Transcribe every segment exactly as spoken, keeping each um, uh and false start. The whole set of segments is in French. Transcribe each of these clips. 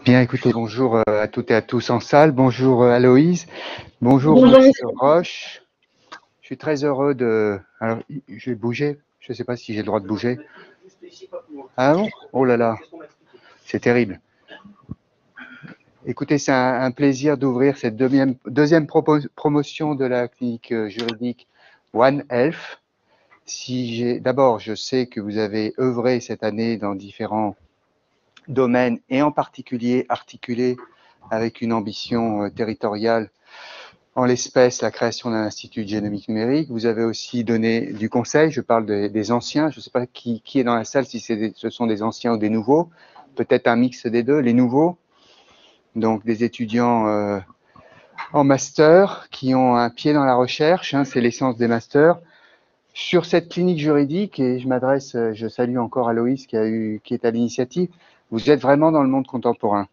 Bien, écoutez, bonjour euh, à toutes et à tous en salle. Bonjour euh, Aloïse. Bonjour Bonjour, Monsieur Roche. Je suis très heureux de... Alors, je vais bouger. Je ne sais pas si j'ai le droit de bouger. Ah bon? Oh là là, c'est terrible. Écoutez, c'est un, un plaisir d'ouvrir cette deuxième, deuxième propos- promotion de la clinique euh, juridique One Health. Si j'ai, d'abord, je sais que vous avez œuvré cette année dans différents domaines et en particulier articulé avec une ambition euh, territoriale, en l'espèce la création d'un institut de génomique numérique. Vous avez aussi donné du conseil, je parle de, des anciens, je ne sais pas qui, qui est dans la salle, si des, ce sont des anciens ou des nouveaux, peut-être un mix des deux, les nouveaux, donc des étudiants euh, en master qui ont un pied dans la recherche, hein, c'est l'essence des masters. Sur cette clinique juridique, et je m'adresse, je salue encore Aloïs qui, a eu, qui est à l'initiative, vous êtes vraiment dans le monde contemporain,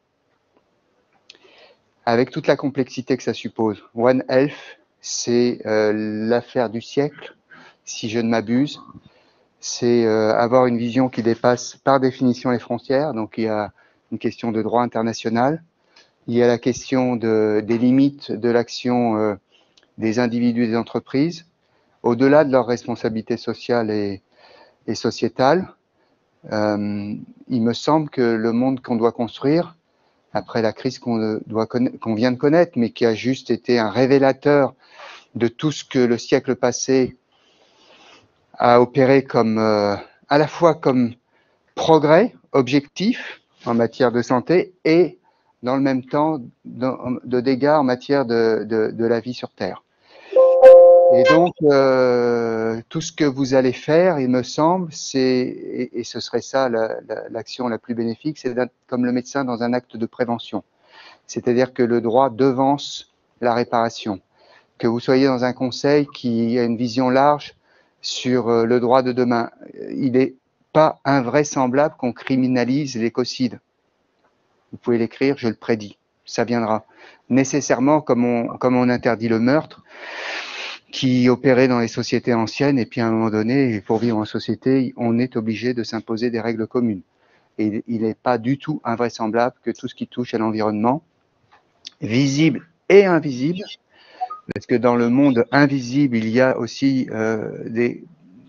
avec toute la complexité que ça suppose. One Health, c'est euh, l'affaire du siècle, si je ne m'abuse. C'est euh, avoir une vision qui dépasse par définition les frontières. Donc il y a une question de droit international, il y a la question de, des limites de l'action euh, des individus et des entreprises, au-delà de leurs responsabilités sociales et, et sociétales. Euh, il me semble que le monde qu'on doit construire, après la crise qu'on doit qu'on vient de connaître, mais qui a juste été un révélateur de tout ce que le siècle passé a opéré comme euh, à la fois comme progrès objectif en matière de santé et dans le même temps de, de dégâts en matière de, de, de la vie sur Terre. Et donc, euh, tout ce que vous allez faire, il me semble, c'est, et, et ce serait ça l'action la, la, la plus bénéfique, c'est d'être comme le médecin dans un acte de prévention. C'est-à-dire que le droit devance la réparation. Que vous soyez dans un conseil qui a une vision large sur le droit de demain. Il n'est pas invraisemblable qu'on criminalise l'écocide. Vous pouvez l'écrire, je le prédis. Ça viendra. Nécessairement, comme on, comme on interdit le meurtre, qui opérait dans les sociétés anciennes, et puis à un moment donné, pour vivre en société, on est obligé de s'imposer des règles communes. Et il n'est pas du tout invraisemblable que tout ce qui touche à l'environnement, visible et invisible, parce que dans le monde invisible, il y a aussi euh, des,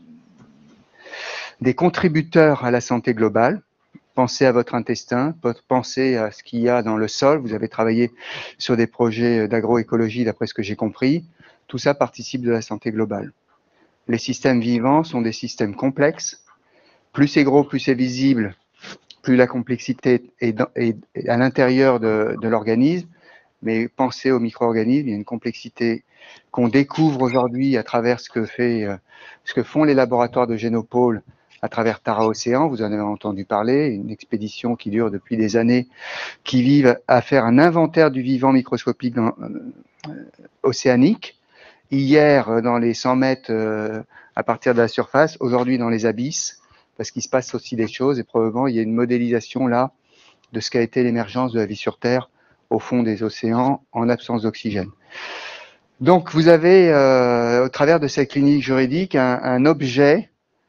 des contributeurs à la santé globale. Pensez à votre intestin, pensez à ce qu'il y a dans le sol. Vous avez travaillé sur des projets d'agroécologie, d'après ce que j'ai compris. Tout ça participe de la santé globale. Les systèmes vivants sont des systèmes complexes. Plus c'est gros, plus c'est visible, plus la complexité est, dans, est à l'intérieur de, de l'organisme. Mais pensez aux micro-organismes, il y a une complexité qu'on découvre aujourd'hui à travers ce que, fait, ce que font les laboratoires de Génopôle à travers Tara Océan. Vous en avez entendu parler, une expédition qui dure depuis des années, qui vise à faire un inventaire du vivant microscopique dans, euh, océanique. Hier, dans les cent mètres euh, à partir de la surface, aujourd'hui dans les abysses, parce qu'il se passe aussi des choses et probablement il y a une modélisation là de ce qu'a été l'émergence de la vie sur Terre au fond des océans en absence d'oxygène. Donc vous avez, euh, au travers de cette clinique juridique, un, un objet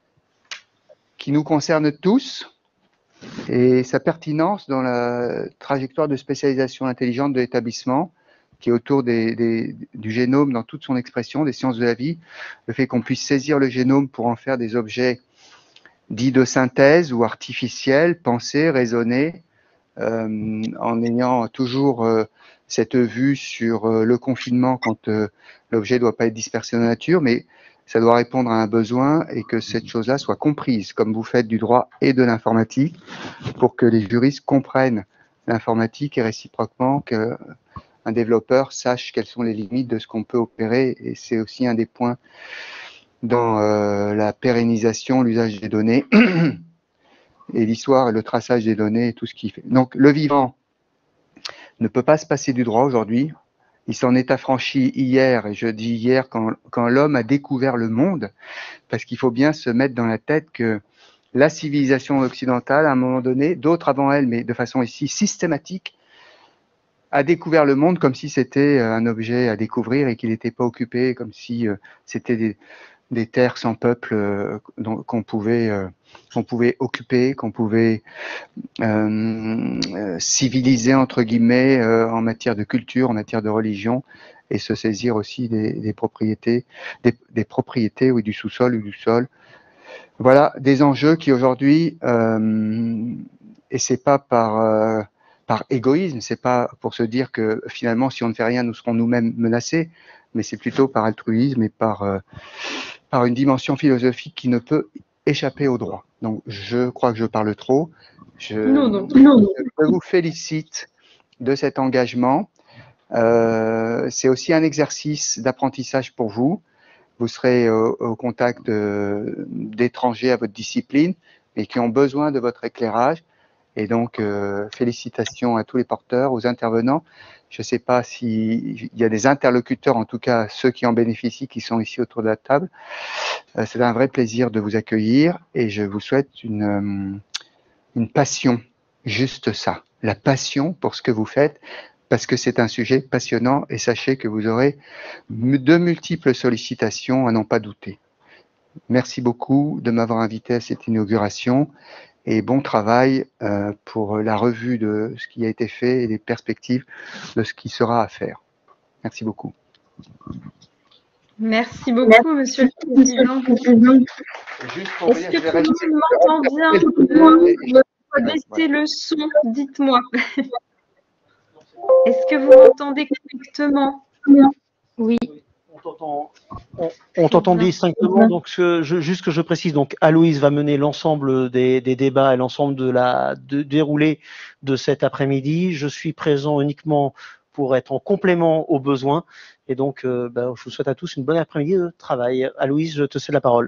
qui nous concerne tous et sa pertinence dans la trajectoire de spécialisation intelligente de l'établissement qui est autour des, des, du génome dans toute son expression, des sciences de la vie, le fait qu'on puisse saisir le génome pour en faire des objets dits de synthèse ou artificiels, pensés, raisonnés, euh, en ayant toujours euh, cette vue sur euh, le confinement quand euh, l'objet ne doit pas être dispersé dans la nature, mais ça doit répondre à un besoin et que cette chose-là soit comprise, comme vous faites du droit et de l'informatique, pour que les juristes comprennent l'informatique et réciproquement qu'un développeur sache quelles sont les limites de ce qu'on peut opérer. Et c'est aussi un des points dans euh, la pérennisation, l'usage des données et l'histoire et le traçage des données et tout ce qui fait. Donc le vivant ne peut pas se passer du droit aujourd'hui. Il s'en est affranchi hier, et je dis hier quand, quand l'homme a découvert le monde, parce qu'il faut bien se mettre dans la tête que la civilisation occidentale, à un moment donné, d'autres avant elle, mais de façon ici systématique, a découvert le monde comme si c'était un objet à découvrir et qu'il n'était pas occupé, comme si c'était des, des terres sans peuple euh, qu'on pouvait, euh, qu'on pouvait occuper, qu'on pouvait euh, euh, civiliser entre guillemets euh, en matière de culture, en matière de religion, et se saisir aussi des, des propriétés, des, des propriétés oui, du sous-sol ou du sol. Voilà des enjeux qui aujourd'hui, euh, et c'est pas par euh, par égoïsme, c'est pas pour se dire que finalement si on ne fait rien nous serons nous-mêmes menacés, mais c'est plutôt par altruisme et par euh, par une dimension philosophique qui ne peut échapper au droit. Donc je crois que je parle trop. Je, non, non. je vous félicite de cet engagement. Euh, c'est aussi un exercice d'apprentissage pour vous. Vous serez au, au contact d'étrangers à votre discipline, mais qui ont besoin de votre éclairage. Et donc, euh, félicitations à tous les porteurs, aux intervenants. Je ne sais pas s'il y a des interlocuteurs, en tout cas ceux qui en bénéficient, qui sont ici autour de la table. Euh, c'est un vrai plaisir de vous accueillir et je vous souhaite une, euh, une passion, juste ça, la passion pour ce que vous faites, parce que c'est un sujet passionnant et sachez que vous aurez de multiples sollicitations à n'en pas douter. Merci beaucoup de m'avoir invité à cette inauguration et bon travail euh, pour la revue de ce qui a été fait et les perspectives de ce qui sera à faire. Merci beaucoup. Merci beaucoup, Monsieur le Président. Est-ce que tout le monde m'entend bien? Je vais baisser le son, dites-moi. Est-ce que vous m'entendez correctement? Oui. On t'entend distinctement, donc je, juste que je précise, donc Aloïse va mener l'ensemble des, des débats et l'ensemble de la de, déroulé de cet après-midi. Je suis présent uniquement pour être en complément aux besoins et donc euh, ben, je vous souhaite à tous une bonne après-midi de travail. Aloïse, je te cède la parole.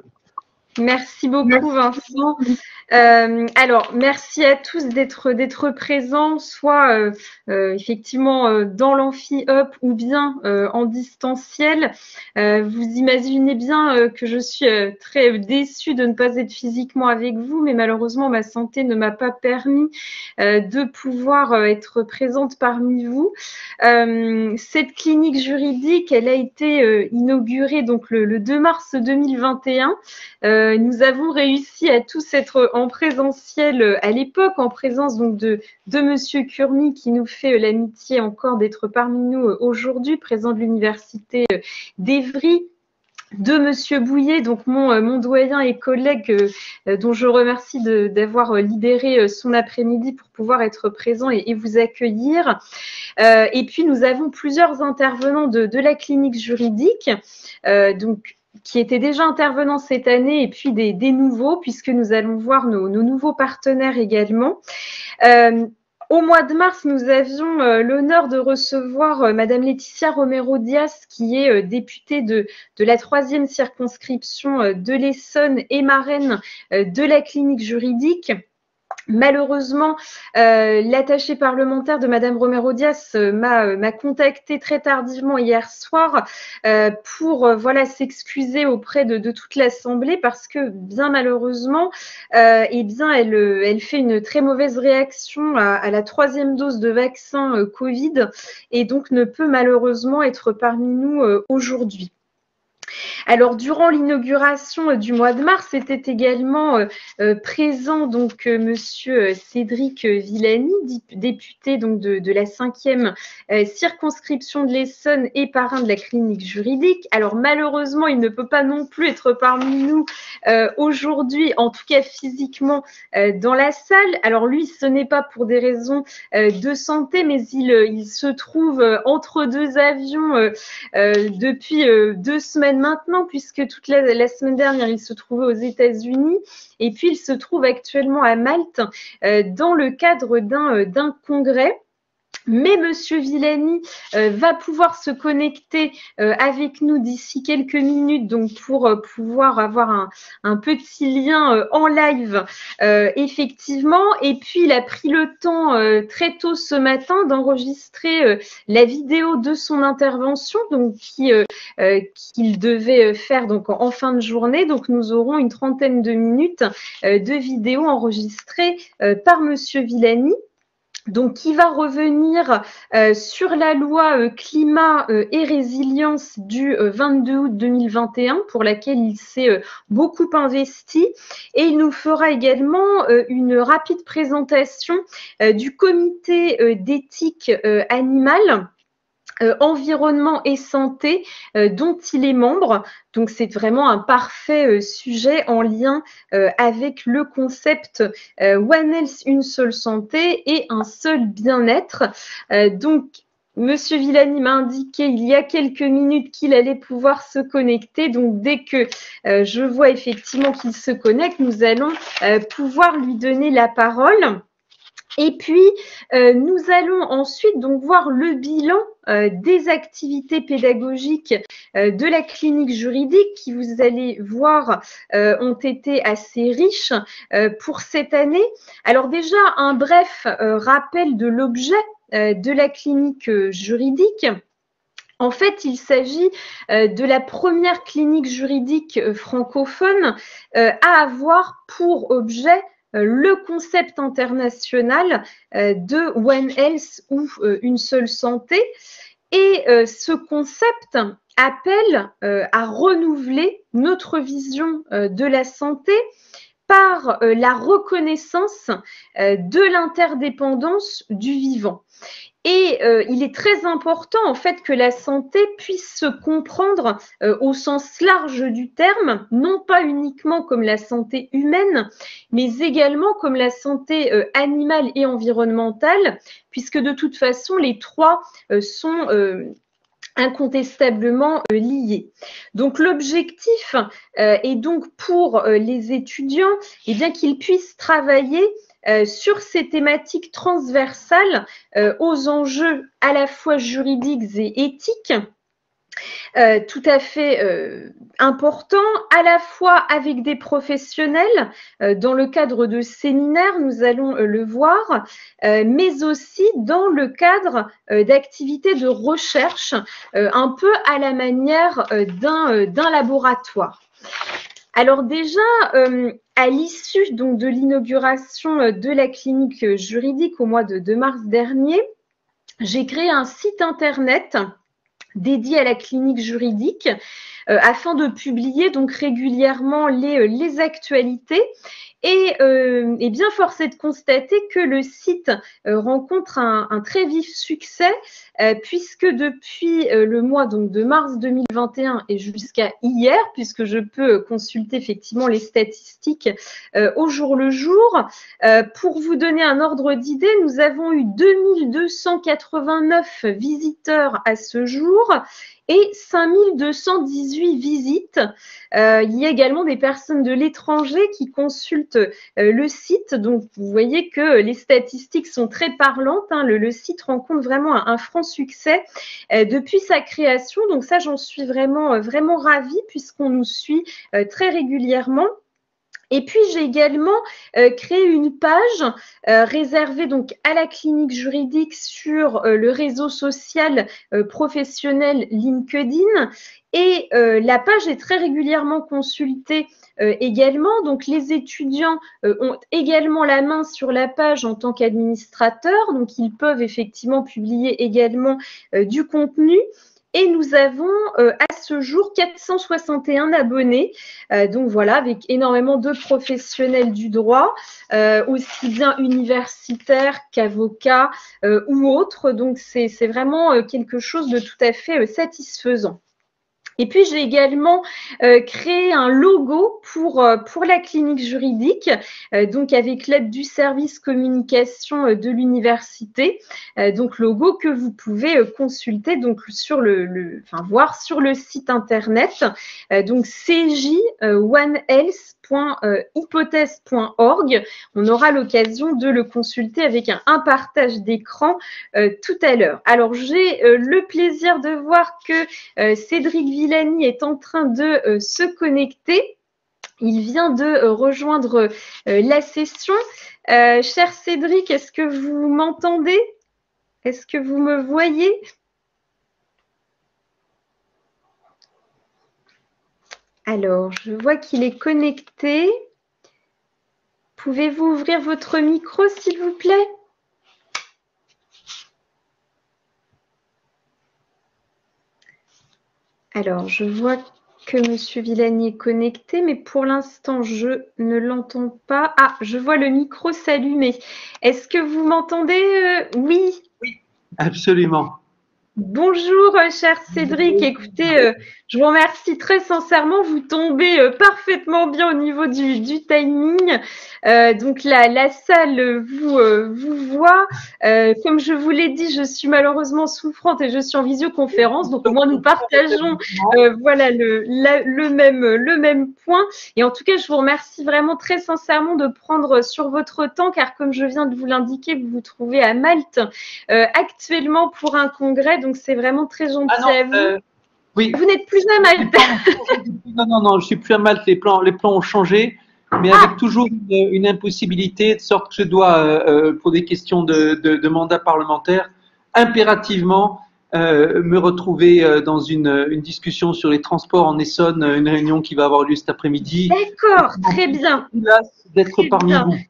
Merci beaucoup, Vincent. Euh, alors, merci à tous d'être d'être présents, soit euh, euh, effectivement euh, dans l'amphi up ou bien euh, en distanciel. Euh, vous imaginez bien euh, que je suis euh, très déçue de ne pas être physiquement avec vous, mais malheureusement ma santé ne m'a pas permis euh, de pouvoir euh, être présente parmi vous. Euh, cette clinique juridique, elle a été euh, inaugurée donc le, le deux mars deux mille vingt et un. Euh, nous avons réussi à tous être en présentiel à l'époque, en présence donc de, de Monsieur Curmi qui nous fait l'amitié encore d'être parmi nous aujourd'hui, président de l'université d'Évry, de Monsieur Bouillet, donc mon, mon doyen et collègue euh, dont je remercie d'avoir libéré son après-midi pour pouvoir être présent et, et vous accueillir. Euh, et puis nous avons plusieurs intervenants de, de la clinique juridique, euh, donc qui étaient déjà intervenants cette année et puis des, des nouveaux, puisque nous allons voir nos, nos nouveaux partenaires également. Euh, au mois de mars, nous avions euh, l'honneur de recevoir euh, Madame Laetitia Romero-Diaz, qui est euh, députée de, de la troisième circonscription euh, de l'Essonne et marraine euh, de la clinique juridique. Malheureusement, euh, l'attaché parlementaire de Madame Romero-Diaz euh, m'a euh, contacté très tardivement hier soir euh, pour euh, voilà s'excuser auprès de, de toute l'Assemblée parce que bien malheureusement, euh, eh bien elle, elle fait une très mauvaise réaction à, à la troisième dose de vaccin euh, Covid et donc ne peut malheureusement être parmi nous euh, aujourd'hui. Alors, durant l'inauguration du mois de mars, était également euh, euh, présent donc euh, Monsieur Cédric Villani, député donc de, de la cinquième euh, circonscription de l'Essonne et parrain de la clinique juridique. Alors, malheureusement, il ne peut pas non plus être parmi nous euh, aujourd'hui, en tout cas physiquement euh, dans la salle. Alors, lui, ce n'est pas pour des raisons euh, de santé, mais il, il se trouve euh, entre deux avions euh, euh, depuis euh, deux semaines maintenant, puisque toute la, la semaine dernière, il se trouvait aux États-Unis et puis il se trouve actuellement à Malte euh, dans le cadre d'un euh, d'un congrès. Mais Monsieur Villani euh, va pouvoir se connecter euh, avec nous d'ici quelques minutes, donc pour euh, pouvoir avoir un, un petit lien euh, en live, euh, effectivement. Et puis, il a pris le temps euh, très tôt ce matin d'enregistrer euh, la vidéo de son intervention, donc qui euh, euh, qu'il devait faire donc en, en fin de journée. Donc, nous aurons une trentaine de minutes euh, de vidéos enregistrées euh, par Monsieur Villani. donc qui va revenir euh, sur la loi euh, climat euh, et résilience du euh, vingt-deux août deux mille vingt et un, pour laquelle il s'est euh, beaucoup investi, et il nous fera également euh, une rapide présentation euh, du comité euh, d'éthique euh, animale, Euh, environnement et santé euh, dont il est membre. Donc c'est vraiment un parfait euh, sujet en lien euh, avec le concept euh, One Health, une seule santé et un seul bien-être. Euh, donc Monsieur Villani m'a indiqué il y a quelques minutes qu'il allait pouvoir se connecter. Donc dès que euh, je vois effectivement qu'il se connecte, nous allons euh, pouvoir lui donner la parole. Et puis, euh, nous allons ensuite donc voir le bilan euh, des activités pédagogiques euh, de la clinique juridique qui, vous allez voir, euh, ont été assez riches euh, pour cette année. Alors déjà, un bref euh, rappel de l'objet euh, de la clinique euh, juridique. En fait, il s'agit euh, de la première clinique juridique euh, francophone euh, à avoir pour objet le concept international euh, de One Health ou euh, une seule santé. Et euh, ce concept appelle euh, à renouveler notre vision euh, de la santé par euh, la reconnaissance euh, de l'interdépendance du vivant. Et euh, il est très important en fait que la santé puisse se comprendre euh, au sens large du terme, non pas uniquement comme la santé humaine, mais également comme la santé euh, animale et environnementale, puisque de toute façon les trois euh, sont euh, incontestablement euh, liés. Donc l'objectif euh, est donc pour euh, les étudiants, eh bien qu'ils puissent travailler Euh, sur ces thématiques transversales euh, aux enjeux à la fois juridiques et éthiques, euh, tout à fait euh, importants, à la fois avec des professionnels, euh, dans le cadre de séminaires, nous allons euh, le voir, euh, mais aussi dans le cadre euh, d'activités de recherche, euh, un peu à la manière euh, d'un euh, d'un laboratoire. Alors déjà, euh, à l'issue donc de l'inauguration de la clinique juridique au mois de, de mars dernier, j'ai créé un site internet dédié à la clinique juridique euh, afin de publier donc régulièrement les, les actualités. Et, euh, et bien, force est de constater que le site euh, rencontre un, un très vif succès euh, puisque depuis euh, le mois donc, de mars deux mille vingt et un et jusqu'à hier, puisque je peux consulter effectivement les statistiques euh, au jour le jour, euh, pour vous donner un ordre d'idée, nous avons eu deux mille deux cent quatre-vingt-neuf visiteurs à ce jour et cinq mille deux cent dix-huit visites. Euh, il y a également des personnes de l'étranger qui consultent euh, le site. Donc, vous voyez que les statistiques sont très parlantes. Hein. Le, le site rencontre vraiment un, un franc succès euh, depuis sa création. Donc, ça, j'en suis vraiment, vraiment ravie puisqu'on nous suit euh, très régulièrement. Et puis, j'ai également euh, créé une page euh, réservée donc à la clinique juridique sur euh, le réseau social euh, professionnel LinkedIn. Et euh, la page est très régulièrement consultée euh, également. Donc, les étudiants euh, ont également la main sur la page en tant qu'administrateurs. Donc, ils peuvent effectivement publier également euh, du contenu. Et nous avons euh, à ce jour quatre cent soixante et un abonnés, euh, donc voilà, avec énormément de professionnels du droit, euh, aussi bien universitaires qu'avocats euh, ou autres. Donc c'est vraiment euh, quelque chose de tout à fait euh, satisfaisant. Et puis, j'ai également euh, créé un logo pour, euh, pour la clinique juridique, euh, donc avec l'aide du service communication euh, de l'université. Euh, donc, logo que vous pouvez euh, consulter, donc sur le, le, enfin, voir sur le site internet. Euh, donc, c j one health point hypothèse point org. On aura l'occasion de le consulter avec un, un partage d'écran euh, tout à l'heure. Alors, j'ai euh, le plaisir de voir que euh, Cédric Villani est en train de euh, se connecter. Il vient de euh, rejoindre euh, la session. Euh, cher Cédric, est-ce que vous m'entendez? Est-ce que vous me voyez? Alors, je vois qu'il est connecté. Pouvez-vous ouvrir votre micro, s'il vous plaît? Alors, je vois que Monsieur Villani est connecté, mais pour l'instant, je ne l'entends pas. Ah, je vois le micro s'allumer. Est-ce que vous m'entendez? Oui. Oui, absolument. Bonjour, cher Cédric. Écoutez, euh, je vous remercie très sincèrement. Vous tombez euh, parfaitement bien au niveau du, du timing. Euh, donc, la, la salle vous, euh, vous voit. Euh, comme je vous l'ai dit, je suis malheureusement souffrante et je suis en visioconférence. Donc, au moins, nous partageons euh, voilà, le, la, le, même, le même point. Et en tout cas, je vous remercie vraiment très sincèrement de prendre sur votre temps, car comme je viens de vous l'indiquer, vous vous trouvez à Malte euh, actuellement pour un congrès. Donc, c'est vraiment très gentil ah non, à vous. Euh, oui. Vous n'êtes plus à Malte. Non, non, non, je suis plus à Malte. Les plans, les plans ont changé, mais ah. avec toujours une, une impossibilité, de sorte que je dois, euh, pour des questions de, de, de mandat parlementaire, impérativement euh, me retrouver euh, dans une, une discussion sur les transports en Essonne, une réunion qui va avoir lieu cet après-midi. D'accord, très bien. D'être parmi bien. vous.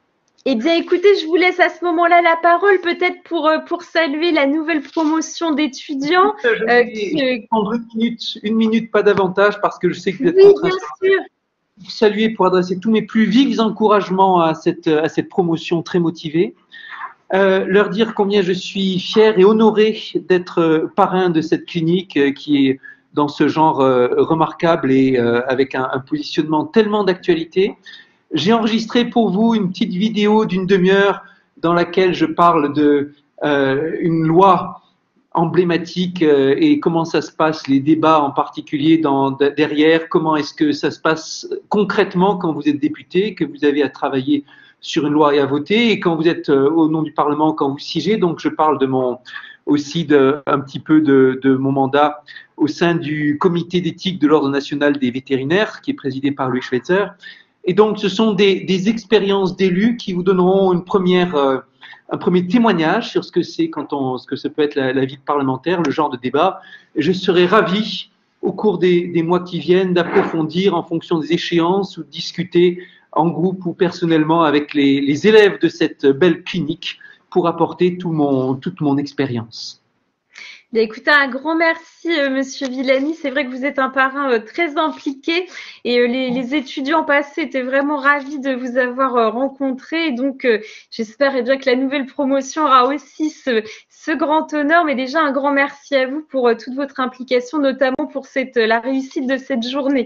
Eh bien, écoutez, je vous laisse à ce moment-là la parole, peut-être pour, pour saluer la nouvelle promotion d'étudiants. Je vais euh, qui, prendre une minute, une minute, pas davantage, parce que je sais que vous êtes oui, en train bien de sûr. saluer pour adresser tous mes plus vifs encouragements à cette, à cette promotion très motivée. Euh, leur dire combien je suis fier et honoré d'être parrain de cette clinique euh, qui est dans ce genre euh, remarquable et euh, avec un, un positionnement tellement d'actualité. J'ai enregistré pour vous une petite vidéo d'une demi-heure dans laquelle je parle de euh, une loi emblématique euh, et comment ça se passe, les débats en particulier dans, derrière, comment est-ce que ça se passe concrètement quand vous êtes député, que vous avez à travailler sur une loi et à voter, et quand vous êtes euh, au nom du Parlement, quand vous siégez. Donc je parle de mon, aussi de, un petit peu de, de mon mandat au sein du comité d'éthique de l'Ordre national des vétérinaires, qui est présidé par Louis Schweitzer. Et donc, ce sont des, des expériences d'élus qui vous donneront une première, euh, un premier témoignage sur ce que c'est quand on, ce que ça peut être la, la vie parlementaire, le genre de débat. Et je serai ravi, au cours des, des mois qui viennent, d'approfondir en fonction des échéances ou de discuter en groupe ou personnellement avec les, les élèves de cette belle clinique pour apporter tout mon, toute mon expérience. Bien, écoutez, un grand merci, euh, Monsieur Villani. C'est vrai que vous êtes un parrain euh, très impliqué et euh, les, les étudiants passés étaient vraiment ravis de vous avoir euh, rencontré. Et donc, euh, j'espère eh bien que la nouvelle promotion aura aussi ce, ce grand honneur. Mais déjà, un grand merci à vous pour euh, toute votre implication, notamment pour cette, la réussite de cette journée.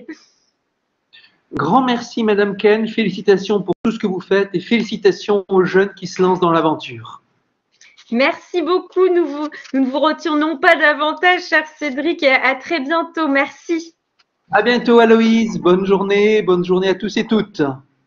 Grand merci, Madame Ken. Félicitations pour tout ce que vous faites et félicitations aux jeunes qui se lancent dans l'aventure. Merci beaucoup. Nous, vous, nous ne vous retirons pas davantage, cher Cédric, et à très bientôt. Merci. À bientôt, Aloïse. Bonne journée. Bonne journée à tous et toutes.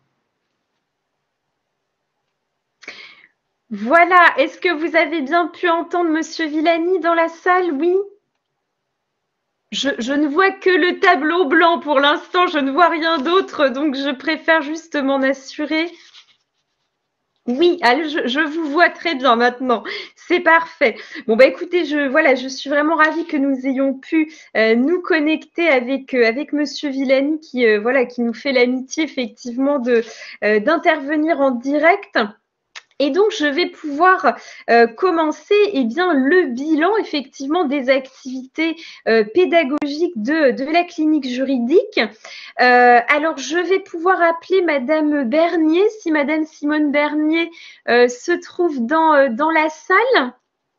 Voilà. Est-ce que vous avez bien pu entendre Monsieur Villani dans la salle? Oui. Je, je ne vois que le tableau blanc pour l'instant. Je ne vois rien d'autre, donc je préfère juste m'en assurer. Oui, allez, je, je vous vois très bien maintenant. C'est parfait. Bon, bah écoutez, je, voilà, je suis vraiment ravie que nous ayons pu euh, nous connecter avec, euh, avec Monsieur Villani qui, euh, voilà, qui nous fait l'amitié effectivement de, euh, d'intervenir en direct. Et donc, je vais pouvoir euh, commencer eh bien, le bilan effectivement des activités euh, pédagogiques de, de la clinique juridique. Euh, alors, je vais pouvoir appeler Madame Bernier, si Madame Simone Bernier euh, se trouve dans, euh, dans la salle.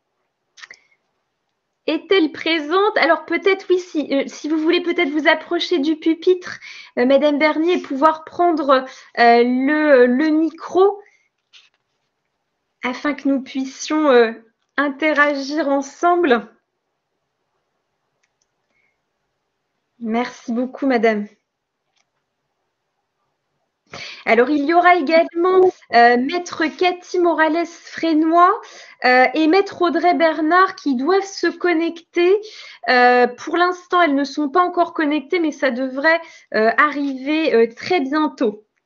Est-elle présente? Alors, peut-être, oui, si, euh, si vous voulez peut-être vous approcher du pupitre, euh, Madame Bernier, et pouvoir prendre euh, le, le micro, afin que nous puissions euh, interagir ensemble. Merci beaucoup, Madame. Alors, il y aura également euh, Maître Cathy Morales-Frénois euh, et Maître Audrey Bernard qui doivent se connecter. Euh, pour l'instant, elles ne sont pas encore connectées, mais ça devrait euh, arriver euh, très bientôt.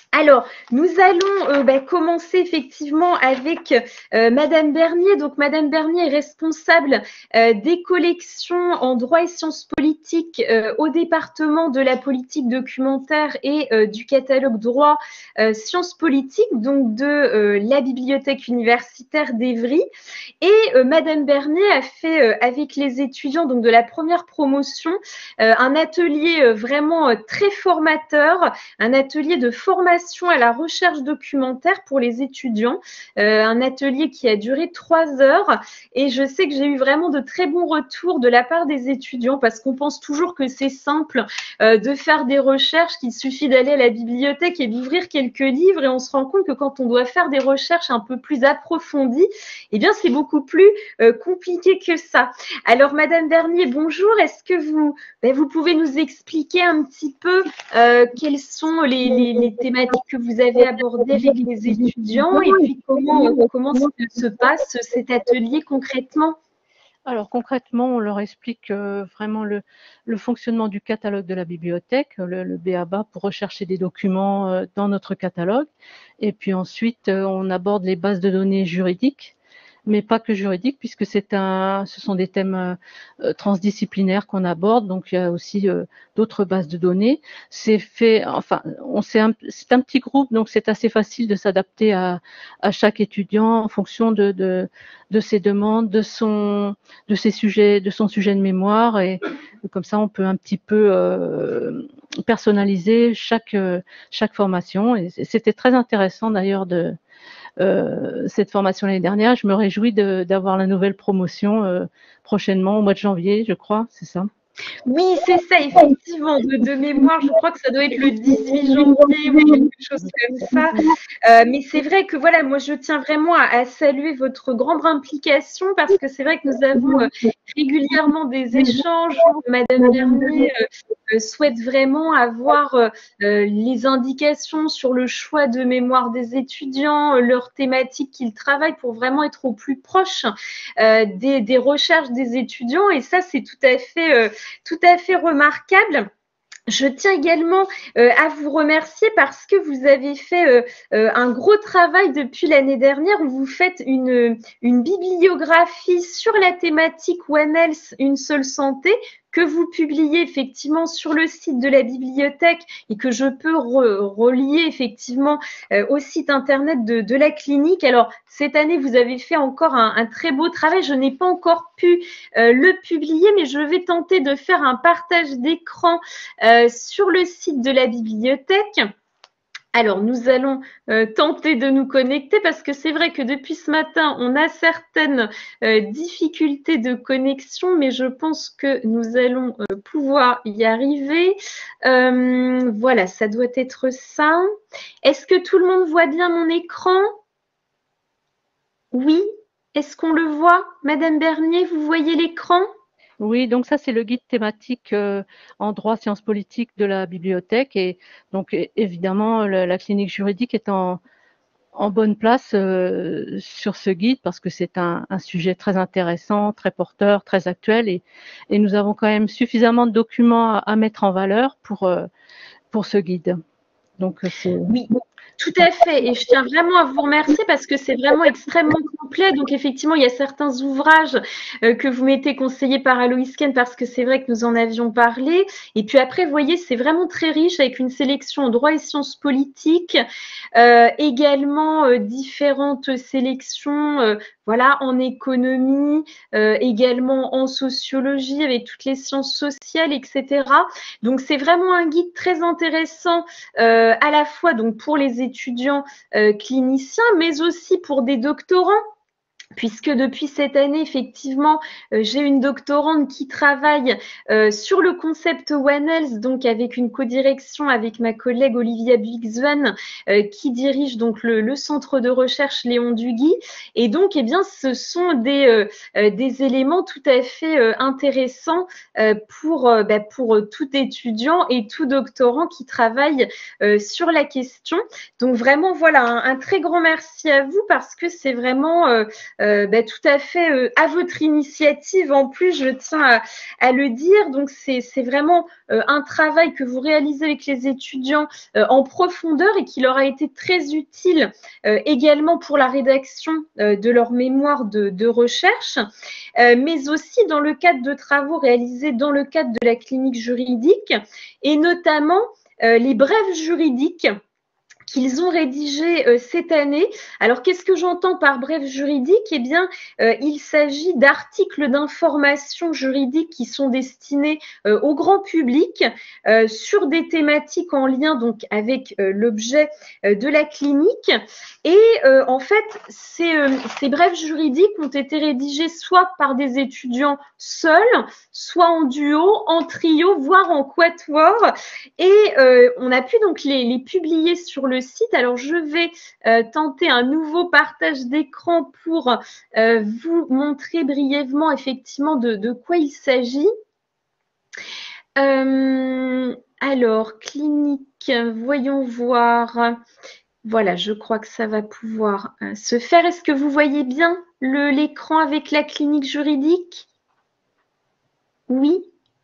Alors, nous allons euh, bah, commencer effectivement avec euh, Madame Bernier. Donc, Madame Bernier est responsable euh, des collections en droit et sciences politiques euh, au département de la politique documentaire et euh, du catalogue droit euh, sciences politiques, donc de euh, la bibliothèque universitaire d'Évry. Et euh, Madame Bernier a fait euh, avec les étudiants donc de la première promotion euh, un atelier euh, vraiment euh, très formateur, un atelier de formation à la recherche documentaire pour les étudiants, euh, un atelier qui a duré trois heures et je sais que j'ai eu vraiment de très bons retours de la part des étudiants parce qu'on pense toujours que c'est simple euh, de faire des recherches, qu'il suffit d'aller à la bibliothèque et d'ouvrir quelques livres et on se rend compte que quand on doit faire des recherches un peu plus approfondies, eh bien c'est beaucoup plus euh, compliqué que ça. Alors Madame Bernier, bonjour, est-ce que vous, ben, vous pouvez nous expliquer un petit peu euh, quelles sont les, les, les thématiques que vous avez abordées avec les étudiants et puis comment, comment se passe cet atelier concrètement? Alors concrètement, on leur explique euh, vraiment le, le fonctionnement du catalogue de la bibliothèque, le, le B A B A pour rechercher des documents euh, dans notre catalogue. Et puis ensuite, euh, on aborde les bases de données juridiques, mais pas que juridiques, puisque c'est un, ce sont des thèmes euh, transdisciplinaires qu'on aborde. Donc il y a aussi euh, d'autres bases de données. C'est fait, enfin, on c'est un, c'est un petit groupe, donc c'est assez facile de s'adapter à, à chaque étudiant en fonction de, de, de ses demandes, de son, de ses sujets, de son sujet de mémoire, et comme ça on peut un petit peu euh, personnaliser chaque chaque formation. Et c'était très intéressant d'ailleurs de Euh, cette formation l'année dernière. Je me réjouis de, d'avoir la nouvelle promotion euh, prochainement, au mois de janvier, je crois, c'est ça. Oui, c'est ça, effectivement, de, de mémoire, je crois que ça doit être le dix-huit janvier ou quelque chose comme ça. Euh, mais c'est vrai que voilà, moi je tiens vraiment à, à saluer votre grande implication parce que c'est vrai que nous avons euh, régulièrement des échanges où Madame Bernier euh, euh, souhaite vraiment avoir euh, les indications sur le choix de mémoire des étudiants, euh, leurs thématiques qu'ils travaillent pour vraiment être au plus proche euh, des, des recherches des étudiants. Et ça, c'est tout à fait euh, tout à fait remarquable. Je tiens également euh, à vous remercier parce que vous avez fait euh, euh, un gros travail depuis l'année dernière où vous faites une, une bibliographie sur la thématique One Health, une seule santé, que vous publiez effectivement sur le site de la bibliothèque et que je peux re relier effectivement euh, au site internet de, de la clinique. Alors, cette année, vous avez fait encore un, un très beau travail. Je n'ai pas encore pu euh, le publier, mais je vais tenter de faire un partage d'écran euh, sur le site de la bibliothèque. Alors, nous allons euh, tenter de nous connecter parce que c'est vrai que depuis ce matin, on a certaines euh, difficultés de connexion, mais je pense que nous allons euh, pouvoir y arriver. Euh, voilà, ça doit être ça. Est-ce que tout le monde voit bien mon écran? Oui. Est-ce qu'on le voit? Madame Bernier, vous voyez l'écran? Oui, donc ça, c'est le guide thématique euh, en droit sciences politiques de la bibliothèque. Et donc, évidemment, la, la clinique juridique est en, en bonne place euh, sur ce guide parce que c'est un, un sujet très intéressant, très porteur, très actuel. Et, et nous avons quand même suffisamment de documents à, à mettre en valeur pour, euh, pour ce guide. Donc, c'est… Oui. Tout à fait. Et je tiens vraiment à vous remercier parce que c'est vraiment extrêmement complet. Donc, effectivement, il y a certains ouvrages euh, que vous mettez conseillés par Aloïs Ken parce que c'est vrai que nous en avions parlé. Et puis après, vous voyez, c'est vraiment très riche avec une sélection en droit et sciences politiques, euh, également euh, différentes sélections euh, voilà, en économie, euh, également en sociologie avec toutes les sciences sociales, et cetera. Donc, c'est vraiment un guide très intéressant euh, à la fois donc pour les étudiants euh, cliniciens, mais aussi pour des doctorants. Puisque depuis cette année, effectivement, euh, j'ai une doctorante qui travaille euh, sur le concept One Health, donc avec une codirection avec ma collègue Olivia Bixven, euh, qui dirige donc le, le centre de recherche Léon Duguy. Et donc, eh bien, ce sont des, euh, des éléments tout à fait euh, intéressants euh, pour, euh, bah, pour tout étudiant et tout doctorant qui travaille euh, sur la question. Donc, vraiment, voilà, un, un très grand merci à vous parce que c'est vraiment… Euh, euh, bah, tout à fait euh, à votre initiative. En plus, je tiens à, à le dire. Donc, c'est vraiment euh, un travail que vous réalisez avec les étudiants euh, en profondeur et qui leur a été très utile euh, également pour la rédaction euh, de leur mémoire de, de recherche, euh, mais aussi dans le cadre de travaux réalisés dans le cadre de la clinique juridique et notamment euh, les brèves juridiques qu'ils ont rédigé euh, cette année. Alors, qu'est-ce que j'entends par brève juridique? Eh bien, euh, il s'agit d'articles d'information juridique qui sont destinés euh, au grand public euh, sur des thématiques en lien donc avec euh, l'objet euh, de la clinique. Et euh, en fait, ces, euh, ces brèves juridiques ont été rédigées soit par des étudiants seuls, soit en duo, en trio, voire en quatuor. Et euh, on a pu donc les, les publier sur le site. Alors, je vais euh, tenter un nouveau partage d'écran pour euh, vous montrer brièvement effectivement de, de quoi il s'agit. Euh, alors, clinique, voyons voir. Voilà, je crois que ça va pouvoir euh, se faire. Est-ce que vous voyez bien l'écran avec la clinique juridique? Oui.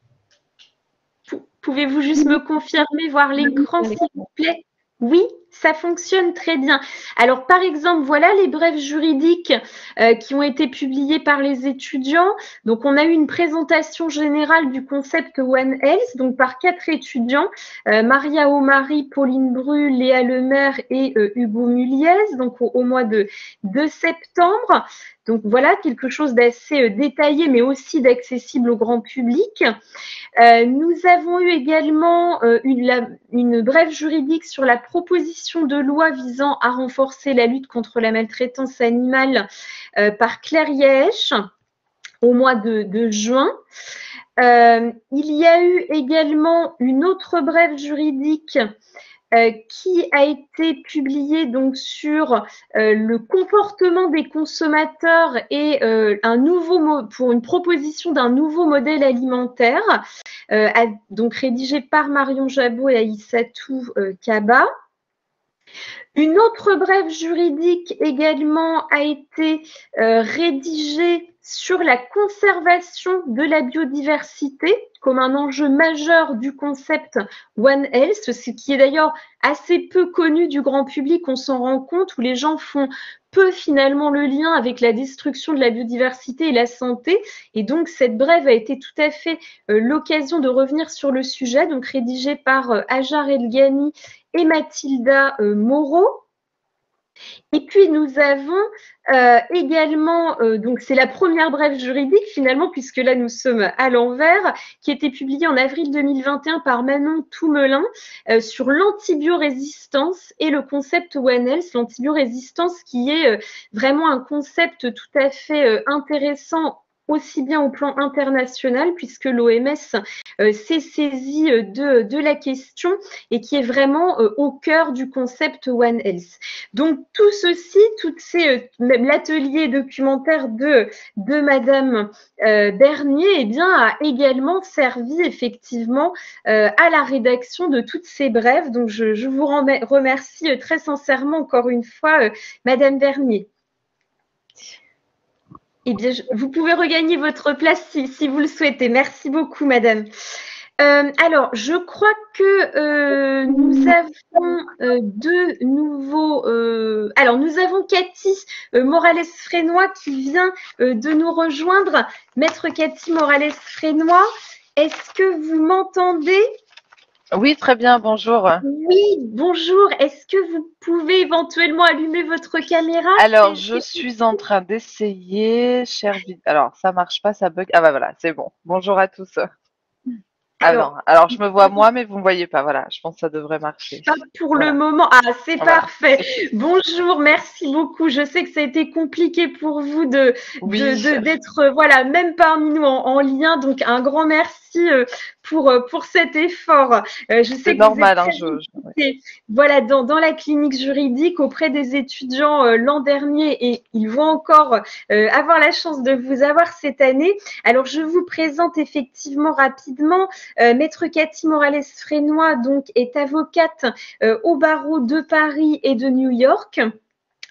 Pouvez-vous juste me confirmer, voir l'écran, s'il vous plaît? Oui, ça fonctionne très bien. Alors, par exemple, voilà les brèves juridiques euh, qui ont été publiées par les étudiants. Donc, on a eu une présentation générale du concept One Health, donc par quatre étudiants, euh, Maria Omari, Pauline Bru, Léa Lemaire et euh, Hugo Muliez, donc au, au mois de, de septembre. Donc, voilà, quelque chose d'assez euh, détaillé, mais aussi d'accessible au grand public. Euh, nous avons eu également euh, une, la, une brève juridique sur la proposition de loi visant à renforcer la lutte contre la maltraitance animale euh, par Claire Yaesch au mois de, de juin. Euh, il y a eu également une autre brève juridique Euh, qui a été publié donc sur euh, le comportement des consommateurs et euh, un nouveau pour une proposition d'un nouveau modèle alimentaire, euh, à, donc rédigé par Marion Jabot et Aïssatou euh, Kaba. Une autre brève juridique également a été euh, rédigée sur la conservation de la biodiversité comme un enjeu majeur du concept One Health, ce qui est d'ailleurs assez peu connu du grand public, on s'en rend compte, où les gens font peu finalement le lien avec la destruction de la biodiversité et la santé. Et donc, cette brève a été tout à fait euh, l'occasion de revenir sur le sujet, donc rédigée par euh, Hajar Elghani et Mathilda euh, Moreau. Et puis, nous avons euh, également, euh, donc c'est la première brève juridique finalement, puisque là, nous sommes à l'envers, qui a été publiée en avril deux mille vingt et un par Manon Toumelin euh, sur l'antibiorésistance et le concept One Health. L'antibiorésistance qui est euh, vraiment un concept tout à fait euh, intéressant aussi bien au plan international, puisque l'O M S euh, s'est saisie de, de la question et qui est vraiment euh, au cœur du concept One Health. Donc, tout ceci, toutes ces, euh, même l'atelier documentaire de, de Madame euh, Bernier, eh bien, a également servi effectivement euh, à la rédaction de toutes ces brèves. Donc, je, je vous remercie très sincèrement encore une fois, euh, Madame Bernier. Eh bien, je, vous pouvez regagner votre place si, si vous le souhaitez. Merci beaucoup, madame. Euh, alors, je crois que euh, nous avons euh, deux nouveaux… Euh, alors, nous avons Cathy euh, Morales-Frénois qui vient euh, de nous rejoindre. Maître Cathy Morales-Frénois, est-ce que vous m'entendez ? Oui, très bien, bonjour. Oui, bonjour. Est-ce que vous pouvez éventuellement allumer votre caméra? Alors, je suis en train d'essayer, cher vide. Alors, ça marche pas, ça bug. Ah bah voilà, c'est bon. Bonjour à tous. Alors, ah alors, je me vois moi, mais vous ne me voyez pas. Voilà, je pense que ça devrait marcher. Pas pour voilà. le moment. Ah, c'est voilà. Parfait. Bonjour, merci beaucoup. Je sais que ça a été compliqué pour vous de oui. de, de, d'être voilà même parmi nous en, en lien. Donc, un grand merci pour pour cet effort. Je sais c'est que normal. Vous êtes hein, je, je, voilà, dans dans la clinique juridique auprès des étudiants euh, l'an dernier et ils vont encore euh, avoir la chance de vous avoir cette année. Alors, je vous présente effectivement rapidement. Euh, Maître Cathy Morales-Frénois donc est avocate euh, au barreau de Paris et de New York.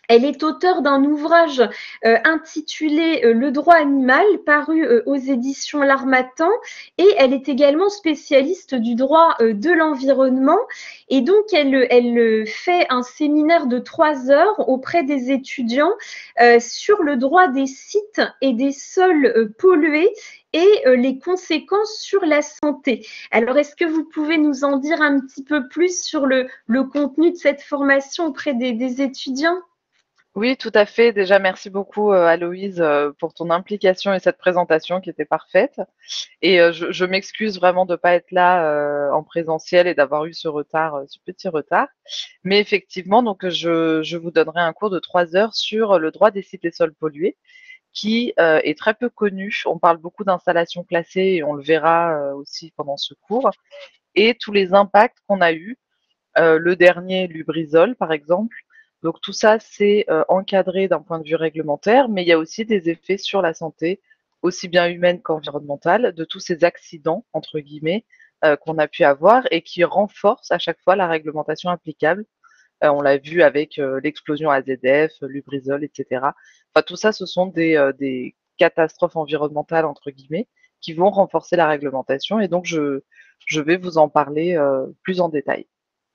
Elle est auteure d'un ouvrage euh, intitulé euh, Le droit animal, paru euh, aux éditions L'Harmattan, et elle est également spécialiste du droit euh, de l'environnement. Et donc, elle, elle fait un séminaire de trois heures auprès des étudiants euh, sur le droit des sites et des sols euh, pollués et euh, les conséquences sur la santé. Alors, est-ce que vous pouvez nous en dire un petit peu plus sur le, le contenu de cette formation auprès des, des étudiants ? Oui, tout à fait. Déjà, merci beaucoup, euh, Aloïse, euh, pour ton implication et cette présentation qui était parfaite. Et euh, je, je m'excuse vraiment de ne pas être là euh, en présentiel et d'avoir eu ce retard, euh, ce petit retard. Mais effectivement, donc je, je vous donnerai un cours de trois heures sur le droit des sites et sols pollués, qui euh, est très peu connu. On parle beaucoup d'installations classées et on le verra euh, aussi pendant ce cours. Et tous les impacts qu'on a eus. Euh, le dernier, Lubrizol, par exemple. Donc tout ça, c'est euh, encadré d'un point de vue réglementaire, mais il y a aussi des effets sur la santé, aussi bien humaine qu'environnementale, de tous ces accidents, entre guillemets, euh, qu'on a pu avoir et qui renforcent à chaque fois la réglementation applicable. Euh, on l'a vu avec euh, l'explosion A Z F, Lubrizol, et cetera. Enfin, tout ça, ce sont des, euh, des catastrophes environnementales, entre guillemets, qui vont renforcer la réglementation. Et donc, je, je vais vous en parler euh, plus en détail.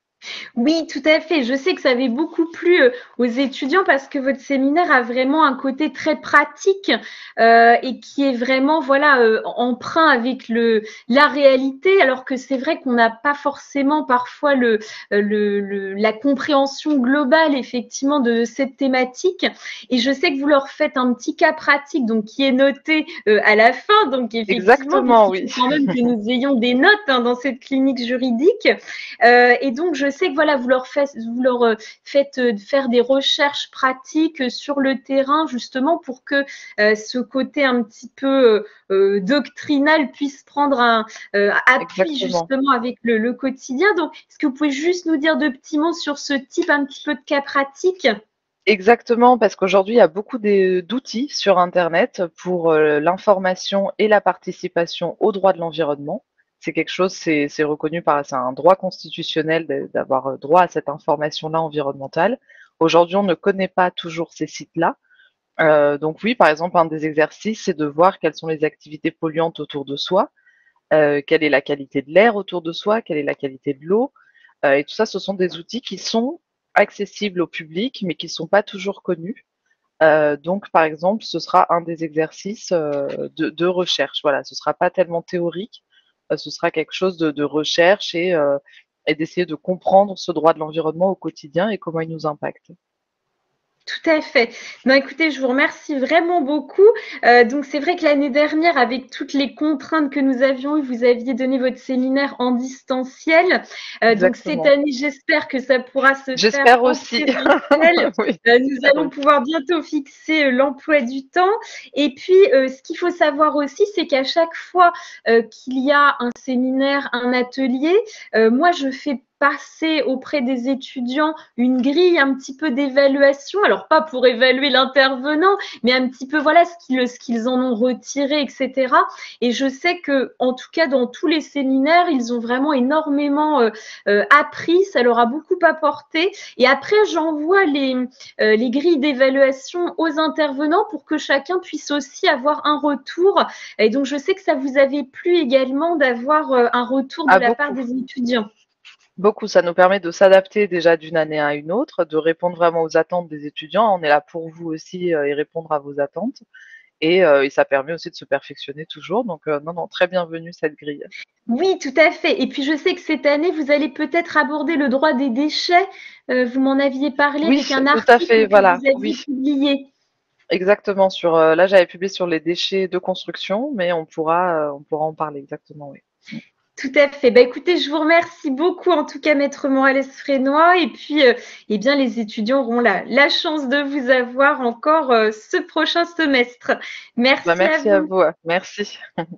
Oui, tout à fait. Je sais que ça avait beaucoup plu euh, aux étudiants parce que votre séminaire a vraiment un côté très pratique euh, et qui est vraiment voilà euh, emprunt avec le la réalité, alors que c'est vrai qu'on n'a pas forcément parfois le, le, le la compréhension globale effectivement de cette thématique. Et je sais que vous leur faites un petit cas pratique donc qui est noté euh, à la fin. Donc effectivement, Exactement, oui. il faut quand même que nous ayons des notes hein, dans cette clinique juridique. Euh, et donc je sais que voilà, vous leur faites, vous leur faites faire des recherches pratiques sur le terrain justement pour que euh, ce côté un petit peu euh, doctrinal puisse prendre un euh, appui Exactement. justement avec le, le quotidien. Donc, est-ce que vous pouvez juste nous dire deux petits mots sur ce type un petit peu de cas pratique ? Exactement, parce qu'aujourd'hui, il y a beaucoup d'outils sur Internet pour euh, l'information et la participation au droit de l'environnement. C'est quelque chose, c'est reconnu par, c'est un droit constitutionnel d'avoir droit à cette information-là environnementale. Aujourd'hui, on ne connaît pas toujours ces sites-là. Euh, donc oui, par exemple, un des exercices, c'est de voir quelles sont les activités polluantes autour de soi, euh, quelle est la qualité de l'air autour de soi, quelle est la qualité de l'eau. Euh, et tout ça, ce sont des outils qui sont accessibles au public, mais qui ne sont pas toujours connus. Euh, donc, par exemple, ce sera un des exercices euh, de, de recherche. Voilà, ce ne sera pas tellement théorique, euh, ce sera quelque chose de, de recherche et, euh, et d'essayer de comprendre ce droit de l'environnement au quotidien et comment il nous impacte. Tout à fait. Non, écoutez, je vous remercie vraiment beaucoup. Euh, donc, c'est vrai que l'année dernière, avec toutes les contraintes que nous avions eues, vous aviez donné votre séminaire en distanciel. Euh, donc, cette année, j'espère que ça pourra se faire. J'espère aussi. Oui, euh, nous allons oui. pouvoir bientôt fixer euh, l'emploi du temps. Et puis, euh, ce qu'il faut savoir aussi, c'est qu'à chaque fois euh, qu'il y a un séminaire, un atelier, euh, moi, je fais passer auprès des étudiants une grille un petit peu d'évaluation, alors pas pour évaluer l'intervenant, mais un petit peu voilà ce qu'ils ce qu'ils en ont retiré, et cetera. Et je sais que en tout cas dans tous les séminaires, ils ont vraiment énormément euh, euh, appris, ça leur a beaucoup apporté. Et après, j'envoie les euh, les grilles d'évaluation aux intervenants pour que chacun puisse aussi avoir un retour. Et donc je sais que ça vous avait plu également d'avoir euh, un retour de ah, la beaucoup. part des étudiants. Beaucoup, ça nous permet de s'adapter déjà d'une année à une autre, de répondre vraiment aux attentes des étudiants. On est là pour vous aussi euh, et répondre à vos attentes. Et, euh, et ça permet aussi de se perfectionner toujours. Donc, euh, non, non, très bienvenue cette grille. Oui, tout à fait. Et puis, je sais que cette année, vous allez peut-être aborder le droit des déchets. Euh, vous m'en aviez parlé oui, avec un article tout à fait, que voilà, vous aviez oui. publié. Exactement. Sur, euh, là, j'avais publié sur les déchets de construction, mais on pourra, euh, on pourra en parler exactement, oui. Tout à fait. Bah, écoutez, je vous remercie beaucoup, en tout cas, Maître Morales-Frénois. Et puis, euh, eh bien, les étudiants auront la, la chance de vous avoir encore euh, ce prochain semestre. Merci, bah, merci à vous. À vous. Merci.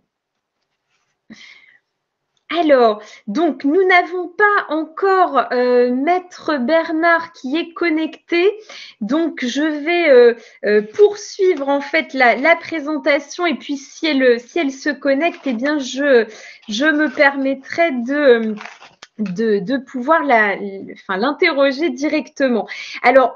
Alors, donc, nous n'avons pas encore euh, Maître Bernard qui est connecté. Donc, je vais euh, euh, poursuivre en fait la, la présentation. Et puis, si elle, si elle se connecte, eh bien, je, je me permettrai de... De, de pouvoir la, enfin, l'interroger directement. Alors,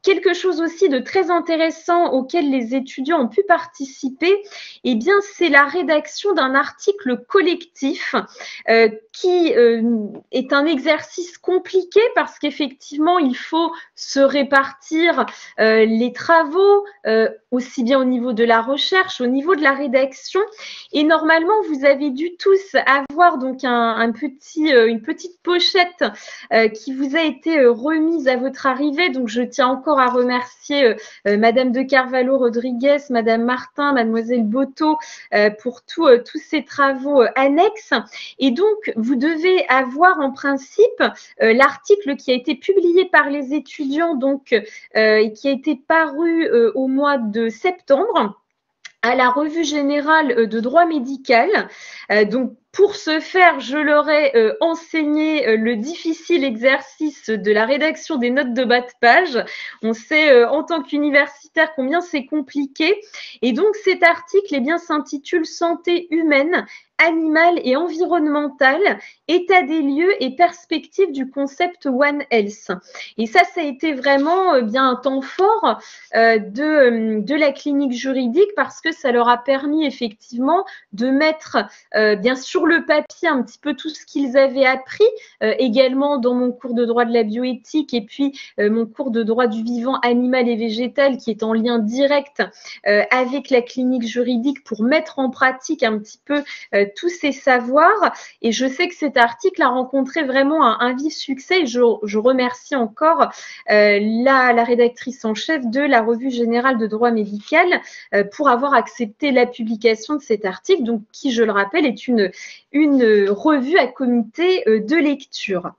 quelque chose aussi de très intéressant auquel les étudiants ont pu participer, eh bien, c'est la rédaction d'un article collectif euh, qui euh, est un exercice compliqué parce qu'effectivement, il faut se répartir euh, les travaux, euh, aussi bien au niveau de la recherche, au niveau de la rédaction. Et normalement, vous avez dû tous avoir donc un, un petit, euh, une petite pochette euh, qui vous a été euh, remise à votre arrivée. Donc, je tiens encore à remercier euh, euh, Madame de Carvalho Rodriguez, Madame Martin, Mademoiselle Boto euh, pour tout, euh, tous ces travaux euh, annexes. Et donc, vous devez avoir en principe euh, l'article qui a été publié par les étudiants donc, euh, et qui a été paru euh, au mois de septembre à la revue générale de droit médical. Euh, donc, pour ce faire, je leur ai euh, enseigné euh, le difficile exercice de la rédaction des notes de bas de page. On sait euh, en tant qu'universitaire combien c'est compliqué. Et donc, cet article eh bien, s'intitule « Santé humaine, animale et environnementale, état des lieux et perspectives du concept One Health ». Et ça, ça a été vraiment euh, bien un temps fort euh, de, de la clinique juridique parce que ça leur a permis effectivement de mettre euh, bien sur le papier un petit peu tout ce qu'ils avaient appris, euh, également dans mon cours de droit de la bioéthique et puis euh, mon cours de droit du vivant animal et végétal qui est en lien direct euh, avec la clinique juridique pour mettre en pratique un petit peu euh, tous ces savoirs. Et je sais que cet article a rencontré vraiment un, un vif succès et je, je remercie encore euh, la, la rédactrice en chef de la revue générale de droit médical euh, pour avoir accepté la publication de cet article, donc qui, je le rappelle, est une, une revue à comité euh, de lecture.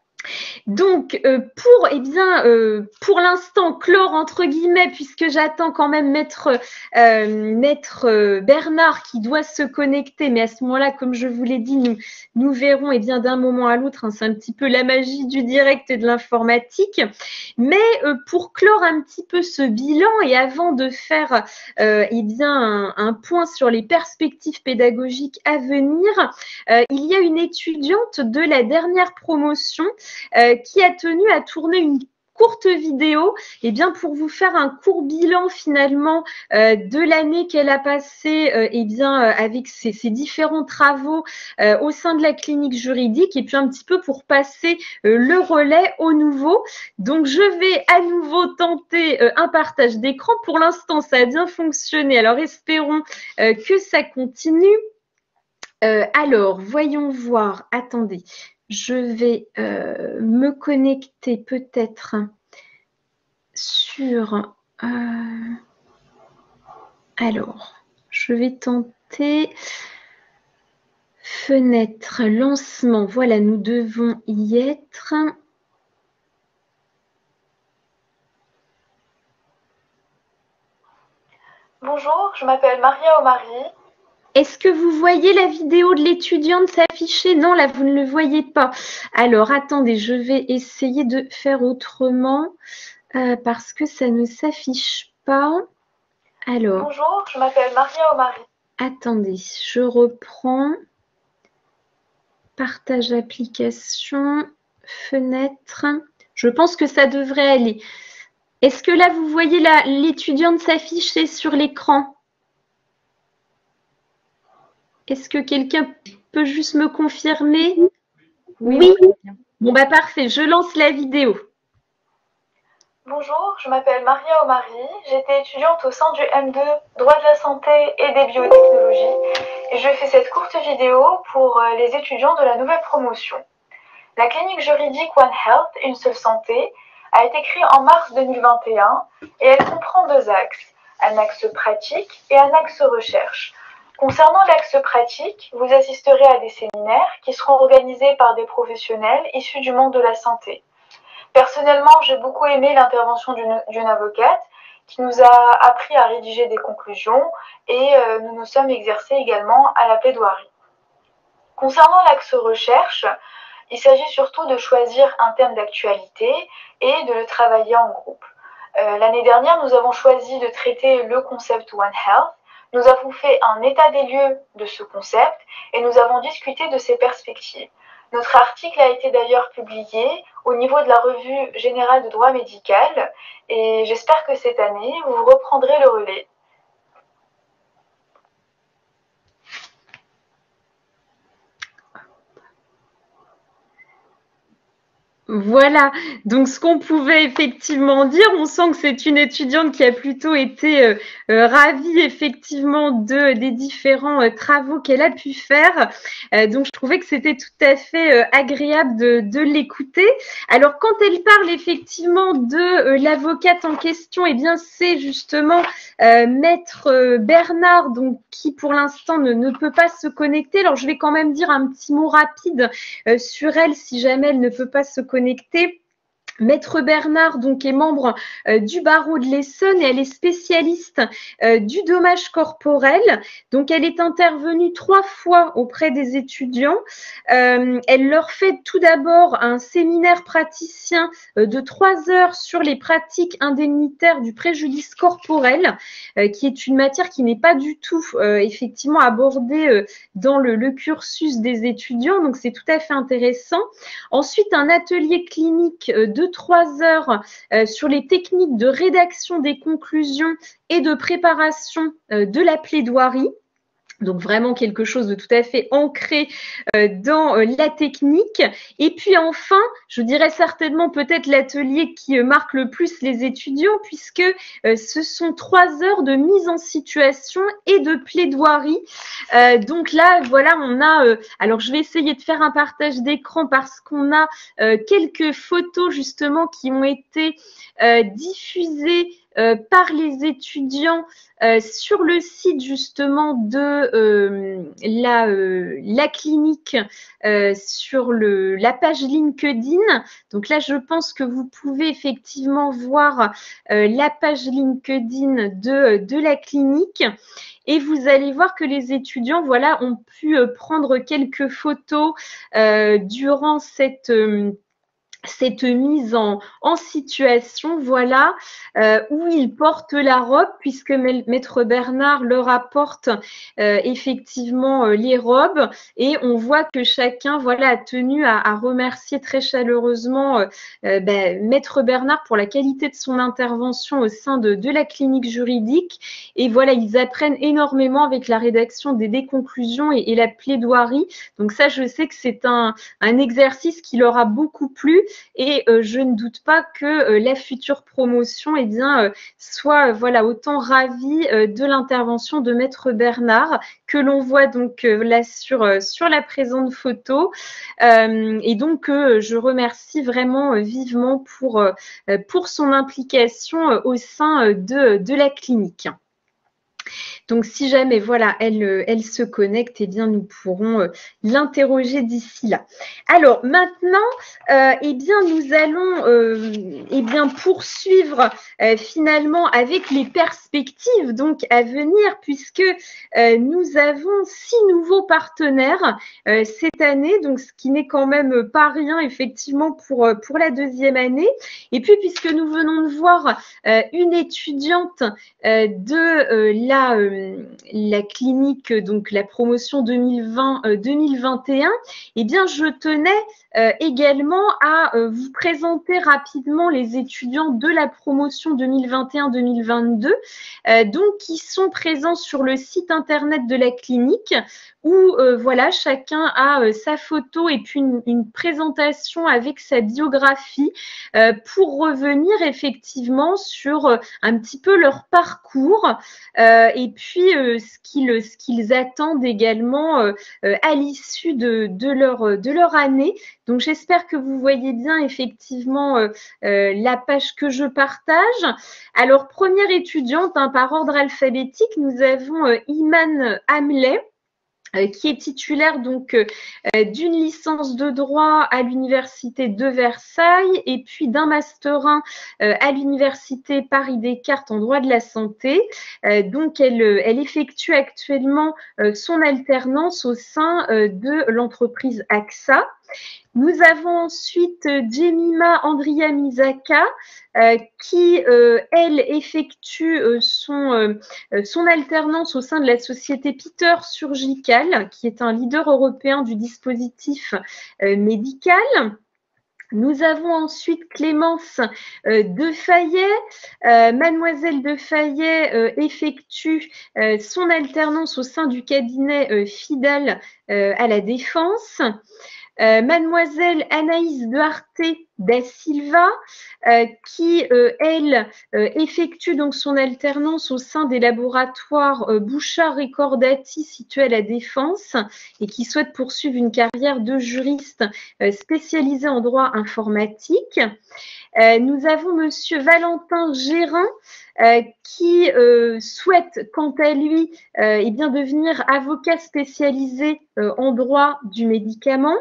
Donc, euh, pour, eh bien, euh, pour l'instant, clore entre guillemets, puisque j'attends quand même maître, euh, maître euh, Bernard qui doit se connecter, mais à ce moment-là, comme je vous l'ai dit, nous, nous verrons eh bien d'un moment à l'autre, hein, c'est un petit peu la magie du direct et de l'informatique. Mais euh, pour clore un petit peu ce bilan et avant de faire euh, eh bien un, un point sur les perspectives pédagogiques à venir, euh, il y a une étudiante de la dernière promotion Euh, qui a tenu à tourner une courte vidéo eh bien, pour vous faire un court bilan finalement euh, de l'année qu'elle a passée euh, eh bien, euh, avec ses, ses différents travaux euh, au sein de la clinique juridique et puis un petit peu pour passer euh, le relais au nouveau. Donc, je vais à nouveau tenter euh, un partage d'écran. Pour l'instant, ça a bien fonctionné. Alors, espérons euh, que ça continue. Euh, alors, voyons voir. Attendez. Je vais euh, me connecter peut-être sur... Euh, alors, je vais tenter fenêtre, lancement. Voilà, nous devons y être. Bonjour, je m'appelle Maria Omari. Est-ce que vous voyez la vidéo de l'étudiante s'afficher? Non, là, vous ne le voyez pas. Alors, attendez, je vais essayer de faire autrement euh, parce que ça ne s'affiche pas. Alors. Bonjour, je m'appelle Maria Omari. Attendez, je reprends. Partage application, fenêtre. Je pense que ça devrait aller. Est-ce que là, vous voyez l'étudiante s'afficher sur l'écran? Est-ce que quelqu'un peut juste me confirmer? Oui. Bon, bah parfait, je lance la vidéo. Bonjour, je m'appelle Maria Omari. J'étais étudiante au sein du M deux Droit de la santé et des biotechnologies. Et je fais cette courte vidéo pour les étudiants de la nouvelle promotion. La clinique juridique One Health, une seule santé, a été créée en mars deux mille vingt et un et elle comprend deux axes, un axe pratique et un axe recherche. Concernant l'axe pratique, vous assisterez à des séminaires qui seront organisés par des professionnels issus du monde de la santé. Personnellement, j'ai beaucoup aimé l'intervention d'une avocate qui nous a appris à rédiger des conclusions et euh, nous nous sommes exercés également à la plaidoirie. Concernant l'axe recherche, il s'agit surtout de choisir un thème d'actualité et de le travailler en groupe. Euh, L'année dernière, nous avons choisi de traiter le concept One Health. Nous avons fait un état des lieux de ce concept et nous avons discuté de ses perspectives. Notre article a été d'ailleurs publié au niveau de la Revue générale de droit médical et j'espère que cette année, vous reprendrez le relais. Voilà, donc ce qu'on pouvait effectivement dire, on sent que c'est une étudiante qui a plutôt été euh, euh, ravie effectivement de, des différents euh, travaux qu'elle a pu faire. Euh, donc je trouvais que c'était tout à fait euh, agréable de, de l'écouter. Alors quand elle parle effectivement de euh, l'avocate en question, eh bien c'est justement euh, Maître euh, Bernard, donc qui pour l'instant ne, ne peut pas se connecter. Alors je vais quand même dire un petit mot rapide euh, sur elle si jamais elle ne peut pas se connecter. Maître Bernard donc est membre euh, du barreau de l'Essonne et elle est spécialiste euh, du dommage corporel. Donc elle est intervenue trois fois auprès des étudiants. Euh, elle leur fait tout d'abord un séminaire praticien euh, de trois heures sur les pratiques indemnitaires du préjudice corporel, euh, qui est une matière qui n'est pas du tout euh, effectivement abordée euh, dans le, le cursus des étudiants. Donc c'est tout à fait intéressant. Ensuite un atelier clinique euh, de trois heures euh, sur les techniques de rédaction des conclusions et de préparation euh, de la plaidoirie. Donc vraiment quelque chose de tout à fait ancré euh, dans euh, la technique. Et puis enfin, je dirais certainement peut-être l'atelier qui euh, marque le plus les étudiants, puisque euh, ce sont trois heures de mise en situation et de plaidoirie. Euh, donc là, voilà, on a. Euh, alors je vais essayer de faire un partage d'écran parce qu'on a euh, quelques photos justement qui ont été euh, diffusées Euh, par les étudiants euh, sur le site justement de euh, la, euh, la clinique euh, sur le, la page LinkedIn. Donc là, je pense que vous pouvez effectivement voir euh, la page LinkedIn de, de la clinique. Et vous allez voir que les étudiants, voilà, ont pu euh, prendre quelques photos euh, durant cette euh, cette mise en, en situation, voilà, euh, où ils portent la robe, puisque Maître Bernard leur apporte euh, effectivement euh, les robes, et on voit que chacun, voilà, a tenu à, à remercier très chaleureusement euh, euh, ben, Maître Bernard pour la qualité de son intervention au sein de, de la clinique juridique, et voilà, ils apprennent énormément avec la rédaction des, des conclusions et, et la plaidoirie, donc ça, je sais que c'est un, un exercice qui leur a beaucoup plu. Et euh, je ne doute pas que euh, la future promotion eh bien, euh, soit euh, voilà, autant ravie euh, de l'intervention de Maître Bernard, que l'on voit donc euh, là sur, euh, sur la présente photo. Euh, et donc, euh, je remercie vraiment euh, vivement pour, euh, pour son implication euh, au sein euh, de, de la clinique. Donc, si jamais, voilà, elle, elle se connecte, eh bien, nous pourrons euh, l'interroger d'ici là. Alors, maintenant, euh, eh bien, nous allons euh, eh bien, poursuivre euh, finalement avec les perspectives donc à venir, puisque euh, nous avons six nouveaux partenaires euh, cette année, donc ce qui n'est quand même pas rien, effectivement, pour, pour la deuxième année. Et puis, puisque nous venons de voir euh, une étudiante euh, de euh, la... Euh, la clinique, donc la promotion deux mille vingt deux mille vingt et un, eh bien, je tenais euh, également à euh, vous présenter rapidement les étudiants de la promotion deux mille vingt et un deux mille vingt-deux, euh, donc qui sont présents sur le site internet de la clinique, où euh, voilà, chacun a euh, sa photo et puis une, une présentation avec sa biographie euh, pour revenir effectivement sur euh, un petit peu leur parcours euh, et puis euh, ce qu'ils ce qu'ils attendent également euh, euh, à l'issue de, de, leur, de leur année. Donc j'espère que vous voyez bien effectivement euh, euh, la page que je partage. Alors première étudiante, hein, par ordre alphabétique, nous avons euh, Iman Hamlet, qui est titulaire donc euh, d'une licence de droit à l'université de Versailles et puis d'un master un euh, à l'université Paris-Descartes en droit de la santé. Euh, donc elle, elle effectue actuellement euh, son alternance au sein euh, de l'entreprise A X A. Nous avons ensuite euh, Jemima Andria Misaka, euh, qui, euh, elle, effectue euh, son, euh, son alternance au sein de la société Peter Surgical, qui est un leader européen du dispositif euh, médical. Nous avons ensuite Clémence euh, Defayet. Euh, Mademoiselle Defayet euh, effectue euh, son alternance au sein du cabinet euh, Fidal euh, à la Défense. Euh, Mademoiselle Anaïs Duarte da Silva, euh, qui, euh, elle, euh, effectue donc son alternance au sein des laboratoires euh, Bouchard Ricordati situés à la Défense et qui souhaite poursuivre une carrière de juriste euh, spécialisée en droit informatique. Euh, nous avons Monsieur Valentin Gérin, euh, qui euh, souhaite, quant à lui, euh, eh bien, devenir avocat spécialisé euh, en droit du médicament.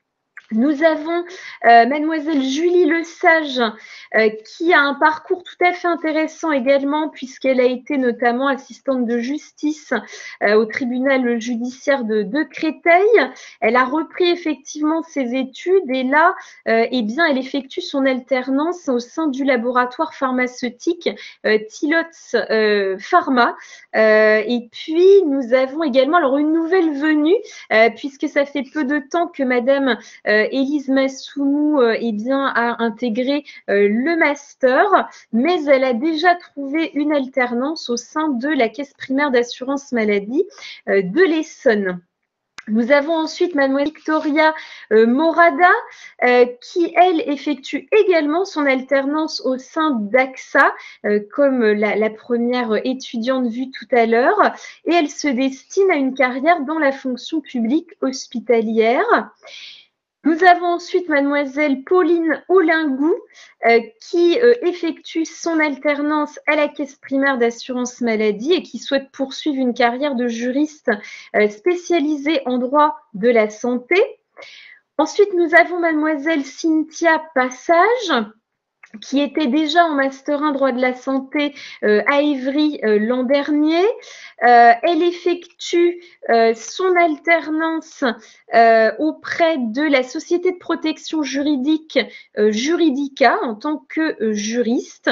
Nous avons euh, Mademoiselle Julie Lesage, euh, qui a un parcours tout à fait intéressant également, puisqu'elle a été notamment assistante de justice euh, au tribunal judiciaire de, de Créteil. Elle a repris effectivement ses études et là, euh, eh bien, elle effectue son alternance au sein du laboratoire pharmaceutique euh, Tilots euh, Pharma. Euh, et puis, nous avons également alors une nouvelle venue, euh, puisque ça fait peu de temps que Madame euh, Euh, Élise Massoumou euh, eh bien, a intégré euh, le master, mais elle a déjà trouvé une alternance au sein de la caisse primaire d'assurance maladie euh, de l'Essonne. Nous avons ensuite Mademoiselle Victoria euh, Morada, euh, qui, elle, effectue également son alternance au sein d'A X A, euh, comme la, la première étudiante vue tout à l'heure, et elle se destine à une carrière dans la fonction publique hospitalière. Nous avons ensuite Mademoiselle Pauline Olingou, euh, qui euh, effectue son alternance à la caisse primaire d'assurance maladie et qui souhaite poursuivre une carrière de juriste euh, spécialisée en droit de la santé. Ensuite, nous avons Mademoiselle Cynthia Passage, qui était déjà en Master un droit de la santé euh, à Évry euh, l'an dernier. Euh, elle effectue euh, son alternance euh, auprès de la société de protection juridique euh, Juridica en tant que euh, juriste.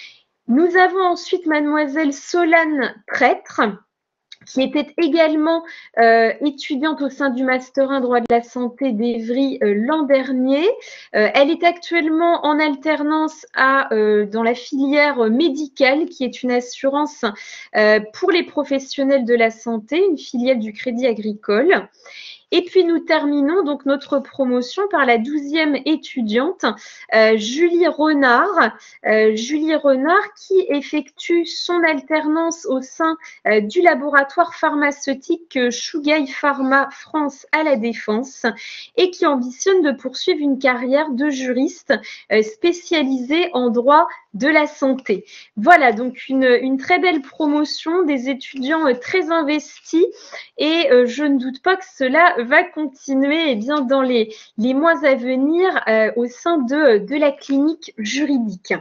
Nous avons ensuite Mademoiselle Solane Prêtre, qui était également euh, étudiante au sein du Master un droit de la santé d'Évry euh, l'an dernier. Euh, elle est actuellement en alternance à, euh, dans la filière médicale, qui est une assurance euh, pour les professionnels de la santé, une filiale du Crédit Agricole. Et puis, nous terminons donc notre promotion par la douzième étudiante, euh, Julie Renard. Euh, Julie Renard qui effectue son alternance au sein euh, du laboratoire pharmaceutique euh, Chugai Pharma France à la Défense et qui ambitionne de poursuivre une carrière de juriste euh, spécialisée en droit de la santé. Voilà, donc une, une très belle promotion, des étudiants euh, très investis et euh, je ne doute pas que cela va continuer eh bien, dans les, les mois à venir euh, au sein de, de la clinique juridique.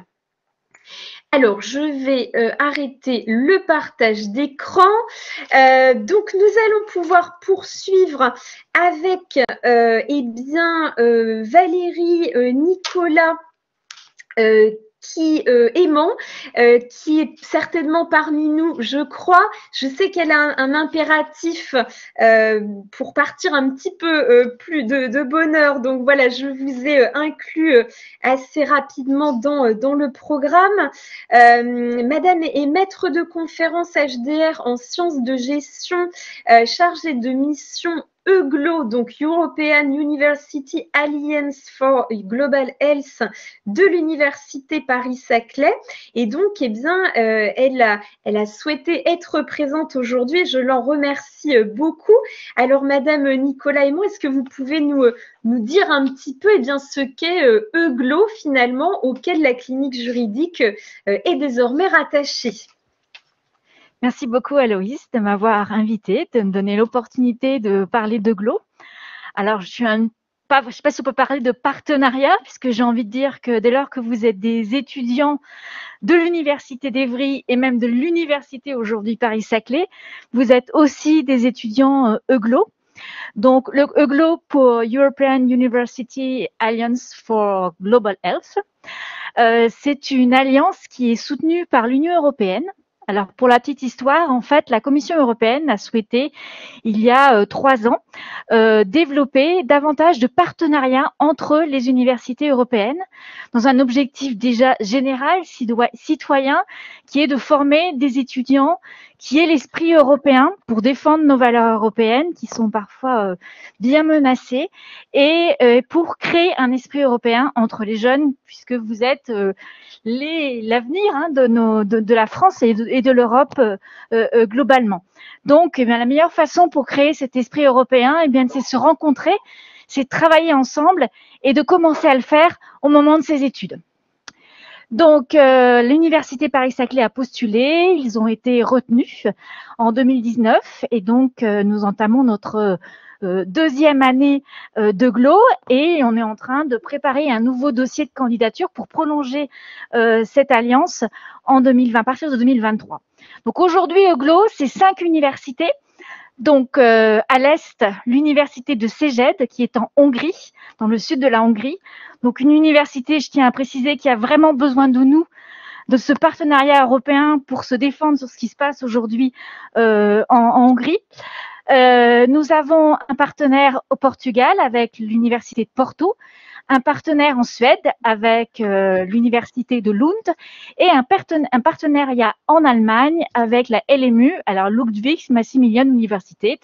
Alors, je vais euh, arrêter le partage d'écran. Euh, donc, nous allons pouvoir poursuivre avec euh, eh bien, euh, Valérie euh, Nicolas euh, qui euh, aimant, euh, qui est certainement parmi nous, je crois. Je sais qu'elle a un, un impératif euh, pour partir un petit peu euh, plus de, de bonheur. Donc voilà, je vous ai euh, inclus euh, assez rapidement dans, euh, dans le programme. Euh, Madame est maître de conférence H D R en sciences de gestion, euh, chargée de mission E G L O, donc European University Alliance for Global Health de l'Université Paris-Saclay. Et donc, eh bien, euh, elle, a, elle a souhaité être présente aujourd'hui et je l'en remercie beaucoup. Alors, Madame Nicolas et moi, est-ce que vous pouvez nous, nous dire un petit peu eh bien, ce qu'est euh, E G L O finalement, auquel la clinique juridique euh, est désormais rattachée? Merci beaucoup Aloïs de m'avoir invitée, de me donner l'opportunité de parler de G L O. Alors, je suis un, pas, je ne sais pas si on peut parler de partenariat, puisque j'ai envie de dire que dès lors que vous êtes des étudiants de l'Université d'Évry et même de l'Université aujourd'hui Paris-Saclay, vous êtes aussi des étudiants E G L O. Donc, le E G L O pour European University Alliance for Global Health, euh, c'est une alliance qui est soutenue par l'Union européenne. Alors, pour la petite histoire, en fait, la Commission européenne a souhaité, il y a euh, trois ans, euh, développer davantage de partenariats entre les universités européennes dans un objectif déjà général, citoyen, qui est de former des étudiants qui aient l'esprit européen pour défendre nos valeurs européennes qui sont parfois euh, bien menacées et euh, pour créer un esprit européen entre les jeunes, puisque vous êtes euh, l'avenir hein, de, nos, de, de la France et de, et de l'Europe euh, euh, globalement. Donc, eh bien, la meilleure façon pour créer cet esprit européen, eh bien, c'est se rencontrer, c'est travailler ensemble et de commencer à le faire au moment de ses études. Donc, euh, l'Université Paris-Saclay a postulé, ils ont été retenus en deux mille dix-neuf et donc euh, nous entamons notre euh, deuxième année euh, de G L O et on est en train de préparer un nouveau dossier de candidature pour prolonger euh, cette alliance en deux mille vingt, à partir de deux mille vingt-trois. Donc aujourd'hui, G L O, c'est cinq universités. Donc, euh, à l'est, l'université de Szeged, qui est en Hongrie, dans le sud de la Hongrie. Donc, une université, je tiens à préciser, qui a vraiment besoin de nous, de ce partenariat européen pour se défendre sur ce qui se passe aujourd'hui euh, en, en Hongrie. Euh, nous avons un partenaire au Portugal avec l'université de Porto, un partenaire en Suède avec euh, l'université de Lund et un, un partenariat en Allemagne avec la L M U, alors Ludwig Maximilian Universität,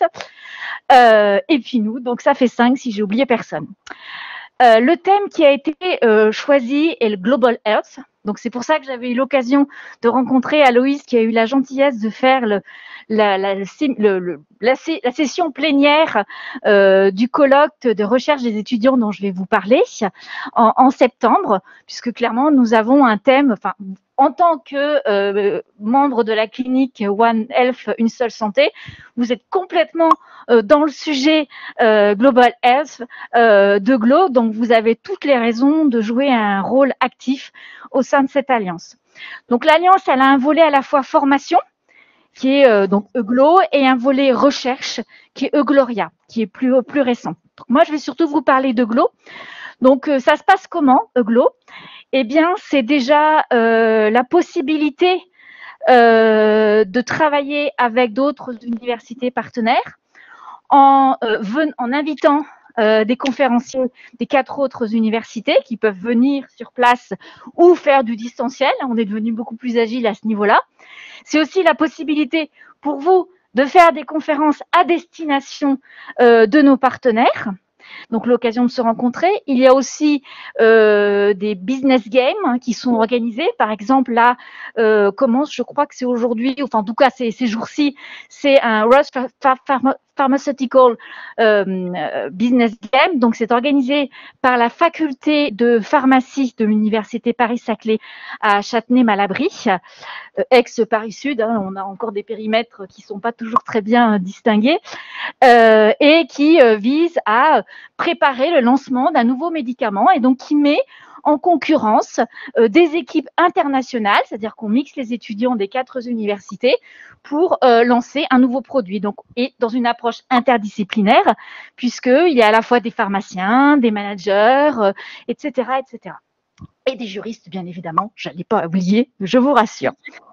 euh, et puis nous, donc ça fait cinq si j'ai oublié personne. Euh, le thème qui a été euh, choisi est le Global Health. Donc c'est pour ça que j'avais eu l'occasion de rencontrer Aloïs qui a eu la gentillesse de faire le, la, la, le, le, la, la session plénière euh, du colloque de recherche des étudiants dont je vais vous parler en, en septembre, puisque clairement nous avons un thème, enfin en tant que euh, membre de la clinique One Health, une seule santé, vous êtes complètement euh, dans le sujet euh, Global Health euh, de G L O, donc vous avez toutes les raisons de jouer un rôle actif au sein de cette alliance. Donc l'alliance, elle a un volet à la fois formation, qui est euh, donc E G L O, et un volet recherche, qui est eGloria, qui est plus, plus récent. Donc, moi, je vais surtout vous parler de G L O. Donc, euh, ça se passe comment, E G L O? Eh bien, c'est déjà euh, la possibilité euh, de travailler avec d'autres universités partenaires en, euh, ven en invitant euh, des conférenciers des quatre autres universités qui peuvent venir sur place ou faire du distanciel. On est devenu beaucoup plus agile à ce niveau-là. C'est aussi la possibilité pour vous de faire des conférences à destination euh, de nos partenaires. Donc, l'occasion de se rencontrer. Il y a aussi euh, des business games hein, qui sont organisés. Par exemple, là, euh, commence, je crois que c'est aujourd'hui, enfin, en tout cas, c'est ces jours-ci, c'est un Roche Pharmaceutical euh, Business Game. Donc, c'est organisé par la faculté de pharmacie de l'Université Paris-Saclay à Châtenay-Malabry, euh, ex-Paris-Sud. Hein, on a encore des périmètres qui sont pas toujours très bien distingués euh, et qui euh, vise à préparer le lancement d'un nouveau médicament et donc qui met en concurrence euh, des équipes internationales, c'est-à-dire qu'on mixe les étudiants des quatre universités pour euh, lancer un nouveau produit. Donc, et dans une approche interdisciplinaire, puisqu'il y a à la fois des pharmaciens, des managers, euh, et cetera, et cetera. Et des juristes, bien évidemment, je n'allais pas oublier, je vous rassure.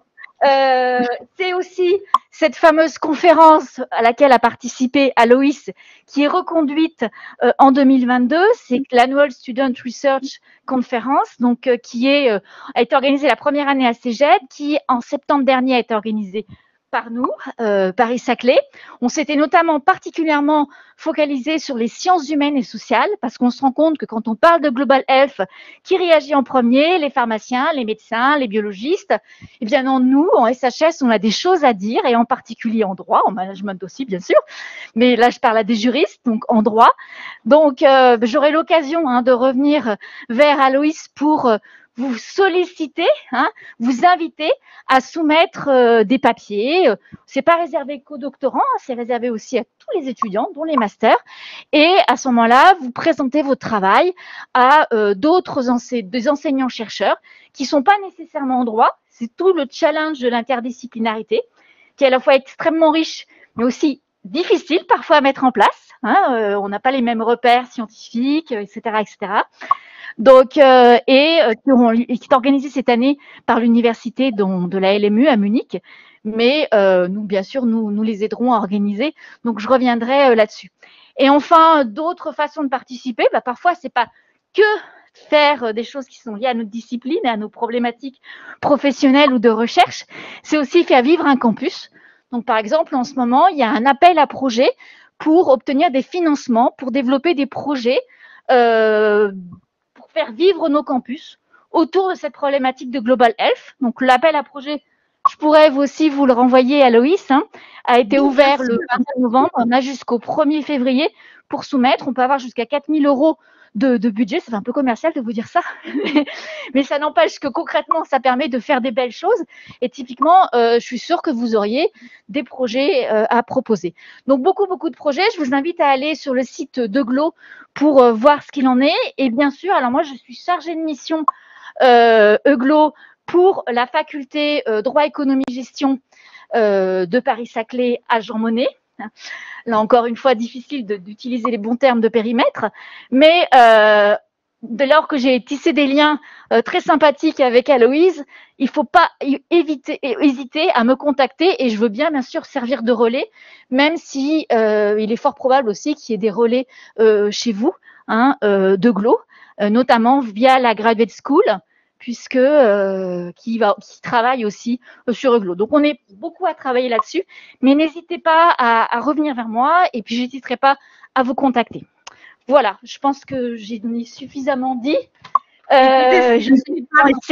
Euh, c'est aussi cette fameuse conférence à laquelle a participé Aloïs, qui est reconduite euh, en deux mille vingt-deux. C'est l'Annual Student Research Conference, donc euh, qui est, euh, a été organisée la première année à Szeged, qui en septembre dernier a été organisée par nous, euh, Paris-Saclay. On s'était notamment particulièrement focalisé sur les sciences humaines et sociales parce qu'on se rend compte que quand on parle de Global Health, qui réagit en premier? Les pharmaciens, les médecins, les biologistes. Eh bien non, nous, en S H S, on a des choses à dire et en particulier en droit, en management aussi, bien sûr. Mais là, je parle à des juristes, donc en droit. Donc, euh, j'aurai l'occasion hein, de revenir vers Aloïs pour euh, vous solliciter, hein, vous inviter à soumettre euh, des papiers. C'est pas réservé qu'aux doctorants, c'est réservé aussi à tous les étudiants, dont les masters. Et à ce moment-là, vous présentez votre travail à euh, d'autres ense des enseignants-chercheurs qui sont pas nécessairement en droit. C'est tout le challenge de l'interdisciplinarité, qui est à la fois extrêmement riche, mais aussi difficile parfois à mettre en place. Hein, euh, on n'a pas les mêmes repères scientifiques, et cetera, et cetera. Donc, euh, et euh, qui, ont, qui est organisé cette année par l'université de la L M U à Munich. Mais euh, nous, bien sûr, nous, nous les aiderons à organiser. Donc, je reviendrai euh, là-dessus. Et enfin, d'autres façons de participer. Bah, parfois, c'est pas que faire des choses qui sont liées à notre discipline et à nos problématiques professionnelles ou de recherche. C'est aussi faire vivre un campus. Donc, par exemple, en ce moment, il y a un appel à projets pour obtenir des financements, pour développer des projets, euh, pour faire vivre nos campus autour de cette problématique de Global Health. Donc, l'appel à projet, je pourrais vous aussi vous le renvoyer à Loïs, hein, a été oui, ouvert le vingt-cinq novembre. On a jusqu'au premier février pour soumettre. On peut avoir jusqu'à quatre mille euros de, de budget. C'est un peu commercial de vous dire ça, mais ça n'empêche que concrètement, ça permet de faire des belles choses. Et typiquement, euh, je suis sûre que vous auriez des projets euh, à proposer. Donc, beaucoup, beaucoup de projets. Je vous invite à aller sur le site de Glo pour euh, voir ce qu'il en est. Et bien sûr, alors moi, je suis chargée de mission euh, Euglo pour la faculté euh, droit, économie, gestion euh, de Paris-Saclay à Jean Monnet. Là encore une fois, difficile d'utiliser les bons termes de périmètre, mais euh, dès lors que j'ai tissé des liens euh, très sympathiques avec Aloïse, il ne faut pas éviter, hésiter à me contacter et je veux bien bien sûr servir de relais, même si euh, il est fort probable aussi qu'il y ait des relais euh, chez vous, hein, euh, de Glo, euh, notamment via la Graduate School, puisque euh, qui va qui travaille aussi euh, sur Euglo. Donc on est beaucoup à travailler là-dessus, mais n'hésitez pas à, à revenir vers moi et puis j'hésiterai pas à vous Voilà, je pense que j'ai suffisamment dit. Euh, je suis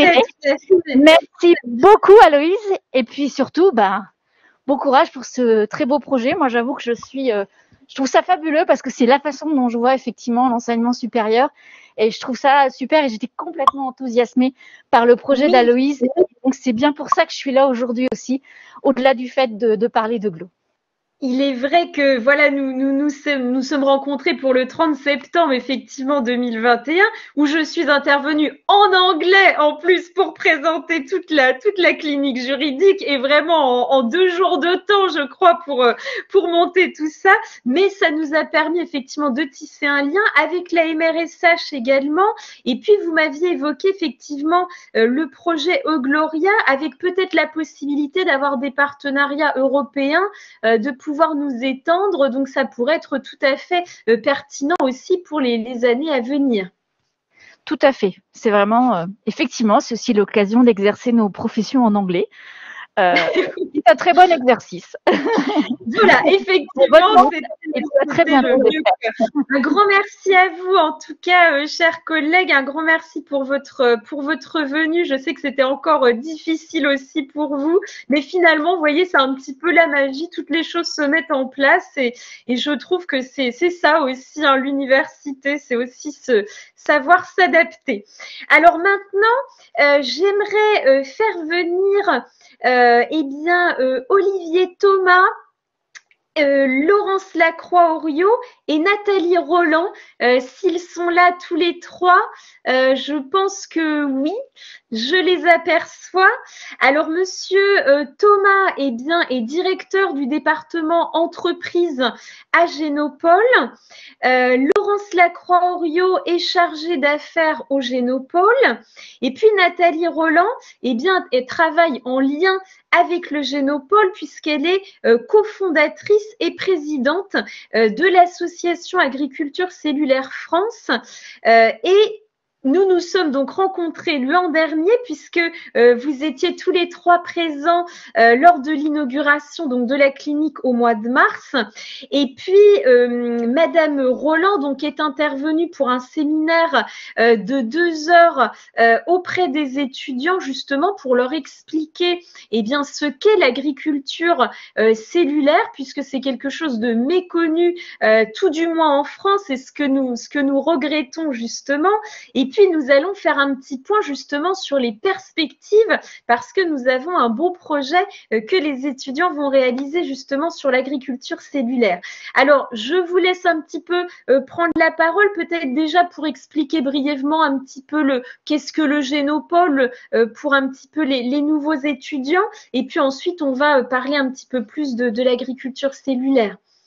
Merci beaucoup Aloïse et puis surtout, ben, bon courage pour ce très beau projet. Moi, j'avoue que je suis, euh, je trouve ça fabuleux parce que c'est la façon dont je vois effectivement l'enseignement supérieur. Et je trouve ça super et j'étais complètement enthousiasmée par le projet oui. d'Aloïse. Donc, c'est bien pour ça que je suis là aujourd'hui aussi, au-delà du fait de, de parler de Glo. Il est vrai que voilà, nous nous nous sommes, nous sommes rencontrés pour le trente septembre effectivement deux mille vingt et un, où je suis intervenue en anglais en plus pour présenter toute la toute la clinique juridique et vraiment en, en deux jours de temps, je crois, pour pour monter tout ça. Mais ça nous a permis effectivement de tisser un lien avec la M R S H également. Et puis vous m'aviez évoqué effectivement euh, le projet Eugloria avec peut-être la possibilité d'avoir des partenariats européens, euh, de pouvoir pouvoir nous étendre, donc ça pourrait être tout à fait euh, pertinent aussi pour les, les années à venir. Tout à fait. C'est vraiment, euh, effectivement, c'est aussi l'occasion d'exercer nos professions en anglais. Euh, c'est un très bon exercice. Voilà, effectivement, c'est très bien. Un grand merci à vous, en tout cas, euh, chers collègues, un grand merci pour votre pour votre venue. Je sais que c'était encore euh, difficile aussi pour vous, mais finalement, vous voyez, c'est un petit peu la magie. Toutes les choses se mettent en place et, et je trouve que c'est c'est ça aussi, hein, l'université, c'est aussi ce savoir s'adapter. Alors maintenant, euh, j'aimerais euh, faire venir Euh, eh bien, euh, Olivier Thomas, euh, Laurence Lacroix-Oriot et Nathalie Roland, euh, s'ils sont là tous les trois, euh, je pense que oui, je les aperçois. Alors, monsieur euh, Thomas eh bien, est directeur du département entreprise à Génopole. Euh, Laurence Lacroix-Oriot est chargée d'affaires au Génopole. Et puis, Nathalie Roland eh bien, elle travaille en lien avec le Génopole puisqu'elle est euh, cofondatrice et présidente euh, de l'association Agriculture Cellulaire France. Euh, et nous nous sommes donc rencontrés l'an dernier puisque euh, vous étiez tous les trois présents euh, lors de l'inauguration donc de la clinique au mois de mars. Et puis euh, Madame Roland donc est intervenue pour un séminaire euh, de deux heures euh, auprès des étudiants justement pour leur expliquer eh bien ce qu'est l'agriculture euh, cellulaire puisque c'est quelque chose de méconnu euh, tout du moins en France et ce que nous ce que nous regrettons justement. Et puis, nous allons faire un petit point justement sur les perspectives parce que nous avons un beau projet que les étudiants vont réaliser justement sur l'agriculture cellulaire. Alors, je vous laisse un petit peu euh, prendre la parole, peut-être déjà pour expliquer brièvement un petit peu le qu'est-ce que le Génopole euh, pour un petit peu les, les nouveaux étudiants. Et puis ensuite, on va parler un petit peu plus de, de l'agriculture cellulaire.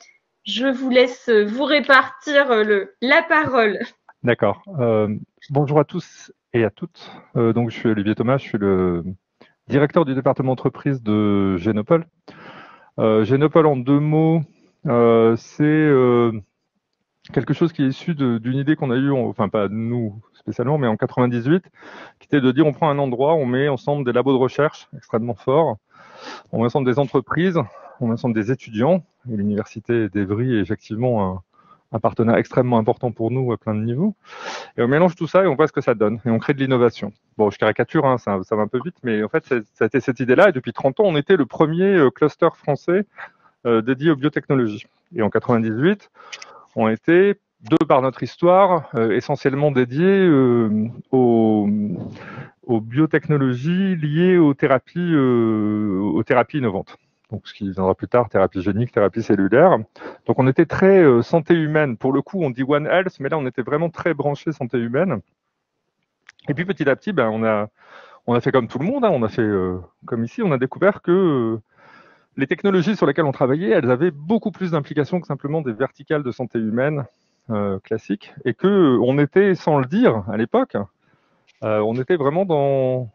je vous laisse vous répartir le, la parole. D'accord. Euh, bonjour à tous et à toutes. Euh, donc, je suis Olivier Thomas, je suis le directeur du département entreprise de Génopole. Euh, Génopole, en deux mots, euh, c'est euh, quelque chose qui est issu d'une idée qu'on a eue, enfin pas nous spécialement, mais en quatre-vingt-dix-huit, qui était de dire on prend un endroit, on met ensemble des labos de recherche extrêmement forts, on met ensemble des entreprises, on met ensemble des étudiants, et l'université d'Evry est effectivement un, un partenaire extrêmement important pour nous à plein de niveaux, et on mélange tout ça et on voit ce que ça donne, et on crée de l'innovation. Bon, je caricature, hein, ça, ça va un peu vite, mais en fait, ça a été cette idée-là, et depuis trente ans, on était le premier cluster français euh, dédié aux biotechnologies. Et en quatre-vingt-dix-huit, on était, de par notre histoire, euh, essentiellement dédiés euh, aux, aux biotechnologies liées aux thérapies, euh, aux thérapies innovantes. Donc, ce qui viendra plus tard, thérapie génique, thérapie cellulaire. Donc, on était très euh, santé humaine. Pour le coup, on dit One Health, mais là, on était vraiment très branché santé humaine. Et puis, petit à petit, ben, on a, on a fait comme tout le monde. Hein, on a fait euh, comme ici. On a découvert que euh, les technologies sur lesquelles on travaillait, elles avaient beaucoup plus d'implications que simplement des verticales de santé humaine euh, classiques. Et que on était, sans le dire à l'époque, euh, on était vraiment dans...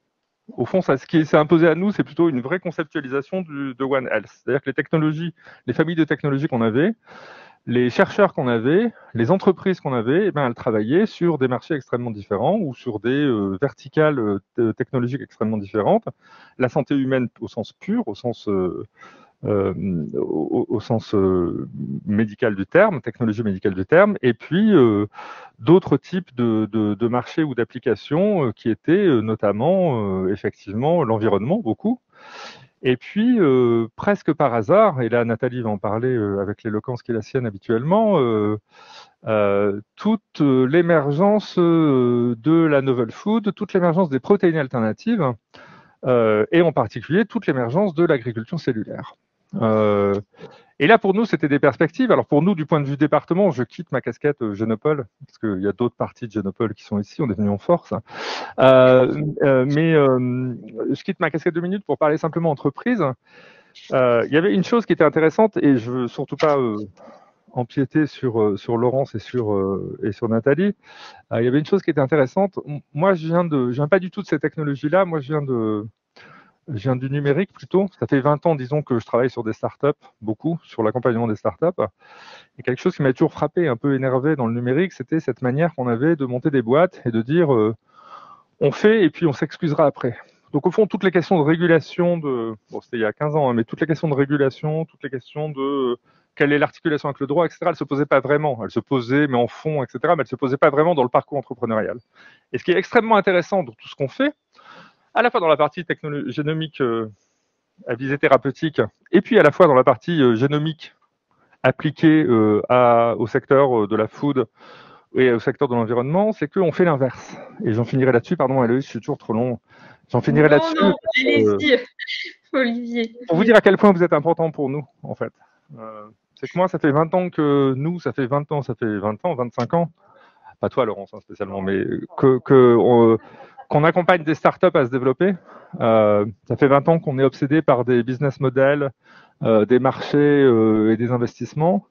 Au fond, ça, ce qui s'est imposé à nous, c'est plutôt une vraie conceptualisation du, de One Health. C'est-à-dire que les technologies, les familles de technologies qu'on avait, les chercheurs qu'on avait, les entreprises qu'on avait, eh ben, elles travaillaient sur des marchés extrêmement différents ou sur des euh, verticales euh, technologiques extrêmement différentes. La santé humaine au sens pur, au sens... Euh, Euh, au, au sens euh, médical du terme, technologie médicale du terme, et puis euh, d'autres types de, de, de marchés ou d'applications euh, qui étaient euh, notamment euh, effectivement l'environnement, beaucoup. Et puis, euh, presque par hasard, et là Nathalie va en parler euh, avec l'éloquence qui est la sienne habituellement, euh, euh, toute l'émergence euh, de la novel food, toute l'émergence des protéines alternatives, euh, et en particulier toute l'émergence de l'agriculture cellulaire. Euh, et là, pour nous, c'était des perspectives. Alors, pour nous, du point de vue département, je quitte ma casquette euh, Génopole, parce qu'il y a d'autres parties de Génopole qui sont ici, on est venu en force. Euh, euh, mais euh, je quitte ma casquette deux minutes pour parler simplement entreprise. Euh, il y avait une chose qui était intéressante, et je veux surtout pas euh, empiéter sur, euh, sur Laurence et sur, euh, et sur Nathalie. Euh, il y avait une chose qui était intéressante. Moi, je viens de, je viens pas du tout de ces technologies-là. Moi, je viens de Je viens du numérique plutôt. Ça fait vingt ans, disons, que je travaille sur des startups, beaucoup, sur l'accompagnement des startups. Et quelque chose qui m'a toujours frappé, un peu énervé dans le numérique, c'était cette manière qu'on avait de monter des boîtes et de dire euh, on fait et puis on s'excusera après. Donc au fond, toutes les questions de régulation, de, bon, c'était il y a quinze ans, hein, mais toutes les questions de régulation, toutes les questions de euh, quelle est l'articulation avec le droit, et cetera, elles ne se posaient pas vraiment. Elles se posaient, mais en fond, et cetera, mais elles ne se posaient pas vraiment dans le parcours entrepreneurial. Et ce qui est extrêmement intéressant dans tout ce qu'on fait, à la fois dans la partie génomique euh, à visée thérapeutique, et puis à la fois dans la partie euh, génomique appliquée euh, à, au secteur euh, de la food et au secteur de l'environnement, c'est qu'on fait l'inverse. Et j'en finirai là-dessus, pardon Aloïs, je suis toujours trop long. J'en finirai là-dessus. Non, non, allez-y, euh, Olivier. Pour vous dire à quel point vous êtes important pour nous, en fait. Euh, c'est que moi, ça fait vingt ans que nous, ça fait vingt ans, ça fait vingt ans, vingt-cinq ans, pas toi Laurence hein, spécialement, mais que... que on, qu'on accompagne des startups à se développer. Euh, ça fait vingt ans qu'on est obsédé par des business models, euh, des marchés euh, et des investissements.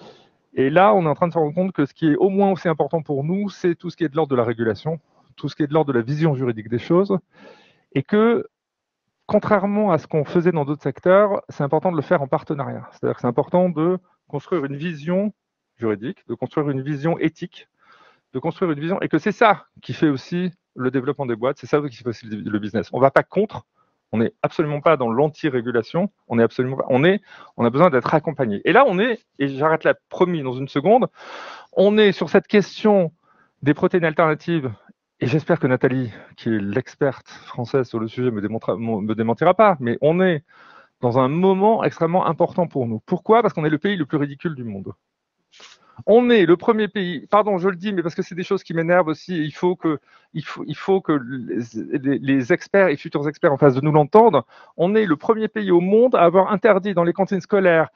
Et là, on est en train de se rendre compte que ce qui est au moins aussi important pour nous, c'est tout ce qui est de l'ordre de la régulation, tout ce qui est de l'ordre de la vision juridique des choses, et que, contrairement à ce qu'on faisait dans d'autres secteurs, c'est important de le faire en partenariat. C'est-à-dire que c'est important de construire une vision juridique, de construire une vision éthique, de construire une vision, et que c'est ça qui fait aussi le développement des boîtes, c'est ça qui fait aussi le business. On ne va pas contre, on n'est absolument pas dans l'anti-régulation, on est absolument pas, on est, on a besoin d'être accompagné. Et là, on est, et j'arrête là promis dans une seconde, on est sur cette question des protéines alternatives, et j'espère que Nathalie, qui est l'experte française sur le sujet, me, me démentira pas, mais on est dans un moment extrêmement important pour nous. Pourquoi ? Parce qu'on est le pays le plus ridicule du monde. On est le premier pays, pardon, je le dis, mais parce que c'est des choses qui m'énervent aussi, il faut que, il faut, il faut que les, les, les experts et futurs experts en face de nous l'entendent, on est le premier pays au monde à avoir interdit dans les cantines scolaires,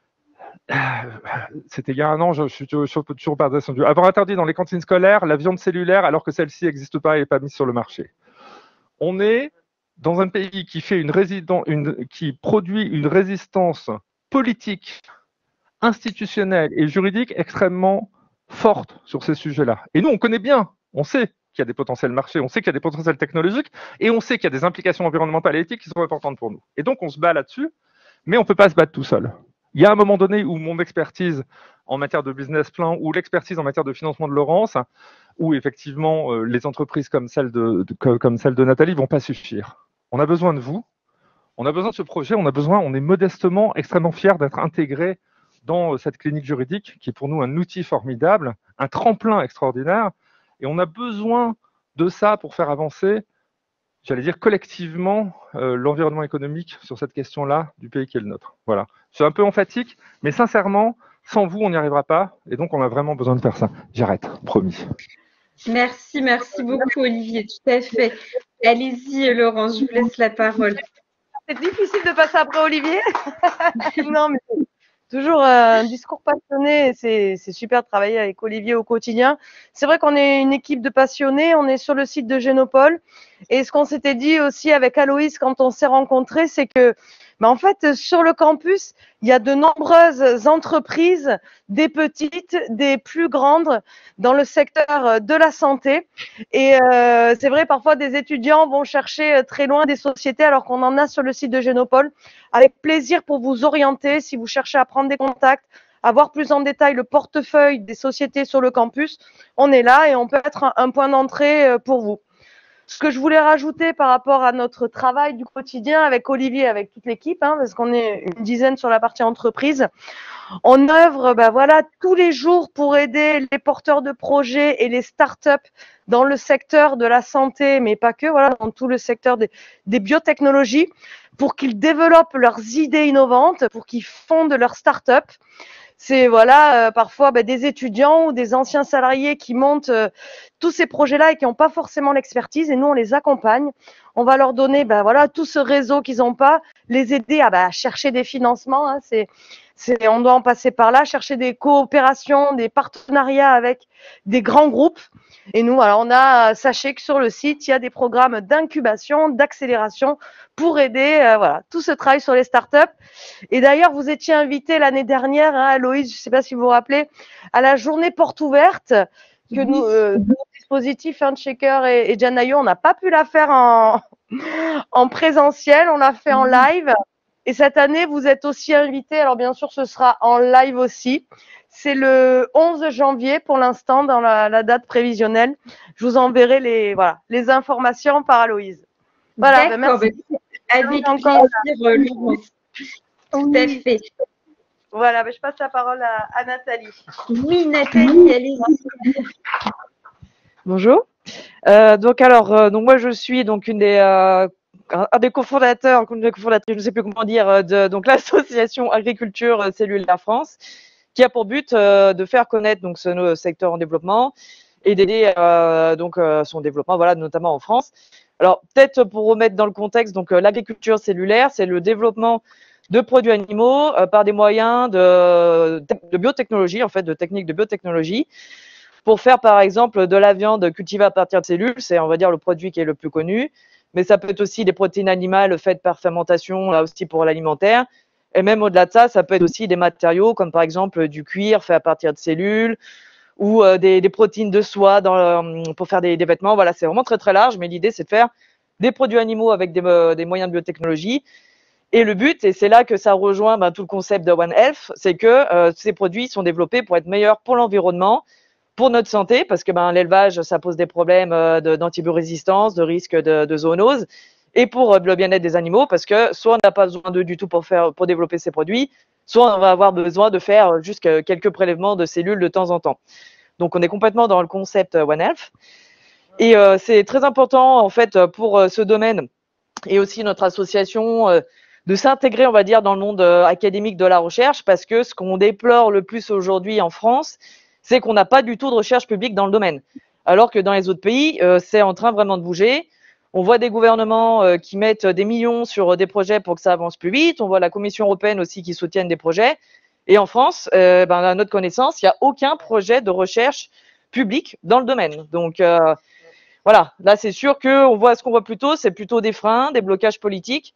c'était il y a un an, je, je suis toujours, toujours pas descendu, avoir interdit dans les cantines scolaires la viande cellulaire alors que celle-ci n'existe pas et n'est pas mise sur le marché. On est dans un pays qui, fait une résident, une, qui produit une résistance politique institutionnelle et juridique extrêmement forte sur ces sujets-là. Et nous, on connaît bien, on sait qu'il y a des potentiels marchés, on sait qu'il y a des potentiels technologiques, et on sait qu'il y a des implications environnementales et éthiques qui sont importantes pour nous. Et donc, on se bat là-dessus, mais on ne peut pas se battre tout seul. Il y a un moment donné où mon expertise en matière de business plan ou l'expertise en matière de financement de Laurence, où effectivement euh, les entreprises comme celle de, de, comme celle de Nathalie ne vont pas suffire. On a besoin de vous, on a besoin de ce projet, on a besoin, on est modestement extrêmement fiers d'être intégrés dans euh, cette clinique juridique qui est pour nous un outil formidable, un tremplin extraordinaire, et on a besoin de ça pour faire avancer, j'allais dire collectivement, euh, l'environnement économique sur cette question-là du pays qui est le nôtre. Voilà. Je suis un peu emphatique, mais sincèrement, sans vous, on n'y arrivera pas, et donc on a vraiment besoin de faire ça. J'arrête, promis. Merci, merci beaucoup Olivier, tout à fait. Allez-y Laurence, je vous laisse la parole. C'est difficile de passer après Olivier. Non, mais toujours un discours passionné, c'est super de travailler avec Olivier au quotidien. C'est vrai qu'on est une équipe de passionnés, on est sur le site de Génopole, et ce qu'on s'était dit aussi avec Aloïs quand on s'est rencontrés, c'est que mais en fait, sur le campus, il y a de nombreuses entreprises, des petites, des plus grandes, dans le secteur de la santé. Et euh, c'est vrai, parfois, des étudiants vont chercher très loin des sociétés, alors qu'on en a sur le site de Génopole. Avec plaisir pour vous orienter, si vous cherchez à prendre des contacts, à voir plus en détail le portefeuille des sociétés sur le campus, on est là et on peut être un, un point d'entrée pour vous. Ce que je voulais rajouter par rapport à notre travail du quotidien avec Olivier, avec toute l'équipe, hein, parce qu'on est une dizaine sur la partie entreprise, on œuvre ben voilà, tous les jours pour aider les porteurs de projets et les startups dans le secteur de la santé, mais pas que, voilà, dans tout le secteur des, des biotechnologies, pour qu'ils développent leurs idées innovantes, pour qu'ils fondent leurs startups. C'est voilà euh, parfois bah, des étudiants ou des anciens salariés qui montent euh, tous ces projets-là et qui n'ont pas forcément l'expertise, et nous on les accompagne. On va leur donner bah, voilà tout ce réseau qu'ils n'ont pas, les aider à bah, chercher des financements. Hein, c'est, c'est, on doit en passer par là, chercher des coopérations, des partenariats avec des grands groupes. Et nous, alors on a, sachez que sur le site, il y a des programmes d'incubation, d'accélération pour aider euh, voilà, tout ce travail sur les startups. Et d'ailleurs, vous étiez invité l'année dernière, hein, Aloïs, je ne sais pas si vous vous rappelez, à la journée porte ouverte que nous, euh, nos dispositifs, hein, Checker et, et Janayo, on n'a pas pu la faire en, en présentiel, on l'a fait en live. Et cette année, vous êtes aussi invité. Alors bien sûr, ce sera en live aussi. C'est le onze janvier pour l'instant dans la, la date prévisionnelle. Je vous enverrai les, voilà, les informations par Aloïse. Voilà, ben merci. Avec plaisir, Laurence. Tout à fait. Voilà, ben je passe la parole à, à Nathalie. Oui, Nathalie, allez-y. Bonjour. Euh, donc alors, euh, donc moi je suis donc une des euh, un des cofondateurs, une des cofondatrices, je ne sais plus comment dire, de donc l'association Agriculture Cellulaire France, qui a pour but euh, de faire connaître donc ce secteur en développement et d'aider euh, donc euh, son développement, voilà, notamment en France. Alors peut-être pour remettre dans le contexte, donc euh, l'agriculture cellulaire, c'est le développement de produits animaux euh, par des moyens de, de biotechnologie, en fait, de techniques de biotechnologie, pour faire par exemple de la viande cultivée à partir de cellules, c'est on va dire le produit qui est le plus connu, mais ça peut être aussi des protéines animales faites par fermentation, là aussi pour l'alimentaire. Et même au-delà de ça, ça peut être aussi des matériaux comme par exemple du cuir fait à partir de cellules ou euh, des, des protéines de soie dans, euh, pour faire des, des vêtements. Voilà, c'est vraiment très très large, mais l'idée c'est de faire des produits animaux avec des, euh, des moyens de biotechnologie. Et le but, et c'est là que ça rejoint ben, tout le concept de One Health, c'est que euh, ces produits sont développés pour être meilleurs pour l'environnement, pour notre santé, parce que ben, l'élevage, ça pose des problèmes euh, d'antibiorésistance, de risque de, de zoonose, et pour euh, le bien-être des animaux, parce que soit on n'a pas besoin d'eux du tout pour, faire, pour développer ces produits, soit on va avoir besoin de faire juste quelques prélèvements de cellules de temps en temps. Donc on est complètement dans le concept One Health. Et euh, c'est très important, en fait, pour euh, ce domaine, et aussi notre association, euh, de s'intégrer, on va dire, dans le monde euh, académique de la recherche, parce que ce qu'on déplore le plus aujourd'hui en France, c'est qu'on n'a pas du tout de recherche publique dans le domaine. Alors que dans les autres pays, euh, c'est en train vraiment de bouger. On voit des gouvernements euh, qui mettent des millions sur euh, des projets pour que ça avance plus vite. On voit la Commission européenne aussi qui soutienne des projets. Et en France, euh, ben, à notre connaissance, il n'y a aucun projet de recherche publique dans le domaine. Donc euh, voilà, là c'est sûr qu'on voit ce qu'on voit plutôt, c'est plutôt des freins, des blocages politiques.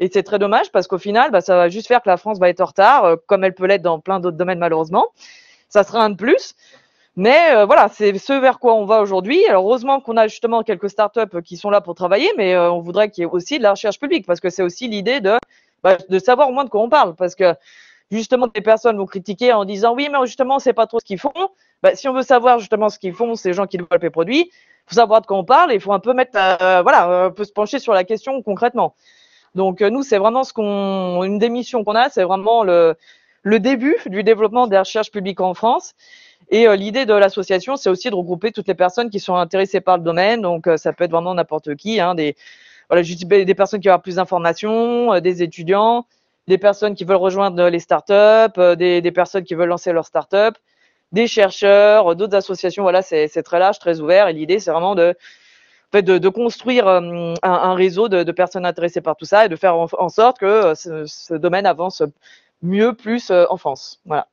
Et c'est très dommage parce qu'au final, bah, ça va juste faire que la France va être en retard, euh, comme elle peut l'être dans plein d'autres domaines malheureusement. Ça sera un de plus. Mais euh, voilà, c'est ce vers quoi on va aujourd'hui. Alors heureusement qu'on a justement quelques startups qui sont là pour travailler, mais euh, on voudrait qu'il y ait aussi de la recherche publique parce que c'est aussi l'idée de, bah, de savoir au moins de quoi on parle. Parce que justement, des personnes vont critiquer en disant oui, mais justement, c'est pas trop ce qu'ils font. Bah, si on veut savoir justement ce qu'ils font, ces gens qui développent les produits, il faut savoir de quoi on parle et il faut un peu mettre, euh, voilà, un peu se pencher sur la question concrètement. Donc euh, nous, c'est vraiment ce qu'on, une des missions qu'on a, c'est vraiment le, le début du développement des recherches publiques en France. Et euh, l'idée de l'association, c'est aussi de regrouper toutes les personnes qui sont intéressées par le domaine. Donc euh, ça peut être vraiment n'importe qui, hein, des, voilà, juste des personnes qui veulent avoir plus d'informations, euh, des étudiants, des personnes qui veulent rejoindre les startups, euh, des, des personnes qui veulent lancer leur startup, des chercheurs, euh, d'autres associations. Voilà, c'est très large, très ouvert. Et l'idée, c'est vraiment de En fait, de, de construire un, un réseau de, de personnes intéressées par tout ça et de faire en, en sorte que ce, ce domaine avance mieux, plus en France. Voilà.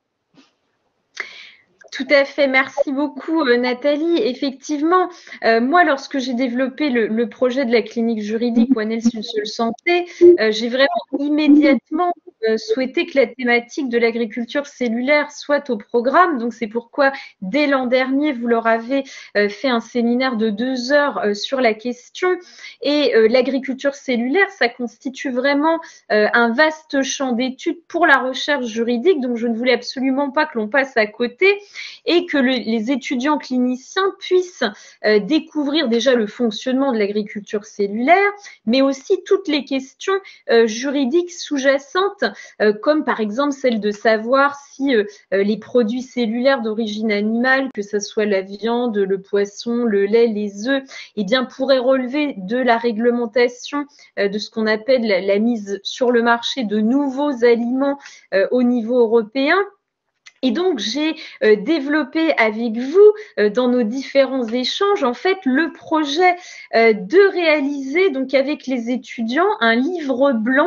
Tout à fait, merci beaucoup euh, Nathalie. Effectivement, euh, moi lorsque j'ai développé le, le projet de la clinique juridique One Health Une Seule Santé, euh, j'ai vraiment immédiatement euh, souhaité que la thématique de l'agriculture cellulaire soit au programme. Donc c'est pourquoi dès l'an dernier, vous leur avez euh, fait un séminaire de deux heures euh, sur la question. Et euh, l'agriculture cellulaire, ça constitue vraiment euh, un vaste champ d'études pour la recherche juridique. Donc je ne voulais absolument pas que l'on passe à côté et que le, les étudiants cliniciens puissent euh, découvrir déjà le fonctionnement de l'agriculture cellulaire, mais aussi toutes les questions euh, juridiques sous-jacentes, euh, comme par exemple celle de savoir si euh, les produits cellulaires d'origine animale, que ce soit la viande, le poisson, le lait, les œufs, eh bien, pourraient relever de la réglementation euh, de ce qu'on appelle la, la mise sur le marché de nouveaux aliments euh, au niveau européen. Et donc, j'ai euh, développé avec vous, euh, dans nos différents échanges, en fait, le projet euh, de réaliser, donc avec les étudiants, un livre blanc.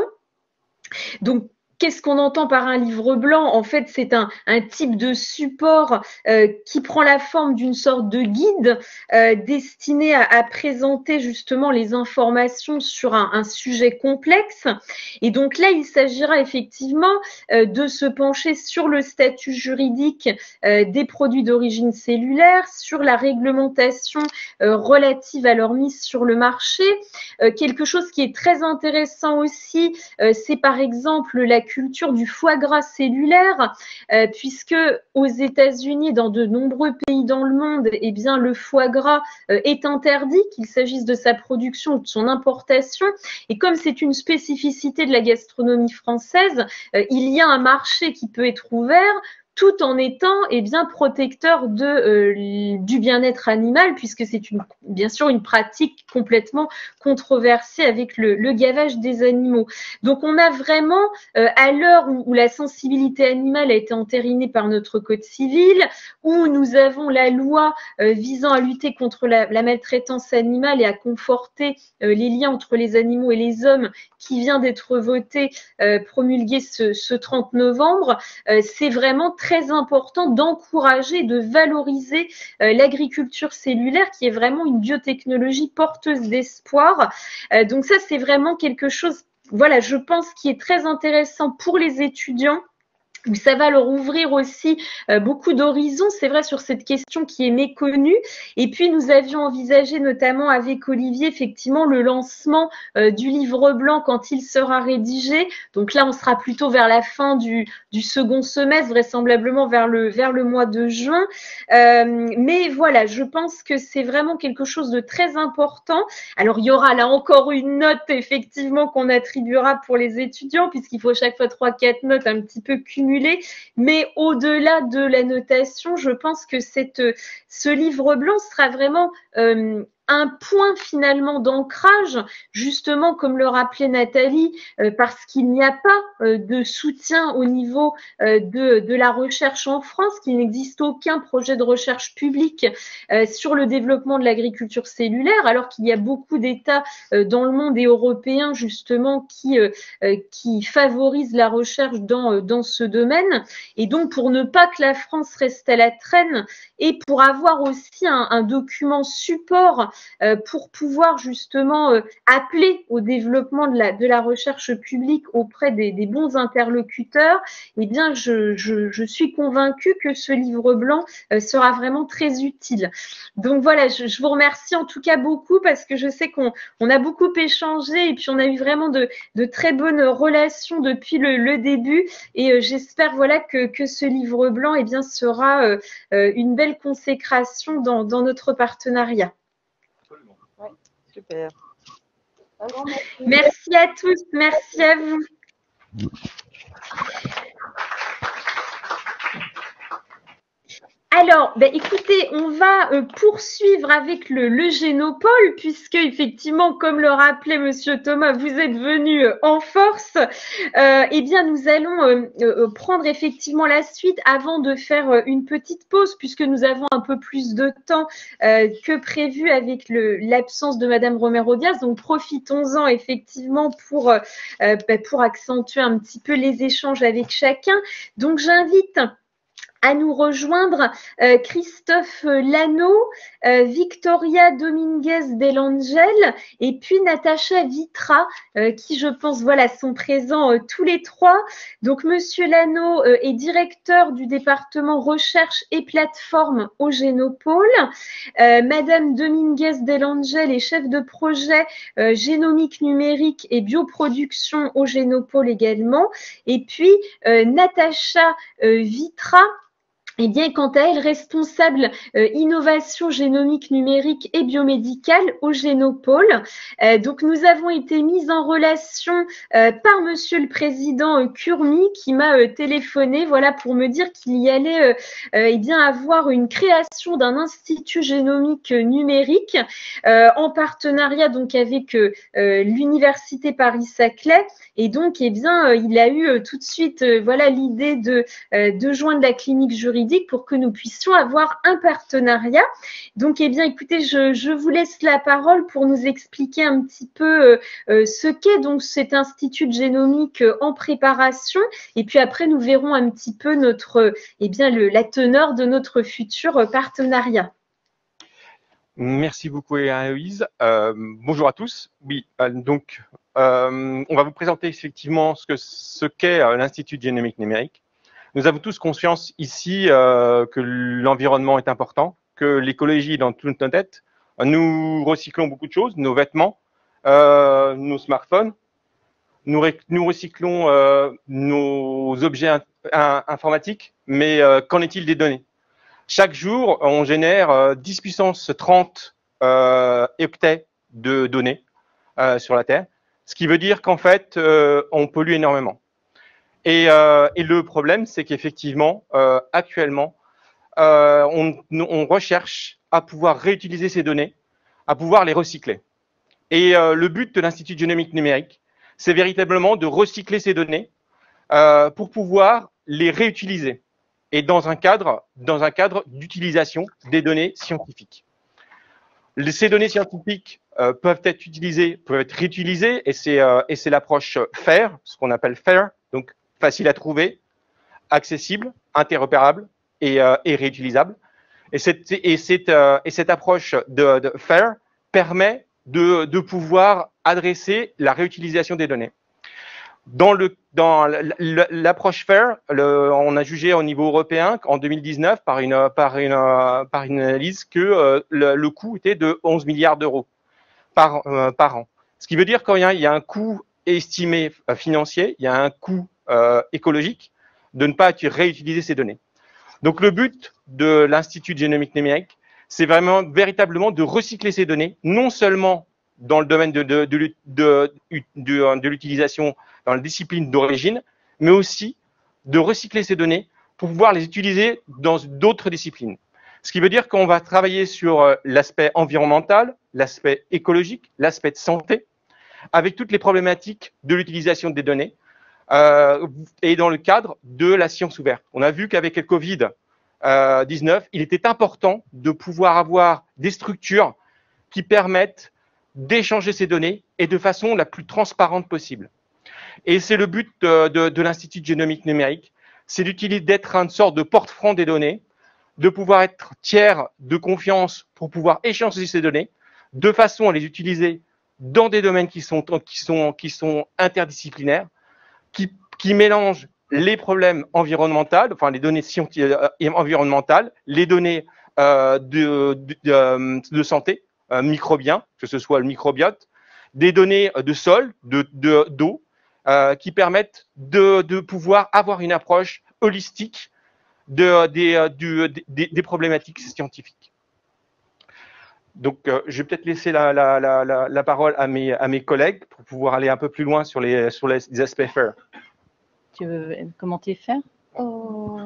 Donc, qu'est-ce qu'on entend par un livre blanc? En fait, c'est un, un type de support euh, qui prend la forme d'une sorte de guide euh, destiné à, à présenter justement les informations sur un, un sujet complexe. Et donc là, il s'agira effectivement euh, de se pencher sur le statut juridique euh, des produits d'origine cellulaire, sur la réglementation euh, relative à leur mise sur le marché. Euh, quelque chose qui est très intéressant aussi, euh, c'est par exemple la culture du foie gras cellulaire, euh, puisque aux États-Unis et dans de nombreux pays dans le monde, eh bien, le foie gras euh, est interdit, qu'il s'agisse de sa production ou de son importation. Et comme c'est une spécificité de la gastronomie française, euh, il y a un marché qui peut être ouvert tout en étant eh bien, protecteur de, euh, du bien-être animal, puisque c'est une, bien sûr une pratique complètement controversée avec le, le gavage des animaux. Donc on a vraiment, euh, à l'heure où, où la sensibilité animale a été entérinée par notre code civil, où nous avons la loi euh, visant à lutter contre la, la maltraitance animale et à conforter euh, les liens entre les animaux et les hommes, qui vient d'être votée, euh, promulguée ce, ce trente novembre, euh, c'est vraiment très important d'encourager, de valoriser euh, l'agriculture cellulaire, qui est vraiment une biotechnologie porteuse d'espoir. Euh, donc ça, c'est vraiment quelque chose, voilà, je pense, qui est très intéressant pour les étudiants, où ça va leur ouvrir aussi euh, beaucoup d'horizons, c'est vrai, sur cette question qui est méconnue. Et puis, nous avions envisagé, notamment avec Olivier, effectivement, le lancement euh, du livre blanc quand il sera rédigé. Donc là, on sera plutôt vers la fin du, du second semestre, vraisemblablement vers le, vers le mois de juin. Euh, mais voilà, je pense que c'est vraiment quelque chose de très important. Alors, il y aura là encore une note, effectivement, qu'on attribuera pour les étudiants, puisqu'il faut chaque fois trois, quatre notes un petit peu cumulées. Mais au-delà de la notation, je pense que cette, ce livre blanc sera vraiment euh, un point finalement d'ancrage, justement comme le rappelait Nathalie, euh, parce qu'il n'y a pas euh, de soutien au niveau euh, de, de la recherche en France, qu'il n'existe aucun projet de recherche publique euh, sur le développement de l'agriculture cellulaire, alors qu'il y a beaucoup d'États euh, dans le monde et européens justement qui, euh, qui favorisent la recherche dans, dans ce domaine. Et donc pour ne pas que la France reste à la traîne et pour avoir aussi un, un document support euh, pour pouvoir justement euh, appeler au développement de la, de la recherche publique auprès des, des bons interlocuteurs, eh bien, je, je, je suis convaincue que ce livre blanc euh, sera vraiment très utile. Donc voilà, je, je vous remercie en tout cas beaucoup parce que je sais qu'on on a beaucoup échangé et puis on a eu vraiment de, de très bonnes relations depuis le, le début et euh, j'espère voilà que, que ce livre blanc eh bien, sera euh, euh, une belle consécration dans, dans notre partenariat. Absolument. Ouais, super. Un grand merci. Merci à tous, merci à vous. Alors, ben, écoutez, on va euh, poursuivre avec le, le Génopole, puisque effectivement, comme le rappelait Monsieur Thomas, vous êtes venu euh, en force. Euh, eh bien, nous allons euh, euh, prendre effectivement la suite avant de faire euh, une petite pause, puisque nous avons un peu plus de temps euh, que prévu avec le, l'absence de Madame Romero-Diaz. Donc, profitons-en effectivement pour euh, ben, pour accentuer un petit peu les échanges avec chacun. Donc, j'invite à nous rejoindre euh, Christophe Lano, euh, Victoria Dominguez Del Angel et puis Natacha Vitra euh, qui je pense voilà sont présents euh, tous les trois. Donc Monsieur Lano euh, est directeur du département recherche et plateforme au Génopole. Euh, Madame Dominguez Del Angel est chef de projet euh, génomique numérique et bioproduction au Génopole également. Et puis euh, Natacha euh, Vitra, eh bien, quant à elle, responsable euh, innovation génomique numérique et biomédicale au Génopole. Euh, donc, nous avons été mises en relation euh, par Monsieur le Président euh, Curmi qui m'a euh, téléphoné, voilà, pour me dire qu'il y allait, euh, euh, eh bien, avoir une création d'un institut génomique euh, numérique euh, en partenariat donc avec euh, l'université Paris-Saclay. Et donc, eh bien, euh, il a eu euh, tout de suite, euh, voilà, l'idée de euh, de joindre la clinique juridique pour que nous puissions avoir un partenariat. Donc, eh bien, écoutez, je, je vous laisse la parole pour nous expliquer un petit peu euh, ce qu'est donc cet institut génomique euh, en préparation. Et puis après, nous verrons un petit peu notre, eh bien, le, la teneur de notre futur euh, partenariat. Merci beaucoup, Héloïse. Euh, bonjour à tous. Oui, euh, donc, euh, on va vous présenter effectivement ce que ce qu'est euh, l'Institut de génomique numérique. Nous avons tous conscience ici euh, que l'environnement est important, que l'écologie est dans toute notre tête. Nous recyclons beaucoup de choses, nos vêtements, euh, nos smartphones. Nous, nous recyclons euh, nos objets in in informatiques, mais euh, qu'en est-il des données? Chaque jour, on génère euh, dix puissance trente euh, octets de données euh, sur la Terre, ce qui veut dire qu'en fait, euh, on pollue énormément. Et, euh, et le problème, c'est qu'effectivement, euh, actuellement, euh, on, on recherche à pouvoir réutiliser ces données, à pouvoir les recycler. Et euh, le but de l'Institut de génomique numérique, c'est véritablement de recycler ces données euh, pour pouvoir les réutiliser. Et dans un cadre, dans un cadre d'utilisation des données scientifiques. Ces données scientifiques euh, peuvent être utilisées, peuvent être réutilisées, et c'est euh, et c'est l'approche FAIR, ce qu'on appelle FAIR, donc facile à trouver, accessible, interopérable et, euh, et réutilisable. Et cette, et cette, euh, et cette approche de, de FAIR permet de, de pouvoir adresser la réutilisation des données. Dans le dans l'approche FAIR, le, on a jugé au niveau européen en deux mille dix-neuf par une par une par une analyse que euh, le, le coût était de onze milliards d'euros par euh, par an. Ce qui veut dire qu'il y a, il y a un coût estimé euh, financier, il y a un coût euh, écologique de ne pas réutiliser ces données. Donc le but de l'Institut de génomique numérique, c'est vraiment véritablement de recycler ces données, non seulement dans le domaine de, de, de, de, de, de l'utilisation dans la discipline d'origine, mais aussi de recycler ces données pour pouvoir les utiliser dans d'autres disciplines. Ce qui veut dire qu'on va travailler sur l'aspect environnemental, l'aspect écologique, l'aspect de santé, avec toutes les problématiques de l'utilisation des données euh, et dans le cadre de la science ouverte. On a vu qu'avec le Covid dix-neuf, il était important de pouvoir avoir des structures qui permettent d'échanger ces données et de façon la plus transparente possible. Et c'est le but de, de, de l'Institut de génomique numérique, c'est d'utiliser d'être une sorte de porte-franc des données, de pouvoir être tiers de confiance pour pouvoir échanger ces données, de façon à les utiliser dans des domaines qui sont, qui sont, qui sont interdisciplinaires, qui, qui mélangent les problèmes environnementaux, enfin les données environnementales, les données euh, de, de, de santé, euh, microbiens, que ce soit le microbiote, des données de sol, de, de, d'eau, euh, qui permettent de, de pouvoir avoir une approche holistique de, des, de, des, des problématiques scientifiques. Donc, euh, je vais peut-être laisser la, la, la, la, la parole à mes, à mes collègues pour pouvoir aller un peu plus loin sur les, sur les, les aspects faire. Tu veux commenter faire? Oh.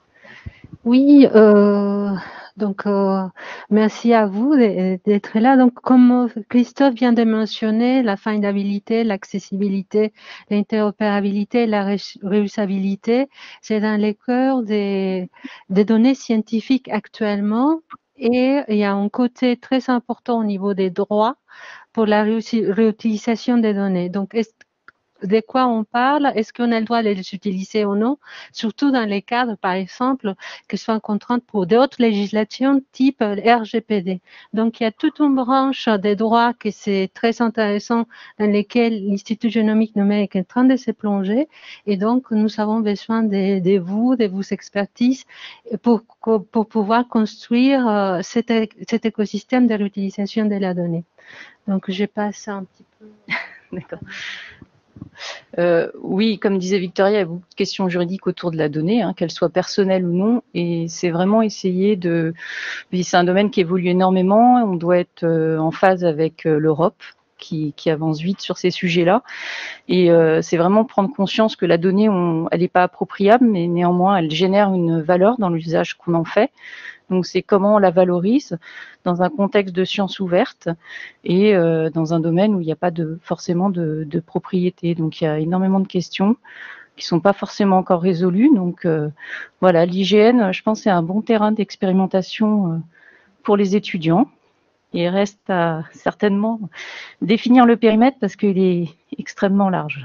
Oui, euh, donc euh, merci à vous d'être là. Donc, comme Christophe vient de mentionner, la findabilité, l'accessibilité, l'interopérabilité, la réusabilité, c'est dans les cœurs des, des données scientifiques actuellement. Et il y a un côté très important au niveau des droits pour la réutilisation des données. Donc, est-ce de quoi on parle? Est-ce qu'on a le droit de les utiliser ou non? Surtout dans les cadres, par exemple, que ce soit contrainte pour d'autres législations type R G P D. Donc, il y a toute une branche des droits que c'est très intéressant dans lesquels l'Institut génomique numérique est en train de se plonger. Et donc, nous avons besoin de, de vous, de vos expertises pour, pour pouvoir construire euh, cet, cet écosystème de l'utilisation de la donnée. Donc, je passe un petit peu. D'accord. Euh, oui, comme disait Victoria, il y a beaucoup de questions juridiques autour de la donnée, hein, qu'elle soit personnelle ou non, et c'est vraiment essayer de... C'est un domaine qui évolue énormément, on doit être euh, en phase avec euh, l'Europe, qui, qui avance vite sur ces sujets-là, et euh, c'est vraiment prendre conscience que la donnée, on, elle n'est pas appropriable, mais néanmoins, elle génère une valeur dans l'usage qu'on en fait. Donc, c'est comment on la valorise dans un contexte de science ouverte et euh, dans un domaine où il n'y a pas de, forcément de, de propriété. Donc, il y a énormément de questions qui ne sont pas forcément encore résolues. Donc, euh, voilà, l'I G N, je pense, c'est un bon terrain d'expérimentation euh, pour les étudiants. Et il reste à certainement définir le périmètre parce qu'il est extrêmement large.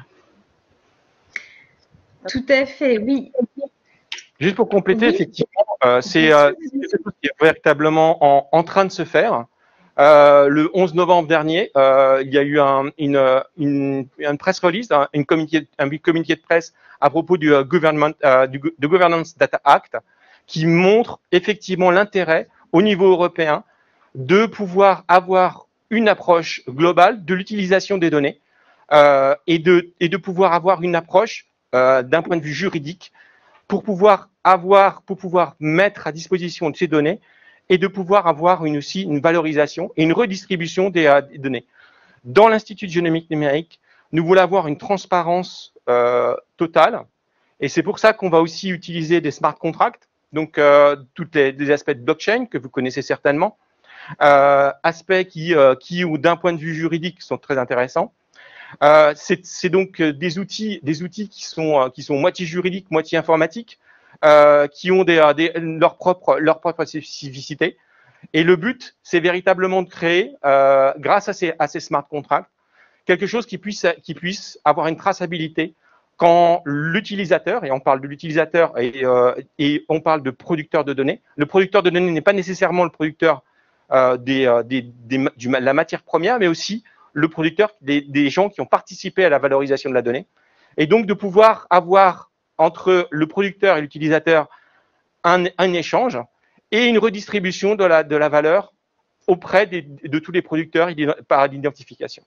Tout à fait, oui. Juste pour compléter, oui. Effectivement, euh, c'est euh, quelque chose qui est véritablement en, en train de se faire. Euh, le onze novembre dernier, euh, il y a eu un, une, une, une press release, un, une communiqué, un communiqué de presse à propos du, uh, government, uh, du, du Governance Data Act qui montre effectivement l'intérêt au niveau européen de pouvoir avoir une approche globale de l'utilisation des données euh, et, de, et de pouvoir avoir une approche euh, d'un point de vue juridique pour pouvoir avoir, pour pouvoir mettre à disposition de ces données et de pouvoir avoir une, aussi une valorisation et une redistribution des, euh, des données. Dans l'Institut génomique numérique, nous voulons avoir une transparence euh, totale et c'est pour ça qu'on va aussi utiliser des smart contracts, donc euh, tous les, les aspects de blockchain que vous connaissez certainement, euh, aspects qui, euh, qui ou d'un point de vue juridique, sont très intéressants. Euh, c'est donc des outils, des outils qui sont, qui sont moitié juridiques, moitié informatiques, euh, qui ont des, des, leur propre, leur propre spécificité. Et le but, c'est véritablement de créer, euh, grâce à ces, à ces smart contracts, quelque chose qui puisse, qui puisse avoir une traçabilité quand l'utilisateur, et on parle de l'utilisateur et, euh, et on parle de producteur de données. Le producteur de données n'est pas nécessairement le producteur euh, des, des, des, du, de la matière première, mais aussi le producteur des, des gens qui ont participé à la valorisation de la donnée. Et donc, de pouvoir avoir entre le producteur et l'utilisateur un, un échange et une redistribution de la, de la valeur auprès des, de tous les producteurs par l'identification.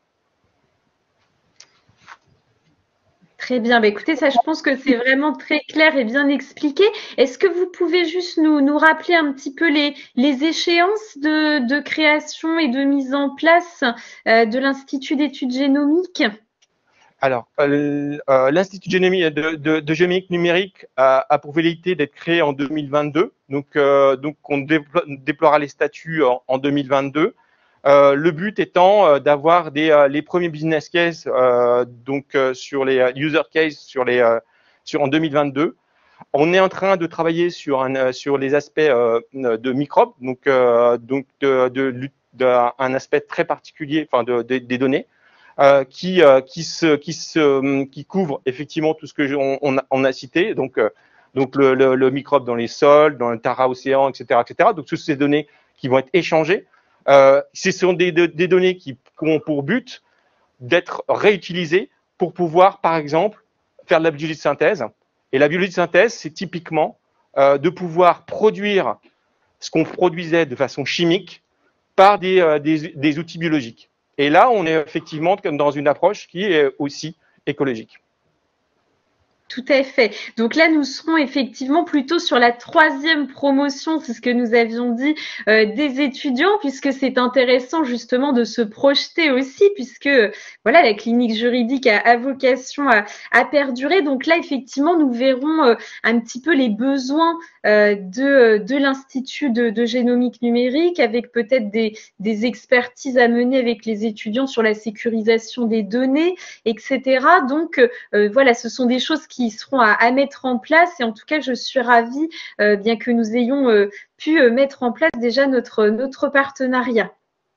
Très bien. Bah, écoutez, ça, je pense que c'est vraiment très clair et bien expliqué. Est-ce que vous pouvez juste nous, nous rappeler un petit peu les, les échéances de, de création et de mise en place euh, de l'Institut d'études génomiques? Alors, euh, euh, l'Institut de, de, de génomique numérique a, a pour velléité d'être créé en deux mille vingt-deux. Donc, euh, donc on déplo déploiera les statuts en, en deux mille vingt-deux. Euh, le but étant euh, d'avoir des euh, les premiers business cases euh, donc euh, sur les user cases sur les euh, sur en deux mille vingt-deux. On est en train de travailler sur un euh, sur les aspects euh, de microbes, donc euh, donc de, de, de, de un aspect très particulier, enfin de, de, des données euh, qui euh, qui se qui se qui couvre effectivement tout ce que je, on, on, a, on a cité, donc euh, donc le, le, le microbe dans les sols, dans le Tara océan, et cetera, et cetera. Donc toutes ces données qui vont être échangées Euh, ce sont des, des données qui ont pour but d'être réutilisées pour pouvoir, par exemple, faire de la biologie de synthèse. Et la biologie de synthèse, c'est typiquement euh, de pouvoir produire ce qu'on produisait de façon chimique par des, euh, des, des outils biologiques. Et là, on est effectivement dans une approche qui est aussi écologique. Tout à fait. Donc là, nous serons effectivement plutôt sur la troisième promotion, c'est ce que nous avions dit, euh, des étudiants, puisque c'est intéressant justement de se projeter aussi, puisque voilà, la clinique juridique a, a vocation à, à perdurer. Donc là, effectivement, nous verrons euh, un petit peu les besoins euh, de, de l'Institut de, de génomique numérique, avec peut-être des, des expertises à mener avec les étudiants sur la sécurisation des données, et cetera. Donc euh, voilà, ce sont des choses qui qui seront à, à mettre en place et en tout cas je suis ravie euh, bien que nous ayons euh, pu euh, mettre en place déjà notre, notre partenariat.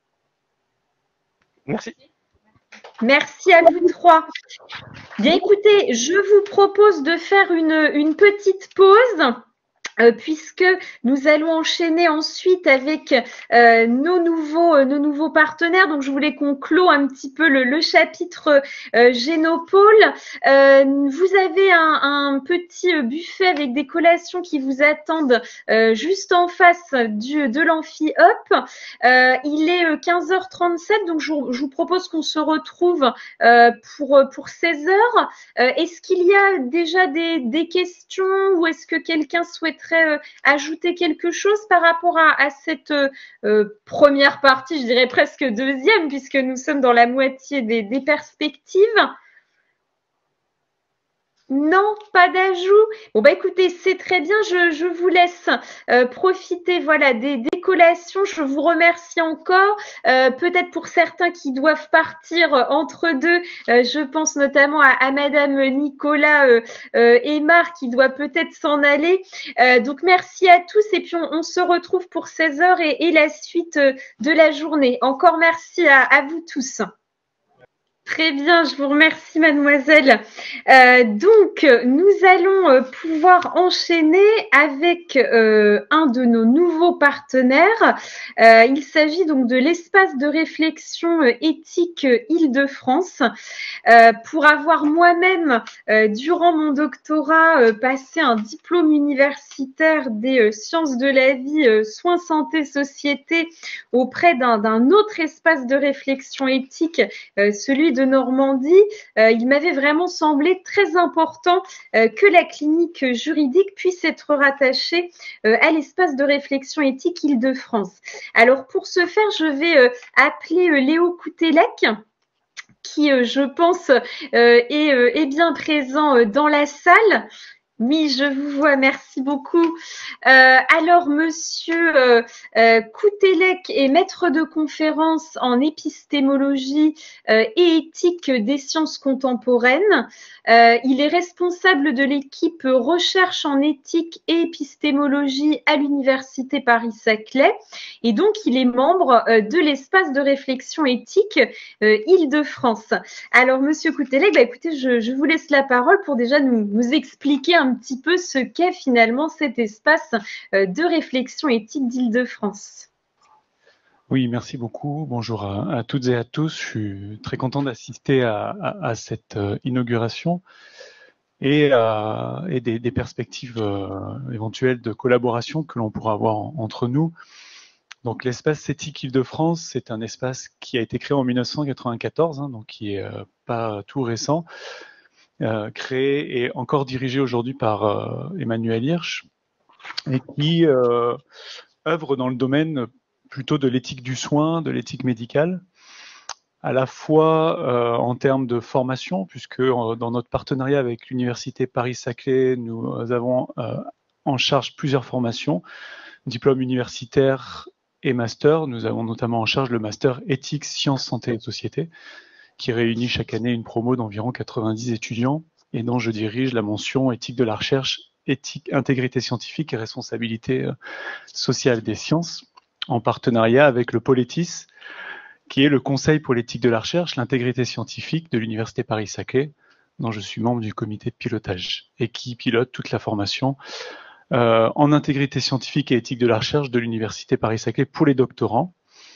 Merci. Merci à vous trois. Bien écoutez, je vous propose de faire une, une petite pause. Euh, puisque nous allons enchaîner ensuite avec euh, nos nouveaux euh, nos nouveaux partenaires. Donc, je voulais qu'on clôt un petit peu le, le chapitre euh, Génopôle. Euh, vous avez un, un petit buffet avec des collations qui vous attendent euh, juste en face du, de l'amphi Up. Euh, il est quinze heures trente-sept, donc je, je vous propose qu'on se retrouve euh, pour pour seize heures. Euh, est-ce qu'il y a déjà des, des questions ou est-ce que quelqu'un souhaiterait Euh, ajouter quelque chose par rapport à, à cette euh, première partie, je dirais presque deuxième, puisque nous sommes dans la moitié des, des perspectives? Non, pas d'ajout. Bon, bah écoutez, c'est très bien. Je, je vous laisse euh, profiter voilà, des, des collations. Je vous remercie encore. Euh, Peut-être pour certains qui doivent partir entre deux, euh, je pense notamment à, à Madame Nicolas euh, euh, Aymar qui doit peut-être s'en aller. Euh, donc, merci à tous. Et puis, on, on se retrouve pour seize heures et, et la suite de la journée. Encore merci à, à vous tous. Très bien, je vous remercie mademoiselle. Euh, donc, nous allons euh, pouvoir enchaîner avec euh, un de nos nouveaux partenaires. Euh, il s'agit donc de l'espace de réflexion euh, éthique euh, Île-de-France. Euh, pour avoir moi-même, euh, durant mon doctorat, euh, passé un diplôme universitaire des euh, sciences de la vie, euh, soins, santé, société, auprès d'un d'un autre espace de réflexion éthique, euh, celui de de Normandie, euh, il m'avait vraiment semblé très important euh, que la clinique juridique puisse être rattachée euh, à l'espace de réflexion éthique Île-de-France. Alors pour ce faire, je vais euh, appeler euh, Léo Coutelec, qui euh, je pense euh, est, euh, est bien présent euh, dans la salle. Oui, je vous vois, merci beaucoup. Euh, alors, monsieur euh, euh, Coutelec est maître de conférence en épistémologie euh, et éthique des sciences contemporaines. Euh, il est responsable de l'équipe recherche en éthique et épistémologie à l'université Paris-Saclay. Et donc, il est membre euh, de l'espace de réflexion éthique euh, Île-de-France. Alors, monsieur Coutelec, bah, écoutez, je, je vous laisse la parole pour déjà nous, nous expliquer un un petit peu ce qu'est finalement cet espace de réflexion éthique d'Île-de-France. Oui, merci beaucoup. Bonjour à, à toutes et à tous. Je suis très content d'assister à, à, à cette euh, inauguration et, euh, et des, des perspectives euh, éventuelles de collaboration que l'on pourra avoir en, entre nous. Donc l'espace éthique Île-de-France, c'est un espace qui a été créé en mille neuf cent quatre-vingt-quatorze, hein, donc qui est euh, pas tout récent. Euh, créé et encore dirigé aujourd'hui par euh, Emmanuel Hirsch et qui euh, œuvre dans le domaine plutôt de l'éthique du soin, de l'éthique médicale, à la fois euh, en termes de formation, puisque euh, dans notre partenariat avec l'Université Paris-Saclay, nous avons euh, en charge plusieurs formations, diplôme universitaire et master. Nous avons notamment en charge le master éthique, sciences, santé et société, qui réunit chaque année une promo d'environ quatre-vingt-dix étudiants et dont je dirige la mention éthique de la recherche, éthique, intégrité scientifique et responsabilité sociale des sciences, en partenariat avec le Poletis, qui est le Conseil pour l'éthique de la recherche, l'intégrité scientifique de l'Université Paris-Saclay, dont je suis membre du comité de pilotage et qui pilote toute la formation euh, en intégrité scientifique et éthique de la recherche de l'Université Paris-Saclay pour les doctorants.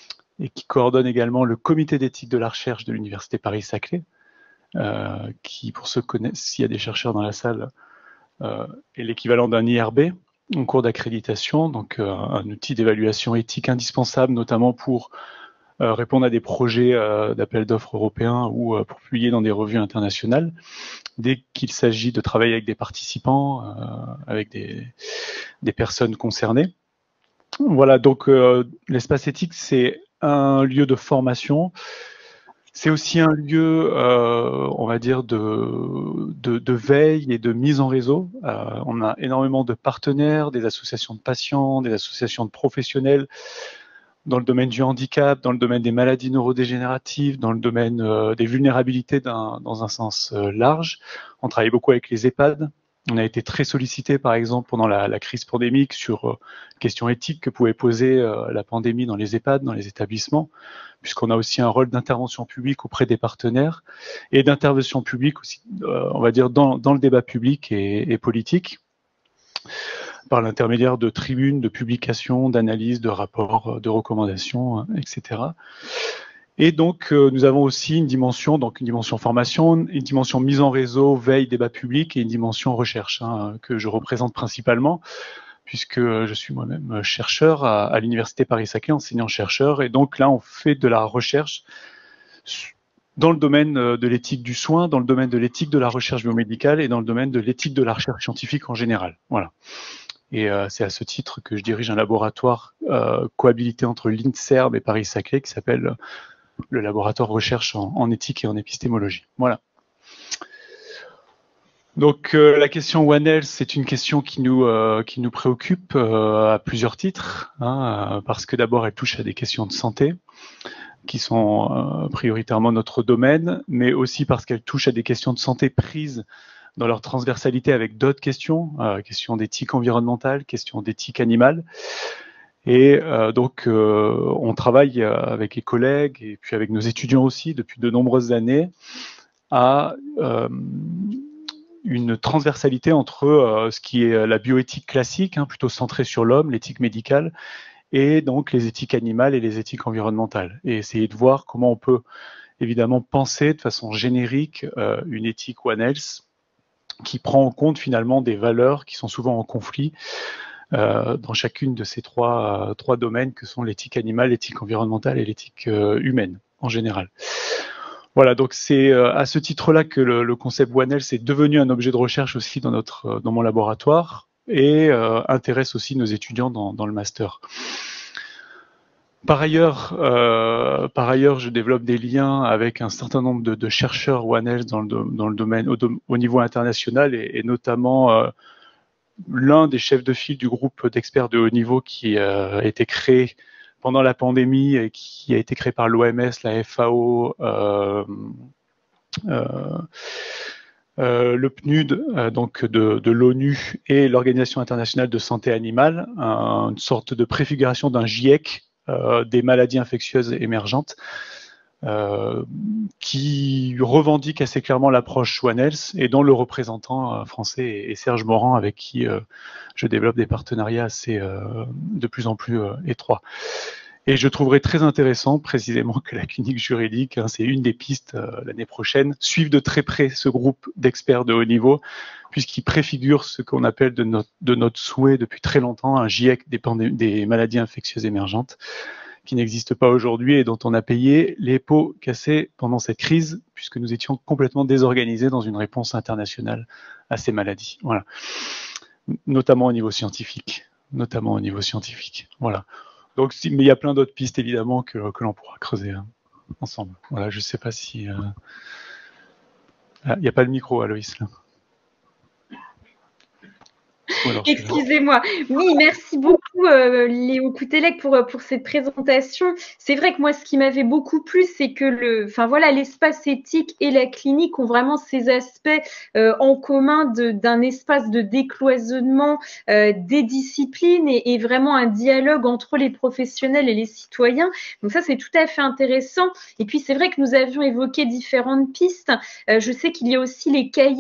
et qui coordonne également le comité d'éthique de la recherche de l'Université Paris-Saclay, euh, qui, pour ceux qui connaissent, s'il y a des chercheurs dans la salle, euh, est l'équivalent d'un I R B, en cours d'accréditation, donc euh, un outil d'évaluation éthique indispensable, notamment pour euh, répondre à des projets euh, d'appel d'offres européens ou euh, pour publier dans des revues internationales, dès qu'il s'agit de travailler avec des participants, euh, avec des, des personnes concernées. Voilà, donc euh, l'espace éthique, c'est un lieu de formation. C'est aussi un lieu, euh, on va dire, de, de, de veille et de mise en réseau. Euh, on a énormément de partenaires, des associations de patients, des associations de professionnels dans le domaine du handicap, dans le domaine des maladies neurodégénératives, dans le domaine euh, des vulnérabilités dans, dans un sens euh, large. On travaille beaucoup avec les EHPAD. On a été très sollicité, par exemple, pendant la, la crise pandémique sur euh, questions éthiques que pouvait poser euh, la pandémie dans les EHPAD, dans les établissements, puisqu'on a aussi un rôle d'intervention publique auprès des partenaires et d'intervention publique aussi, euh, on va dire, dans, dans le débat public et, et politique, par l'intermédiaire de tribunes, de publications, d'analyses, de rapports, de recommandations, et cetera. Et donc, euh, nous avons aussi une dimension, donc une dimension formation, une dimension mise en réseau, veille, débat public et une dimension recherche, hein, que je représente principalement, puisque je suis moi-même chercheur à, à l'Université Paris-Saclay, enseignant-chercheur. Et donc là, on fait de la recherche dans le domaine de l'éthique du soin, dans le domaine de l'éthique de la recherche biomédicale et dans le domaine de l'éthique de la recherche scientifique en général. Voilà. Et euh, c'est à ce titre que je dirige un laboratoire euh, cohabilité entre l'INSERM et Paris-Saclay qui s'appelle le laboratoire recherche en, en éthique et en épistémologie. Voilà. Donc euh, la question One Health, c'est une question qui nous euh, qui nous préoccupe euh, à plusieurs titres, hein, parce que d'abord elle touche à des questions de santé qui sont euh, prioritairement notre domaine, mais aussi parce qu'elle touche à des questions de santé prises dans leur transversalité avec d'autres questions, euh, questions d'éthique environnementale, questions d'éthique animale. Et euh, donc, euh, on travaille avec les collègues et puis avec nos étudiants aussi depuis de nombreuses années à euh, une transversalité entre euh, ce qui est la bioéthique classique, hein, plutôt centrée sur l'homme, l'éthique médicale, et donc les éthiques animales et les éthiques environnementales. Et essayer de voir comment on peut évidemment penser de façon générique euh, une éthique One Health qui prend en compte finalement des valeurs qui sont souvent en conflit Euh, dans chacune de ces trois, euh, trois domaines que sont l'éthique animale, l'éthique environnementale et l'éthique euh, humaine en général. Voilà, donc c'est euh, à ce titre-là que le, le concept One Health est devenu un objet de recherche aussi dans, notre, euh, dans mon laboratoire et euh, intéresse aussi nos étudiants dans, dans le master. Par ailleurs, euh, par ailleurs, je développe des liens avec un certain nombre de, de chercheurs One Health dans le, dans le domaine au, au niveau international et, et notamment euh, l'un des chefs de file du groupe d'experts de haut niveau qui euh, a été créé pendant la pandémie et qui a été créé par l'O M S, la F A O, euh, euh, euh, le P N U D, euh, donc de, de l'ONU et l'Organisation internationale de santé animale, un, une sorte de préfiguration d'un GIEC euh, des maladies infectieuses émergentes. Euh, qui revendique assez clairement l'approche One Health et dont le représentant euh, français est, est Serge Morand, avec qui euh, je développe des partenariats assez euh, de plus en plus euh, étroits. Et je trouverais très intéressant précisément que la clinique juridique, hein, c'est une des pistes euh, l'année prochaine, suive de très près ce groupe d'experts de haut niveau, puisqu'il préfigure ce qu'on appelle de notre, de notre souhait depuis très longtemps un GIEC des, des maladies infectieuses émergentes, qui n'existe pas aujourd'hui et dont on a payé les pots cassés pendant cette crise, puisque nous étions complètement désorganisés dans une réponse internationale à ces maladies. Voilà. Notamment au niveau scientifique. Notamment au niveau scientifique. Voilà. Donc, mais il y a plein d'autres pistes, évidemment, que, que l'on pourra creuser hein, ensemble. Voilà, je ne sais pas si... Euh... Ah, il n'y a pas le micro, Aloïs, là. Excusez-moi. Oui, merci beaucoup euh, Léo Coutelec pour, pour cette présentation. C'est vrai que moi, ce qui m'avait beaucoup plu, c'est que le, enfin voilà, l'espace éthique et la clinique ont vraiment ces aspects euh, en commun d'un espace de décloisonnement euh, des disciplines et, et vraiment un dialogue entre les professionnels et les citoyens. Donc ça, c'est tout à fait intéressant. Et puis, c'est vrai que nous avions évoqué différentes pistes. Euh, je sais qu'il y a aussi les cahiers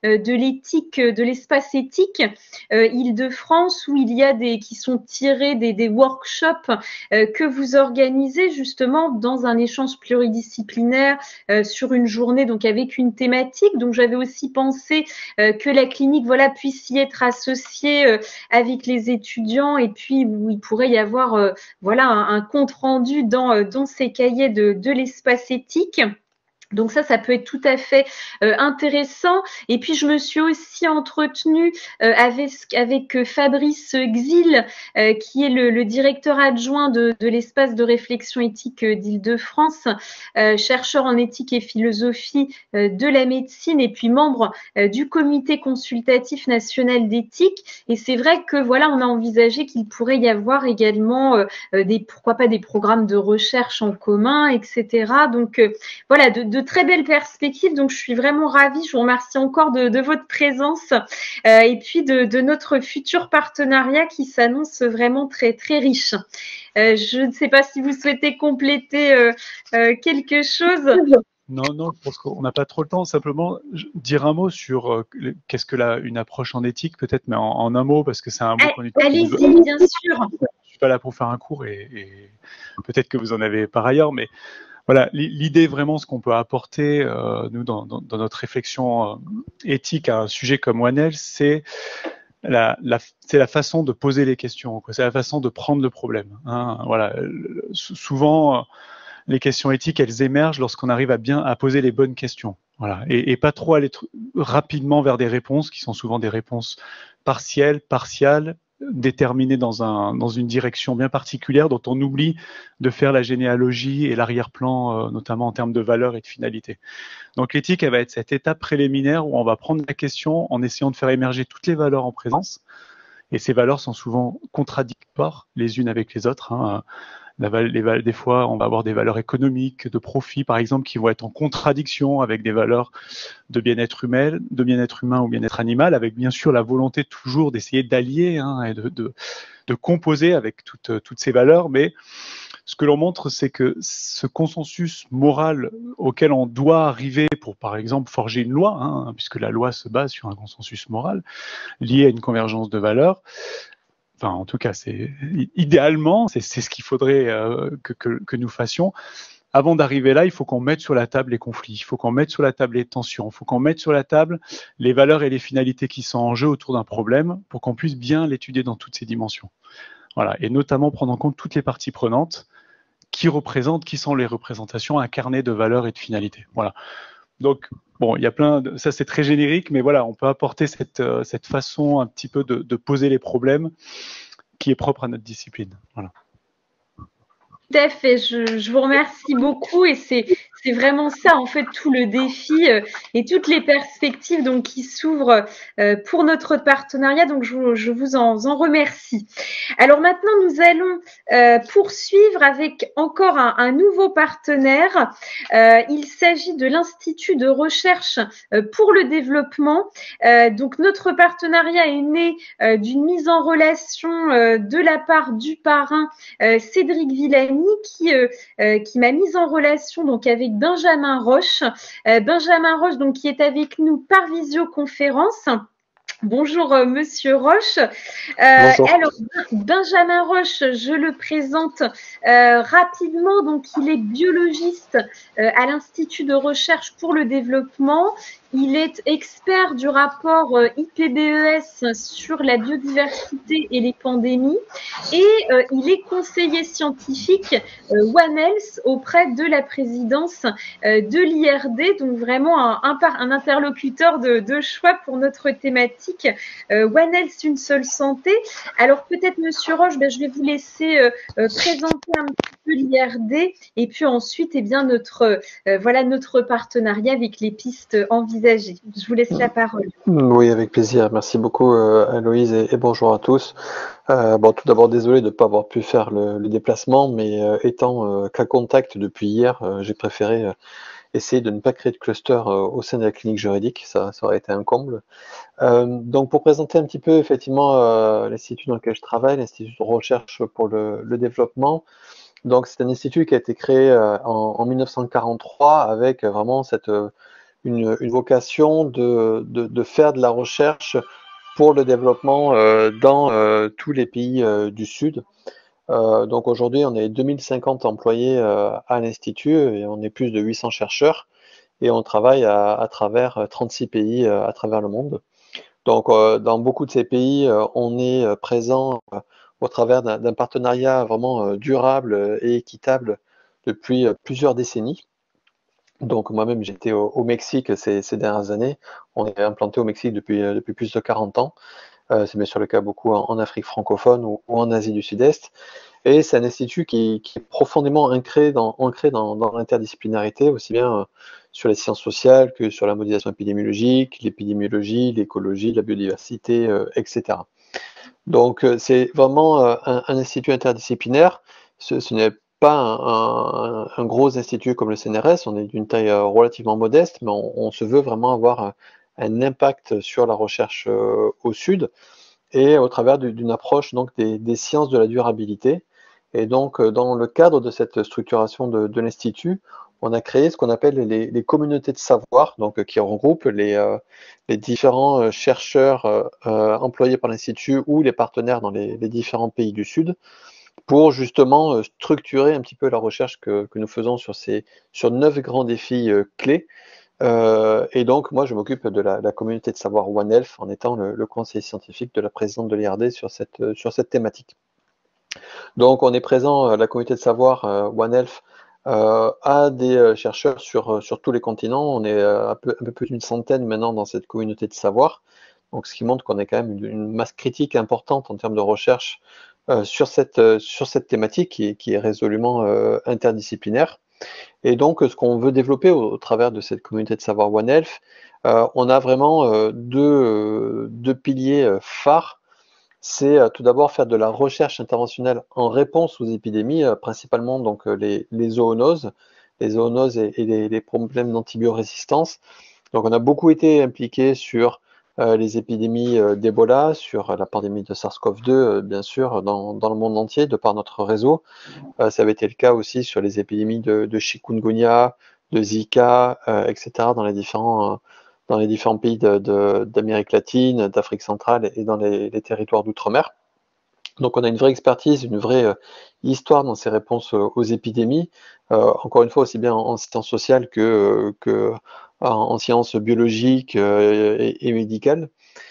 euh, de l'éthique, de l'espace éthique euh, Île-de-France, où il y a des qui sont tirés des, des workshops euh, que vous organisez justement dans un échange pluridisciplinaire euh, sur une journée, donc avec une thématique. Donc j'avais aussi pensé euh, que la clinique, voilà, puisse y être associée euh, avec les étudiants, et puis où il pourrait y avoir euh, voilà un, un compte rendu dans euh, dans ces cahiers de, de l'espace éthique. Donc ça, ça peut être tout à fait euh, intéressant. Et puis, je me suis aussi entretenue euh, avec, avec euh, Fabrice Xil, euh, qui est le, le directeur adjoint de, de l'espace de réflexion éthique euh, d'Île-de-France, euh, chercheur en éthique et philosophie euh, de la médecine, et puis membre euh, du comité consultatif national d'éthique. Et c'est vrai que voilà, on a envisagé qu'il pourrait y avoir également euh, des, pourquoi pas, des programmes de recherche en commun, et cetera. Donc euh, voilà, de, de très belles perspectives, donc je suis vraiment ravie. Je vous remercie encore de, de votre présence euh, et puis de, de notre futur partenariat qui s'annonce vraiment très très riche. Euh, je ne sais pas si vous souhaitez compléter euh, euh, quelque chose. Non, non, je pense qu'on n'a pas trop le temps. Simplement, dire un mot sur euh, qu'est-ce que la, une approche en éthique, peut-être, mais en, en un mot, parce que c'est un mot qu'on utilise. Allez-y, bien sûr. Je suis pas là pour faire un cours, et, et peut-être que vous en avez par ailleurs, mais voilà, l'idée vraiment, ce qu'on peut apporter, euh, nous, dans, dans, dans notre réflexion euh, éthique à un sujet comme One Health, c'est la, la, c'est la façon de poser les questions, c'est la façon de prendre le problème. Hein. Voilà, souvent, euh, les questions éthiques, elles émergent lorsqu'on arrive à bien à poser les bonnes questions. Voilà, et, et pas trop aller rapidement vers des réponses qui sont souvent des réponses partielles, partiales, déterminées dans, un, dans une direction bien particulière, dont on oublie de faire la généalogie et l'arrière-plan, euh, notamment en termes de valeurs et de finalité. Donc l'éthique, elle va être cette étape préliminaire où on va prendre la question en essayant de faire émerger toutes les valeurs en présence, et ces valeurs sont souvent contradictoires les unes avec les autres. Hein. La, les, des fois, on va avoir des valeurs économiques, de profit, par exemple, qui vont être en contradiction avec des valeurs de bien-être humain, de bien-être humain ou bien-être animal, avec bien sûr la volonté toujours d'essayer d'allier hein, et de, de, de composer avec toutes, toutes ces valeurs. Mais ce que l'on montre, c'est que ce consensus moral auquel on doit arriver pour, par exemple, forger une loi, hein, puisque la loi se base sur un consensus moral lié à une convergence de valeurs. Enfin, en tout cas, c'est idéalement, c'est ce qu'il faudrait euh, que, que, que nous fassions. Avant d'arriver là, il faut qu'on mette sur la table les conflits, il faut qu'on mette sur la table les tensions, il faut qu'on mette sur la table les valeurs et les finalités qui sont en jeu autour d'un problème pour qu'on puisse bien l'étudier dans toutes ses dimensions. Voilà, et notamment prendre en compte toutes les parties prenantes qui représentent, qui sont les représentations incarnées de valeurs et de finalités. Voilà. Donc, bon, il y a plein de, ça c'est très générique, mais voilà, on peut apporter cette, euh, cette façon un petit peu de, de poser les problèmes qui est propre à notre discipline. Voilà. Tout à fait, je, je vous remercie beaucoup, et c'est c'est vraiment ça en fait tout le défi euh, et toutes les perspectives donc qui s'ouvrent euh, pour notre partenariat, donc je, je vous en, en remercie. Alors maintenant nous allons euh, poursuivre avec encore un, un nouveau partenaire. Euh, il s'agit de l'Institut de recherche euh, pour le développement. Euh, donc notre partenariat est né euh, d'une mise en relation euh, de la part du parrain euh, Cédric Villani qui euh, euh, qui m'a mise en relation donc avec Benjamin Roche. Euh, Benjamin Roche, donc, qui est avec nous par visioconférence. Bonjour euh, Monsieur Roche. Euh, alors Benjamin Roche, je le présente euh, rapidement. Donc il est biologiste euh, à l'Institut de recherche pour le développement. Il est expert du rapport euh, I P B E S sur la biodiversité et les pandémies, et euh, il est conseiller scientifique euh, One Health auprès de la présidence euh, de l'I R D, donc vraiment un, un, un interlocuteur de, de choix pour notre thématique euh, One Health, une seule santé. Alors peut-être Monsieur Roche, ben, je vais vous laisser euh, euh, présenter un petit peu l'I R D, et puis ensuite eh bien notre euh, voilà notre partenariat avec les pistes envisagées. Je vous laisse la parole. Oui, avec plaisir. Merci beaucoup, euh, Aloïse, et, et bonjour à tous. Euh, bon, tout d'abord, désolé de ne pas avoir pu faire le, le déplacement, mais euh, étant euh, cas contact depuis hier, euh, j'ai préféré euh, essayer de ne pas créer de cluster euh, au sein de la clinique juridique. Ça, ça aurait été un comble. Euh, donc, pour présenter un petit peu, effectivement, euh, l'institut dans lequel je travaille, l'Institut de recherche pour le, le développement. Donc, c'est un institut qui a été créé euh, en, en mille neuf cent quarante-trois avec euh, vraiment cette... Euh, une, une vocation de, de, de faire de la recherche pour le développement euh, dans euh, tous les pays euh, du Sud. Euh, donc aujourd'hui, on est deux mille cinquante employés euh, à l'Institut et on est plus de huit cents chercheurs et on travaille à, à travers trente-six pays euh, à travers le monde. Donc euh, dans beaucoup de ces pays, euh, on est euh, présent euh, au travers d'un d'un partenariat vraiment euh, durable et équitable depuis euh, plusieurs décennies. Donc moi-même, j'étais au, au Mexique ces, ces dernières années. On est implanté au Mexique depuis, euh, depuis plus de quarante ans. Euh, c'est bien sûr le cas beaucoup en, en Afrique francophone ou, ou en Asie du Sud-Est. Et c'est un institut qui, qui est profondément ancré dans, ancré dans, dans l'interdisciplinarité, aussi bien euh, sur les sciences sociales que sur la modélisation épidémiologique, l'épidémiologie, l'écologie, la biodiversité, euh, et cetera. Donc euh, c'est vraiment euh, un, un institut interdisciplinaire. Ce, ce n'est pas un, un, un gros institut comme le C N R S, on est d'une taille euh, relativement modeste, mais on, on se veut vraiment avoir un, un impact sur la recherche euh, au Sud et au travers d'une approche donc des, des sciences de la durabilité. Et donc, euh, dans le cadre de cette structuration de, de l'Institut, on a créé ce qu'on appelle les, les communautés de savoir, donc euh, qui regroupent les, euh, les différents euh, chercheurs euh, euh, employés par l'Institut ou les partenaires dans les, les différents pays du Sud, pour justement euh, structurer un petit peu la recherche que, que nous faisons sur ces sur neuf grands défis euh, clés. Euh, et donc, moi, je m'occupe de la, la communauté de savoir One Health en étant le, le conseiller scientifique de la présidente de l'I R D sur cette, euh, sur cette thématique. Donc, on est présent, euh, la communauté de savoir euh, One Health euh, a des euh, chercheurs sur, sur tous les continents. On est euh, un, peu, un peu plus d'une centaine maintenant dans cette communauté de savoir. Donc, ce qui montre qu'on est quand même une, une masse critique importante en termes de recherche euh, sur, cette, euh, sur cette thématique qui est, qui est résolument euh, interdisciplinaire. Et donc, ce qu'on veut développer au, au travers de cette communauté de savoir One Health, euh, on a vraiment euh, deux, euh, deux piliers euh, phares. C'est euh, tout d'abord faire de la recherche interventionnelle en réponse aux épidémies, euh, principalement donc euh, les, les zoonoses, les zoonoses et, et les, les problèmes d'antibiorésistance. Donc, on a beaucoup été impliqué sur euh, les épidémies euh, d'Ebola, sur la pandémie de SARS-CoV deux, euh, bien sûr, dans, dans le monde entier, de par notre réseau. Euh, ça avait été le cas aussi sur les épidémies de, de chikungunya, de Zika, euh, et cetera, dans les différents, euh, dans les différents pays d'Amérique de, de, latine, d'Afrique centrale et dans les, les territoires d'outre-mer. Donc on a une vraie expertise, une vraie euh, histoire dans ces réponses euh, aux épidémies, euh, encore une fois aussi bien en, en sciences sociales que, euh, que en, en sciences biologiques euh, et, et médicales.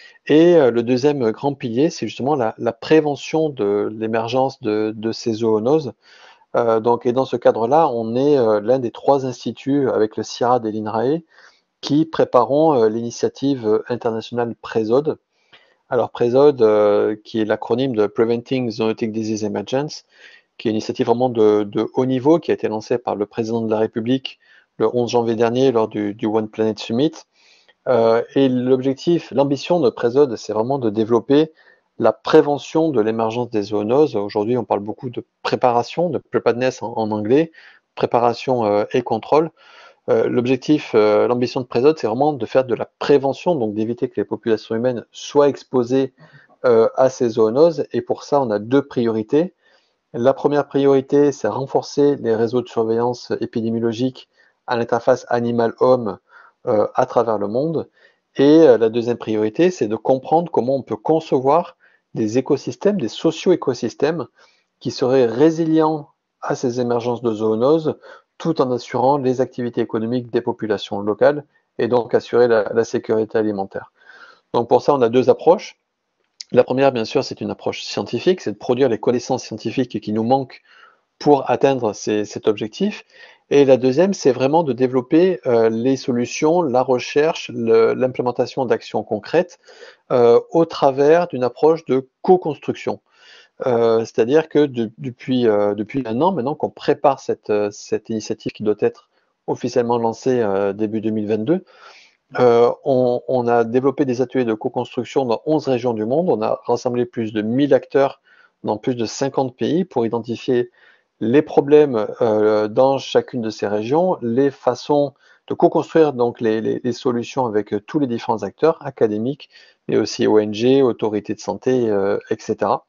Et euh, le deuxième grand pilier, c'est justement la, la prévention de l'émergence de, de ces zoonoses. Euh, donc, et dans ce cadre-là, on est euh, l'un des trois instituts avec le CIRAD et l'INRAE qui préparons euh, l'initiative internationale PREZOD. Alors PREZOD, euh, qui est l'acronyme de Preventing Zoonotic Disease Emergence, qui est une initiative vraiment de, de haut niveau qui a été lancée par le président de la République le onze janvier dernier lors du, du One Planet Summit. Euh, et l'objectif, l'ambition de PREZOD, c'est vraiment de développer la prévention de l'émergence des zoonoses. Aujourd'hui, on parle beaucoup de préparation, de preparedness en, en anglais, préparation euh, et contrôle. Euh, L'objectif, euh, l'ambition de PREZOD, c'est vraiment de faire de la prévention, donc d'éviter que les populations humaines soient exposées euh, à ces zoonoses. Et pour ça, on a deux priorités. La première priorité, c'est renforcer les réseaux de surveillance épidémiologique à l'interface animal-homme euh, à travers le monde. Et euh, la deuxième priorité, c'est de comprendre comment on peut concevoir des écosystèmes, des socio-écosystèmes qui seraient résilients à ces émergences de zoonoses, tout en assurant les activités économiques des populations locales et donc assurer la, la sécurité alimentaire. Donc pour ça, on a deux approches. La première, bien sûr, c'est une approche scientifique, c'est de produire les connaissances scientifiques qui nous manquent pour atteindre ces, cet objectif. Et la deuxième, c'est vraiment de développer euh, les solutions, la recherche, l'implémentation d'actions concrètes euh, au travers d'une approche de co-construction. Euh, C'est-à-dire que de, depuis, euh, depuis un an maintenant qu'on prépare cette, cette initiative qui doit être officiellement lancée euh, début deux mille vingt-deux, euh, on, on a développé des ateliers de co-construction dans onze régions du monde. On a rassemblé plus de mille acteurs dans plus de cinquante pays pour identifier les problèmes euh, dans chacune de ces régions, les façons de co-construire donc les, les, les solutions avec tous les différents acteurs académiques, mais aussi O N G, autorités de santé, euh, et cetera.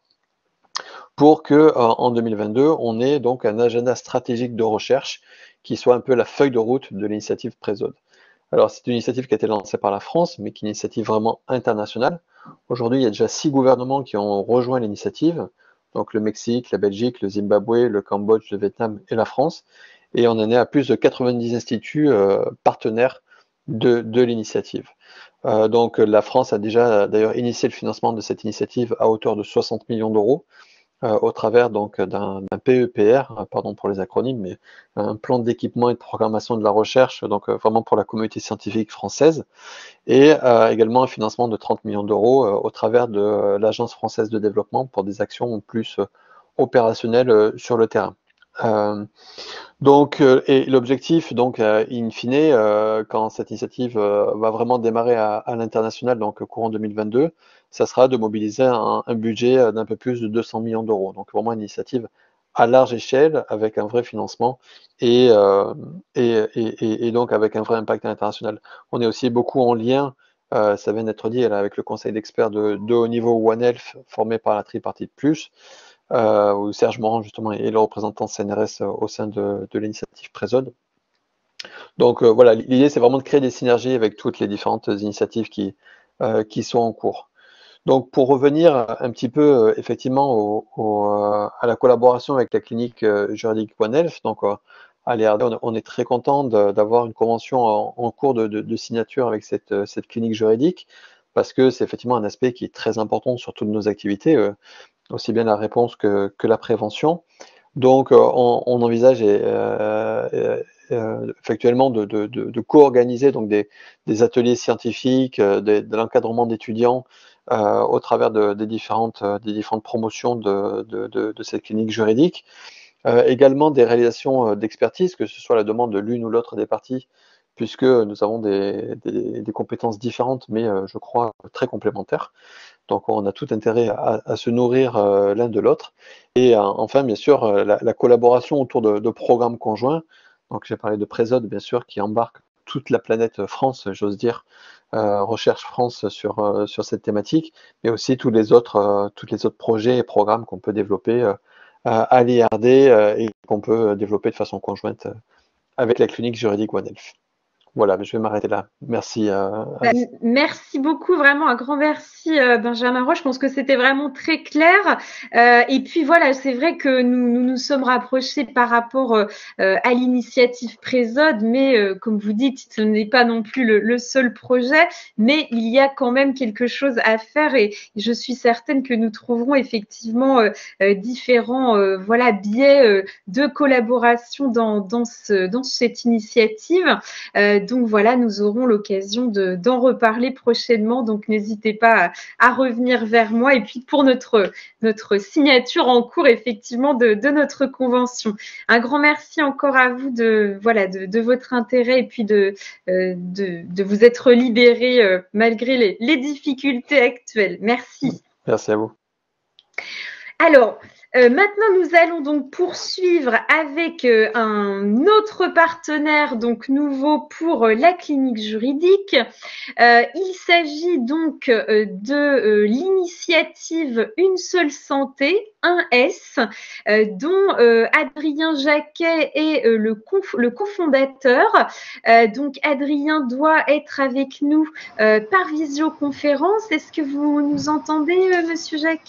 Pour que euh, en deux mille vingt-deux, on ait donc un agenda stratégique de recherche qui soit un peu la feuille de route de l'initiative PREZOD. Alors, c'est une initiative qui a été lancée par la France, mais qui est une initiative vraiment internationale. Aujourd'hui, il y a déjà six gouvernements qui ont rejoint l'initiative, donc le Mexique, la Belgique, le Zimbabwe, le Cambodge, le Vietnam et la France. Et on en est à plus de quatre-vingt-dix instituts euh, partenaires de, de l'initiative. Euh, donc la France a déjà d'ailleurs initié le financement de cette initiative à hauteur de soixante millions d'euros. Euh, au travers donc d'un P E P R, pardon pour les acronymes, mais un plan d'équipement et de programmation de la recherche, donc euh, vraiment pour la communauté scientifique française, et euh, également un financement de trente millions d'euros euh, au travers de euh, l'Agence française de développement pour des actions plus euh, opérationnelles euh, sur le terrain. Euh, donc, euh, et l'objectif, donc, euh, in fine, euh, quand cette initiative euh, va vraiment démarrer à, à l'international, donc courant deux mille vingt-deux, ça sera de mobiliser un, un budget d'un peu plus de deux cents millions d'euros. Donc, vraiment une initiative à large échelle, avec un vrai financement et, euh, et, et, et donc avec un vrai impact international. On est aussi beaucoup en lien, euh, ça vient d'être dit, là, avec le conseil d'experts de, de haut niveau One Health, formé par la Tripartite Plus, Euh, où Serge Morand justement est le représentant C N R S au sein de, de l'initiative Présode. Donc euh, voilà, l'idée c'est vraiment de créer des synergies avec toutes les différentes initiatives qui, euh, qui sont en cours. Donc pour revenir un petit peu euh, effectivement au, au, euh, à la collaboration avec la clinique euh, juridique One Health, donc euh, à l'E R D, on, on est très content d'avoir une convention en, en cours de, de, de signature avec cette, cette clinique juridique, parce que c'est effectivement un aspect qui est très important sur toutes nos activités. Euh, aussi bien la réponse que, que la prévention. Donc, euh, on, on envisage euh, euh, actuellement de, de, de, de co-organiser donc des, des ateliers scientifiques, euh, de, de l'encadrement d'étudiants euh, au travers de, des, différentes, des différentes promotions de, de, de, de cette clinique juridique. Euh, également des réalisations d'expertise, que ce soit la demande de l'une ou l'autre des parties, puisque nous avons des, des, des compétences différentes, mais euh, je crois très complémentaires. Donc on a tout intérêt à, à se nourrir euh, l'un de l'autre. Et euh, enfin, bien sûr, euh, la, la collaboration autour de, de programmes conjoints. Donc j'ai parlé de Présode, bien sûr, qui embarque toute la planète France, j'ose dire, euh, Recherche France sur, euh, sur cette thématique, mais aussi tous les autres, euh, tous les autres projets et programmes qu'on peut développer euh, à l'I R D euh, et qu'on peut développer de façon conjointe euh, avec la clinique juridique One Health. Voilà, je vais m'arrêter là. Merci. Euh, bah, merci beaucoup, vraiment un grand merci euh, Benjamin Roche. Je pense que c'était vraiment très clair. Euh, et puis voilà, c'est vrai que nous, nous nous sommes rapprochés par rapport euh, à l'initiative Présode, mais euh, comme vous dites, ce n'est pas non plus le, le seul projet, mais il y a quand même quelque chose à faire et je suis certaine que nous trouverons effectivement euh, euh, différents euh, voilà biais euh, de collaboration dans dans ce dans cette initiative. Euh, Donc voilà, nous aurons l'occasion de, d'en reparler prochainement. Donc n'hésitez pas à, à revenir vers moi. Et puis pour notre, notre signature en cours, effectivement, de, de notre convention. Un grand merci encore à vous de, voilà, de, de votre intérêt et puis de, euh, de, de vous être libéré euh, malgré les, les difficultés actuelles. Merci. Merci à vous. Alors, Euh, maintenant, nous allons donc poursuivre avec euh, un autre partenaire donc nouveau pour euh, la clinique juridique. Euh, il s'agit donc euh, de euh, l'initiative Une seule santé, un S, euh, dont euh, Adrien Jacquet est euh, le, conf le cofondateur. Euh, donc, Adrien doit être avec nous euh, par visioconférence. Est-ce que vous nous entendez, euh, Monsieur Jacquet ?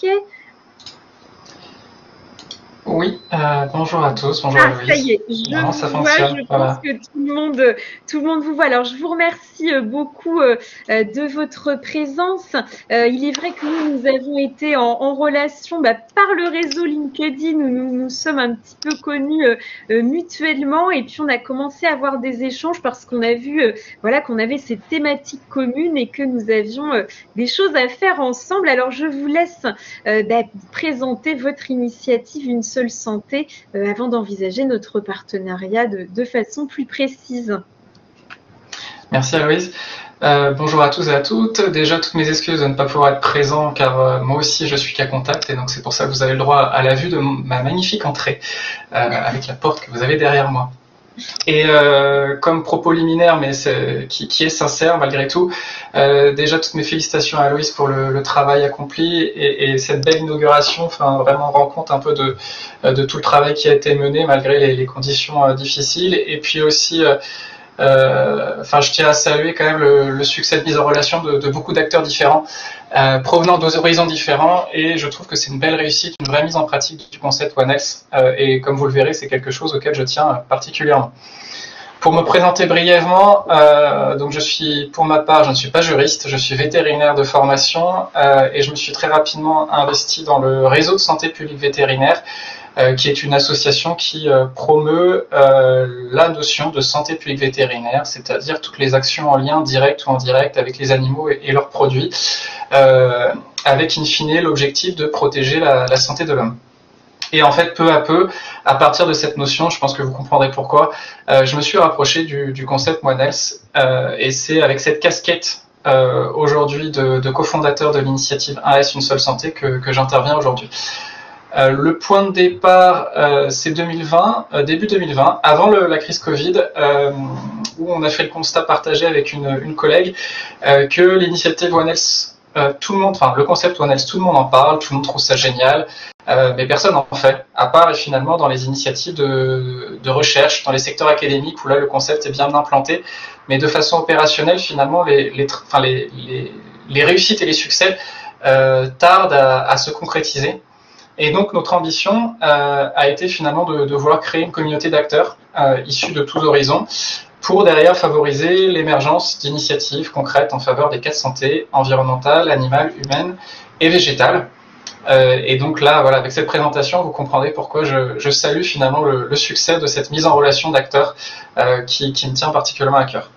Oui, euh, bonjour à tous, bonjour ah, à Louise. Ça y est, je non, vous ça vois, fonctionne, je voilà. pense que tout le, monde, tout le monde vous voit. Alors, je vous remercie beaucoup euh, de votre présence. Euh, il est vrai que nous, nous avons été en, en relation bah, par le réseau LinkedIn où nous nous sommes un petit peu connus euh, euh, mutuellement et puis on a commencé à avoir des échanges parce qu'on a vu euh, voilà, qu'on avait ces thématiques communes et que nous avions euh, des choses à faire ensemble. Alors, je vous laisse euh, bah, présenter votre initiative Une seule santé euh, avant d'envisager notre partenariat de, de façon plus précise. Merci Aloïse. Euh, bonjour à tous et à toutes. Déjà, toutes mes excuses de ne pas pouvoir être présent car euh, moi aussi je suis cas contact et donc c'est pour ça que vous avez le droit à la vue de ma magnifique entrée euh, avec la porte que vous avez derrière moi. Et euh, comme propos liminaire, mais c'est, qui, qui est sincère malgré tout, euh, déjà toutes mes félicitations à Aloïse pour le, le travail accompli et, et cette belle inauguration, enfin vraiment rend compte un peu de, de tout le travail qui a été mené malgré les, les conditions euh, difficiles. Et puis aussi euh, Euh, enfin, je tiens à saluer quand même le, le succès de mise en relation de, de beaucoup d'acteurs différents, euh, provenant d'horizons différents, et je trouve que c'est une belle réussite, une vraie mise en pratique du concept One Health, euh, et comme vous le verrez, c'est quelque chose auquel je tiens particulièrement. Pour me présenter brièvement, euh, donc je suis, pour ma part, je ne suis pas juriste, je suis vétérinaire de formation euh, et je me suis très rapidement investi dans le réseau de santé publique vétérinaire, euh, qui est une association qui euh, promeut euh, la notion de santé publique vétérinaire, c'est-à-dire toutes les actions en lien direct ou indirect avec les animaux et, et leurs produits, euh, avec in fine l'objectif de protéger la, la santé de l'homme. Et en fait, peu à peu, à partir de cette notion, je pense que vous comprendrez pourquoi, euh, je me suis rapproché du, du concept One Health, euh, et c'est avec cette casquette euh, aujourd'hui de, de cofondateur de l'initiative un S, une seule santé que, que j'interviens aujourd'hui. Euh, le point de départ, euh, c'est deux mille vingt, euh, début deux mille vingt, avant le, la crise Covid, euh, où on a fait le constat partagé avec une, une collègue euh, que l'initiative One Health, euh, tout le monde, enfin le concept One Health, tout le monde en parle, tout le monde trouve ça génial. Euh, mais personne n'en fait, à part et finalement dans les initiatives de, de recherche, dans les secteurs académiques où là le concept est bien implanté, mais de façon opérationnelle finalement les, les, enfin, les, les, les réussites et les succès euh, tardent à, à se concrétiser. Et donc notre ambition euh, a été finalement de, de vouloir créer une communauté d'acteurs euh, issus de tous horizons pour derrière favoriser l'émergence d'initiatives concrètes en faveur des quatre santé environnementale, animale, humaine et végétale. Euh, et donc là, voilà, avec cette présentation, vous comprendrez pourquoi je, je salue finalement le, le succès de cette mise en relation d'acteurs euh, qui, qui me tient particulièrement à cœur.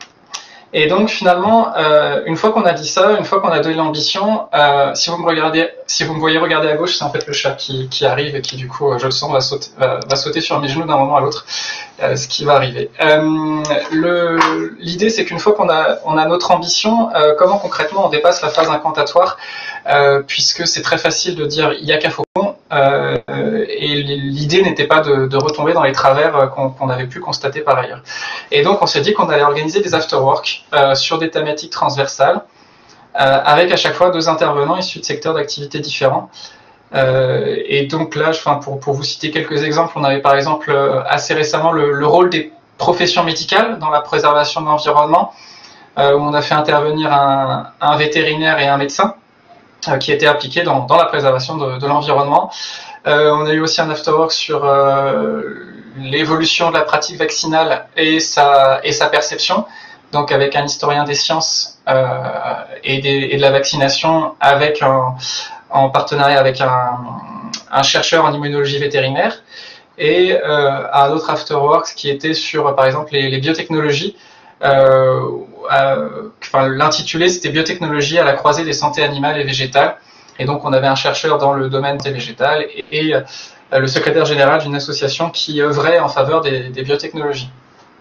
Et donc finalement, euh, une fois qu'on a dit ça, une fois qu'on a donné l'ambition, euh, si vous me regardez, si vous me voyez regarder à gauche, c'est en fait le chat qui, qui arrive et qui du coup, je le sens, va sauter, va, va sauter sur mes genoux d'un moment à l'autre, euh, ce qui va arriver. Euh, le, l'idée, c'est qu'une fois qu'on a, on a notre ambition, euh, comment concrètement on dépasse la phase incantatoire, euh, puisque c'est très facile de dire il y a qu'à Faucon, euh, et l'idée n'était pas de, de retomber dans les travers qu'on, qu'on avait pu constater par ailleurs. Et donc on s'est dit qu'on allait organiser des afterworks euh, sur des thématiques transversales, euh, avec à chaque fois deux intervenants issus de secteurs d'activité différents. Euh, et donc là, enfin, pour, pour vous citer quelques exemples, on avait par exemple euh, assez récemment le, le rôle des professions médicales dans la préservation de l'environnement, euh, où on a fait intervenir un, un vétérinaire et un médecin euh, qui étaient impliqués dans, dans la préservation de, de l'environnement. Euh, on a eu aussi un afterwork sur euh, l'évolution de la pratique vaccinale et sa, et sa perception, donc avec un historien des sciences euh, et, des, et de la vaccination, avec un, en partenariat avec un, un chercheur en immunologie vétérinaire, et euh, un autre afterwork qui était sur, par exemple, les, les biotechnologies. Euh, euh, enfin, l'intitulé, c'était biotechnologie à la croisée des santé animales et végétales. Et donc, on avait un chercheur dans le domaine des végétales et, et euh, le secrétaire général d'une association qui œuvrait en faveur des, des biotechnologies.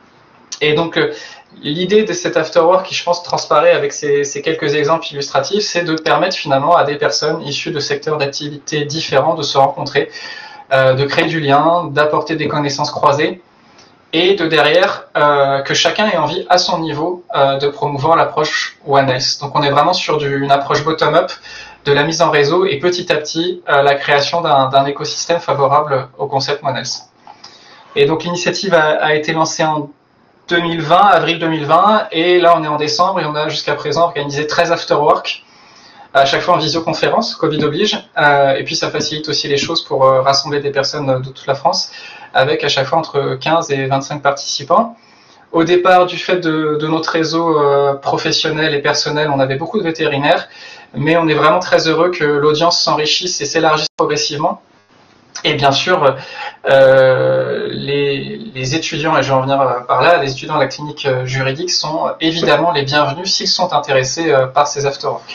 Et donc, euh, l'idée de cet afterwork, qui je pense transparaît avec ces, ces quelques exemples illustratifs, c'est de permettre finalement à des personnes issues de secteurs d'activité différents de se rencontrer, euh, de créer du lien, d'apporter des connaissances croisées, et de derrière, euh, que chacun ait envie à son niveau euh, de promouvoir l'approche One Health. Donc on est vraiment sur du, une approche bottom-up, de la mise en réseau et petit à petit euh, la création d'un, d'un écosystème favorable au concept One Health. Et donc l'initiative a, a été lancée en deux mille vingt, avril deux mille vingt, et là on est en décembre et on a jusqu'à présent organisé treize afterworks, à chaque fois en visioconférence, Covid oblige, euh, et puis ça facilite aussi les choses pour euh, rassembler des personnes de toute la France, avec à chaque fois entre quinze et vingt-cinq participants. Au départ, du fait de, de notre réseau euh, professionnel et personnel, on avait beaucoup de vétérinaires, mais on est vraiment très heureux que l'audience s'enrichisse et s'élargisse progressivement. Et bien sûr, euh, les, les étudiants, et je vais en venir par là, les étudiants de la clinique juridique sont évidemment les bienvenus s'ils sont intéressés euh, par ces afterworks.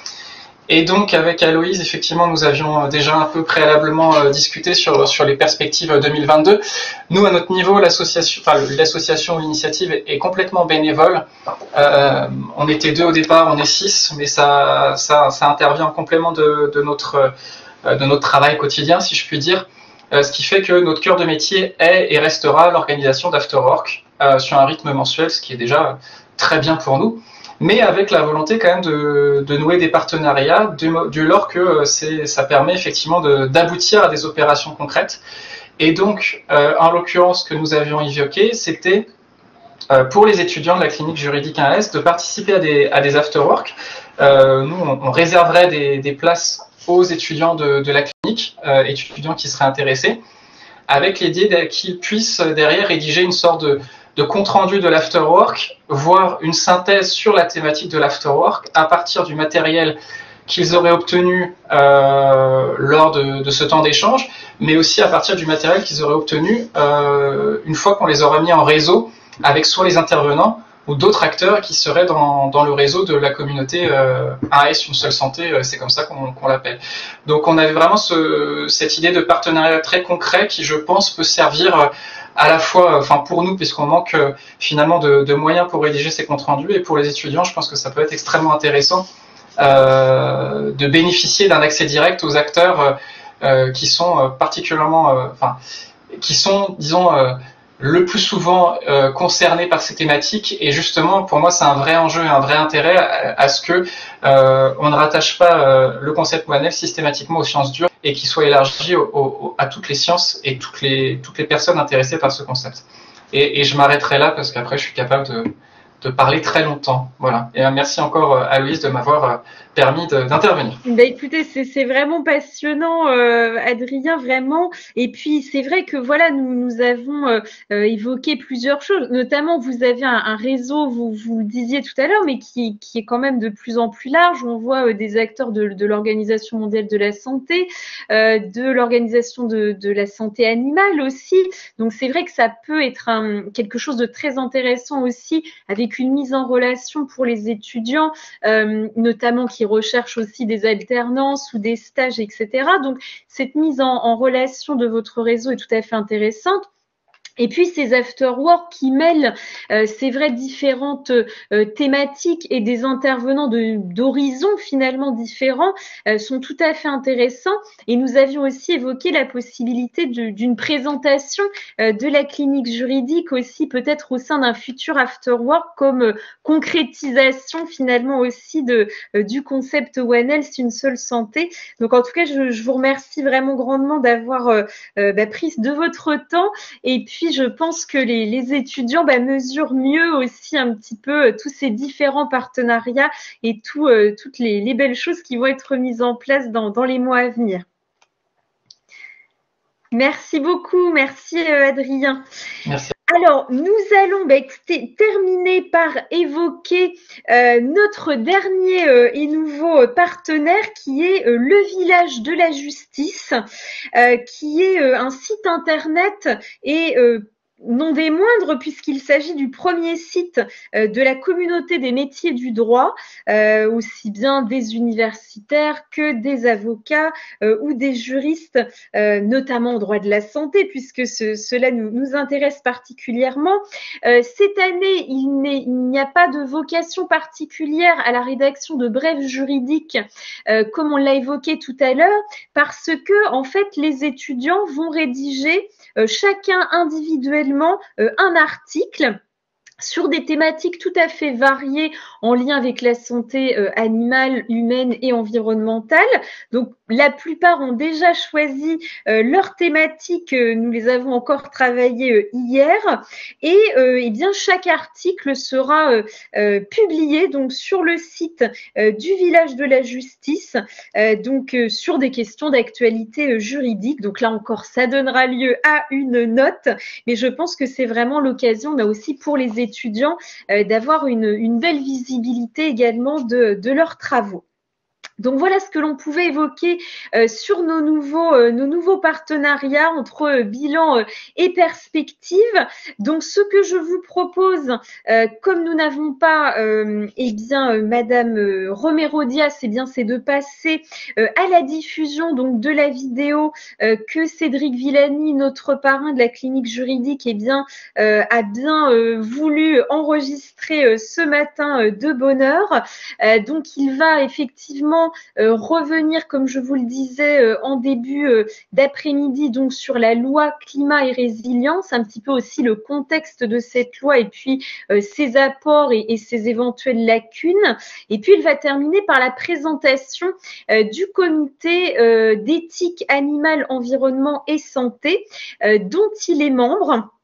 Et donc avec Aloïse, effectivement, nous avions déjà un peu préalablement euh, discuté sur, sur les perspectives deux mille vingt-deux. Nous, à notre niveau, l'association, enfin, l'association ou l'initiative est, est complètement bénévole. Euh, on était deux au départ, on est six, mais ça, ça, ça intervient en complément de, de, notre, euh, de notre travail quotidien, si je puis dire. Euh, ce qui fait que notre cœur de métier est et restera l'organisation d'afterwork euh, sur un rythme mensuel, ce qui est déjà très bien pour nous, mais avec la volonté quand même de, de nouer des partenariats, du, du lors que c'est, ça permet effectivement de, d'aboutir à des opérations concrètes. Et donc, euh, en l'occurrence, ce que nous avions évoqué, c'était euh, pour les étudiants de la clinique juridique un S de participer à des, à des after-work. Euh, nous, on, on réserverait des, des places aux étudiants de, de la clinique, euh, étudiants qui seraient intéressés, avec l'idée qu'ils puissent derrière rédiger une sorte de, de compte-rendu de l'afterwork, voire une synthèse sur la thématique de l'afterwork à partir du matériel qu'ils auraient obtenu euh, lors de, de ce temps d'échange, mais aussi à partir du matériel qu'ils auraient obtenu euh, une fois qu'on les aura mis en réseau avec soit les intervenants ou d'autres acteurs qui seraient dans, dans le réseau de la communauté euh, un S, une seule santé, euh, c'est comme ça qu'on qu'on l'appelle. Donc on avait vraiment ce, cette idée de partenariat très concret qui, je pense, peut servir à la fois, enfin pour nous, puisqu'on manque euh, finalement de, de moyens pour rédiger ces comptes rendus, et pour les étudiants, je pense que ça peut être extrêmement intéressant euh, de bénéficier d'un accès direct aux acteurs euh, qui sont euh, particulièrement, euh, enfin, qui sont, disons, euh, le plus souvent euh, concernés par ces thématiques, et justement pour moi c'est un vrai enjeu et un vrai intérêt à, à ce que euh, on ne rattache pas euh, le concept O N L systématiquement aux sciences dures et qu'il soit élargi au, au, à toutes les sciences et toutes les, toutes les personnes intéressées par ce concept. Et, et je m'arrêterai là parce qu'après je suis capable de, de parler très longtemps. Voilà. Et merci encore à Aloïse de m'avoir permis d'intervenir. Bah écoutez, c'est vraiment passionnant, euh, Adrien, vraiment. Et puis c'est vrai que voilà, nous nous avons euh, évoqué plusieurs choses. Notamment, vous avez un, un réseau, vous vous le disiez tout à l'heure, mais qui, qui est quand même de plus en plus large. On voit euh, des acteurs de, de l'Organisation mondiale de la santé, euh, de l'Organisation de, de la santé animale aussi. Donc c'est vrai que ça peut être un, quelque chose de très intéressant aussi, avec une mise en relation pour les étudiants, euh, notamment qui recherchent aussi des alternances ou des stages, et cetera. Donc, cette mise en, en relation de votre réseau est tout à fait intéressante. Et puis ces after-work qui mêlent, euh, c'est vrai, différentes euh, thématiques et des intervenants d'horizons finalement différents euh, sont tout à fait intéressants. Et nous avions aussi évoqué la possibilité d'une présentation euh, de la clinique juridique aussi, peut-être au sein d'un futur after-work, comme euh, concrétisation finalement aussi de, euh, du concept O N L, c'est une seule santé. Donc en tout cas, je, je vous remercie vraiment grandement d'avoir euh, euh, bah, pris de votre temps. Et puis je pense que les, les étudiants bah, mesurent mieux aussi un petit peu euh, tous ces différents partenariats et tout, euh, toutes les, les belles choses qui vont être mises en place dans, dans les mois à venir. Merci beaucoup, merci euh, Adrien. Merci. Alors, nous allons bah, écoutez, terminer par évoquer euh, notre dernier euh, et nouveau partenaire qui est euh, le Village de la Justice, euh, qui est euh, un site internet et euh, non des moindres, puisqu'il s'agit du premier site euh, de la communauté des métiers du droit, euh, aussi bien des universitaires que des avocats euh, ou des juristes, euh, notamment en droit de la santé, puisque ce, cela nous, nous intéresse particulièrement. Euh, cette année, il n'y a pas de vocation particulière à la rédaction de brèves juridiques, euh, comme on l'a évoqué tout à l'heure, parce que, en fait, les étudiants vont rédiger euh, chacun individuellement Euh, un article sur des thématiques tout à fait variées en lien avec la santé euh, animale, humaine et environnementale. Donc, la plupart ont déjà choisi euh, leur thématique. Euh, nous les avons encore travaillées euh, hier. Et euh, eh bien, chaque article sera euh, euh, publié donc sur le site euh, du Village de la Justice, euh, donc euh, sur des questions d'actualité euh, juridique. Donc là encore, ça donnera lieu à une note. Mais je pense que c'est vraiment l'occasion, mais aussi pour les étudiants, étudiants euh, d'avoir une, une belle visibilité également de, de leurs travaux. Donc voilà ce que l'on pouvait évoquer euh, sur nos nouveaux, euh, nos nouveaux partenariats entre euh, bilan euh, et perspective. Donc ce que je vous propose, euh, comme nous n'avons pas, euh, eh bien, euh, Madame euh, Romero Diaz, eh bien, c'est de passer euh, à la diffusion donc de la vidéo euh, que Cédric Villani, notre parrain de la clinique juridique, eh bien, euh, a bien euh, voulu enregistrer euh, ce matin euh, de bonne heure. Euh, donc il va effectivement Euh, revenir, comme je vous le disais euh, en début euh, d'après-midi, donc sur la loi climat et résilience, un petit peu aussi le contexte de cette loi et puis euh, ses apports et, et ses éventuelles lacunes. Et puis il va terminer par la présentation euh, du comité euh, d'éthique animale, environnement et santé euh, dont il est membre.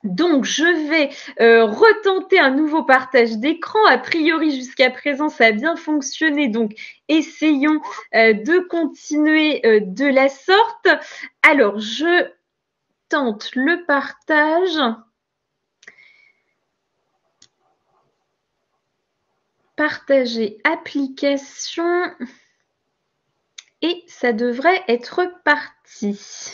Donc, je vais euh, retenter un nouveau partage d'écran. A priori, jusqu'à présent, ça a bien fonctionné. Donc, essayons euh, de continuer euh, de la sorte. Alors, je tente le partage. Partager application. Et ça devrait être parti.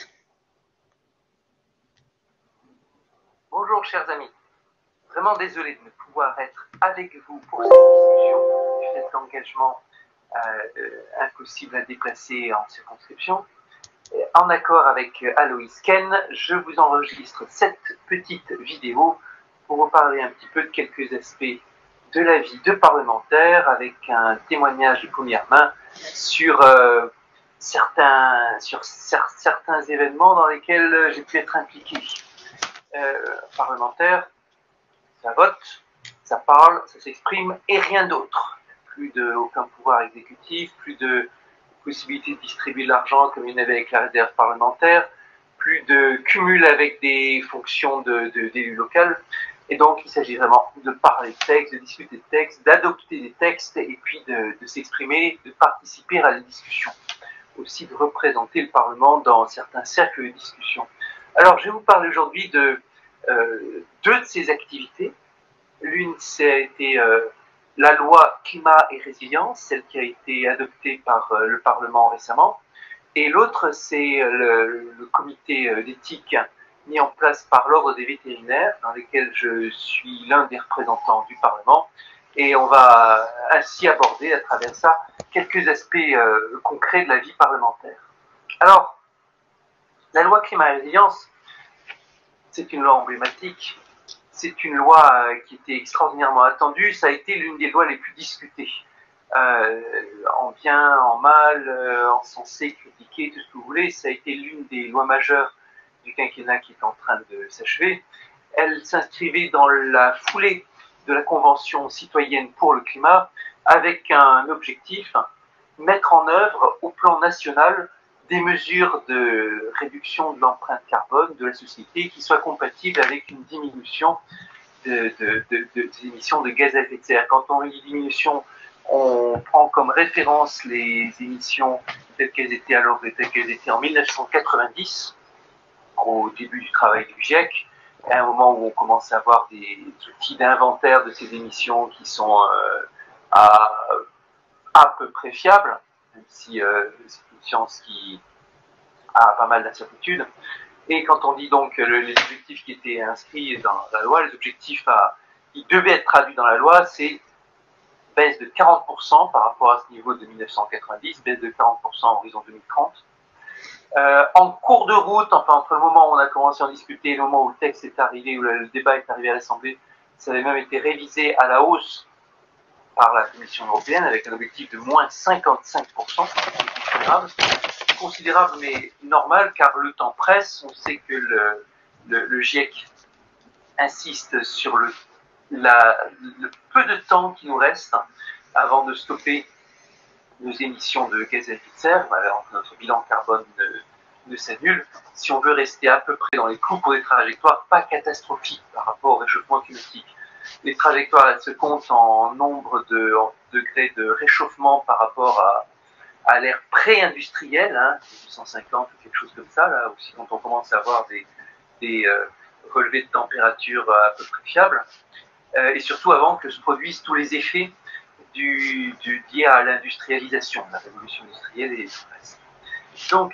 Bonjour chers amis, vraiment désolé de ne pouvoir être avec vous pour cette discussion du fait d'engagement euh, impossible à déplacer en circonscription. En accord avec Aloïs Ken, je vous enregistre cette petite vidéo pour vous parler un petit peu de quelques aspects de la vie de parlementaire avec un témoignage de première main sur, euh, certains, sur cer certains événements dans lesquels j'ai pu être impliqué. Euh, parlementaire, ça vote, ça parle, ça s'exprime et rien d'autre. Plus de aucun pouvoir exécutif, plus de possibilité de distribuer de l'argent comme il y en avait avec la réserve parlementaire, plus de cumul avec des fonctions de, de, d'élu local. Et donc il s'agit vraiment de parler de textes, de discuter de textes, d'adopter des textes et puis de, de s'exprimer, de participer à la discussion. Aussi de représenter le Parlement dans certains cercles de discussion. Alors, je vais vous parler aujourd'hui de euh, deux de ces activités. L'une, c'était euh, la loi climat et résilience, celle qui a été adoptée par euh, le Parlement récemment. Et l'autre, c'est le, le comité d'éthique mis en place par l'Ordre des vétérinaires, dans lequel je suis l'un des représentants du Parlement. Et on va ainsi aborder à travers ça quelques aspects euh, concrets de la vie parlementaire. Alors, la loi climat et résilience, c'est une loi emblématique, c'est une loi qui était extraordinairement attendue, ça a été l'une des lois les plus discutées, euh, en bien, en mal, euh, en censé, critiqué, tout ce que vous voulez, ça a été l'une des lois majeures du quinquennat qui est en train de s'achever. Elle s'inscrivait dans la foulée de la Convention citoyenne pour le climat, avec un objectif, mettre en œuvre au plan national des mesures de réduction de l'empreinte carbone de la société qui soient compatibles avec une diminution de, de, de, de, des émissions de gaz à effet de serre. Quand on dit diminution, on prend comme référence les émissions telles qu'elles étaient alors telles qu'elles étaient en mille neuf cent quatre-vingt-dix, au début du travail du GIEC, à un moment où on commence à avoir des outils d'inventaire de ces émissions qui sont euh, à, à peu près fiables, même si euh, c'est une science qui a pas mal d'incertitudes. Et quand on dit donc le, les objectifs qui étaient inscrits dans la loi, les objectifs à, qui devaient être traduits dans la loi, c'est baisse de quarante pour cent par rapport à ce niveau de mille neuf cent quatre-vingt-dix, baisse de quarante pour cent à horizon deux mille trente. Euh, en cours de route, enfin entre le moment où on a commencé à en discuter et le moment où le texte est arrivé, où le, le débat est arrivé à l'Assemblée, ça avait même été révisé à la hausse par la Commission européenne avec un objectif de moins cinquante-cinq pour cent, considérable, considérable mais normal car le temps presse. On sait que le, le, le GIEC insiste sur le, la, le peu de temps qui nous reste avant de stopper nos émissions de gaz à effet de serre, alors que notre bilan carbone ne, ne s'annule. Si on veut rester à peu près dans les clous pour des trajectoires pas catastrophiques par rapport au réchauffement climatique, les trajectoires elles se comptent en nombre de en degrés de réchauffement par rapport à, à l'ère pré-industrielle, hein, mille huit cent cinquante ou quelque chose comme ça, là aussi quand on commence à avoir des, des euh, relevés de température à peu près fiables, euh, et surtout avant que se produisent tous les effets Du, du, lié à l'industrialisation, la révolution industrielle et tout le reste. Donc,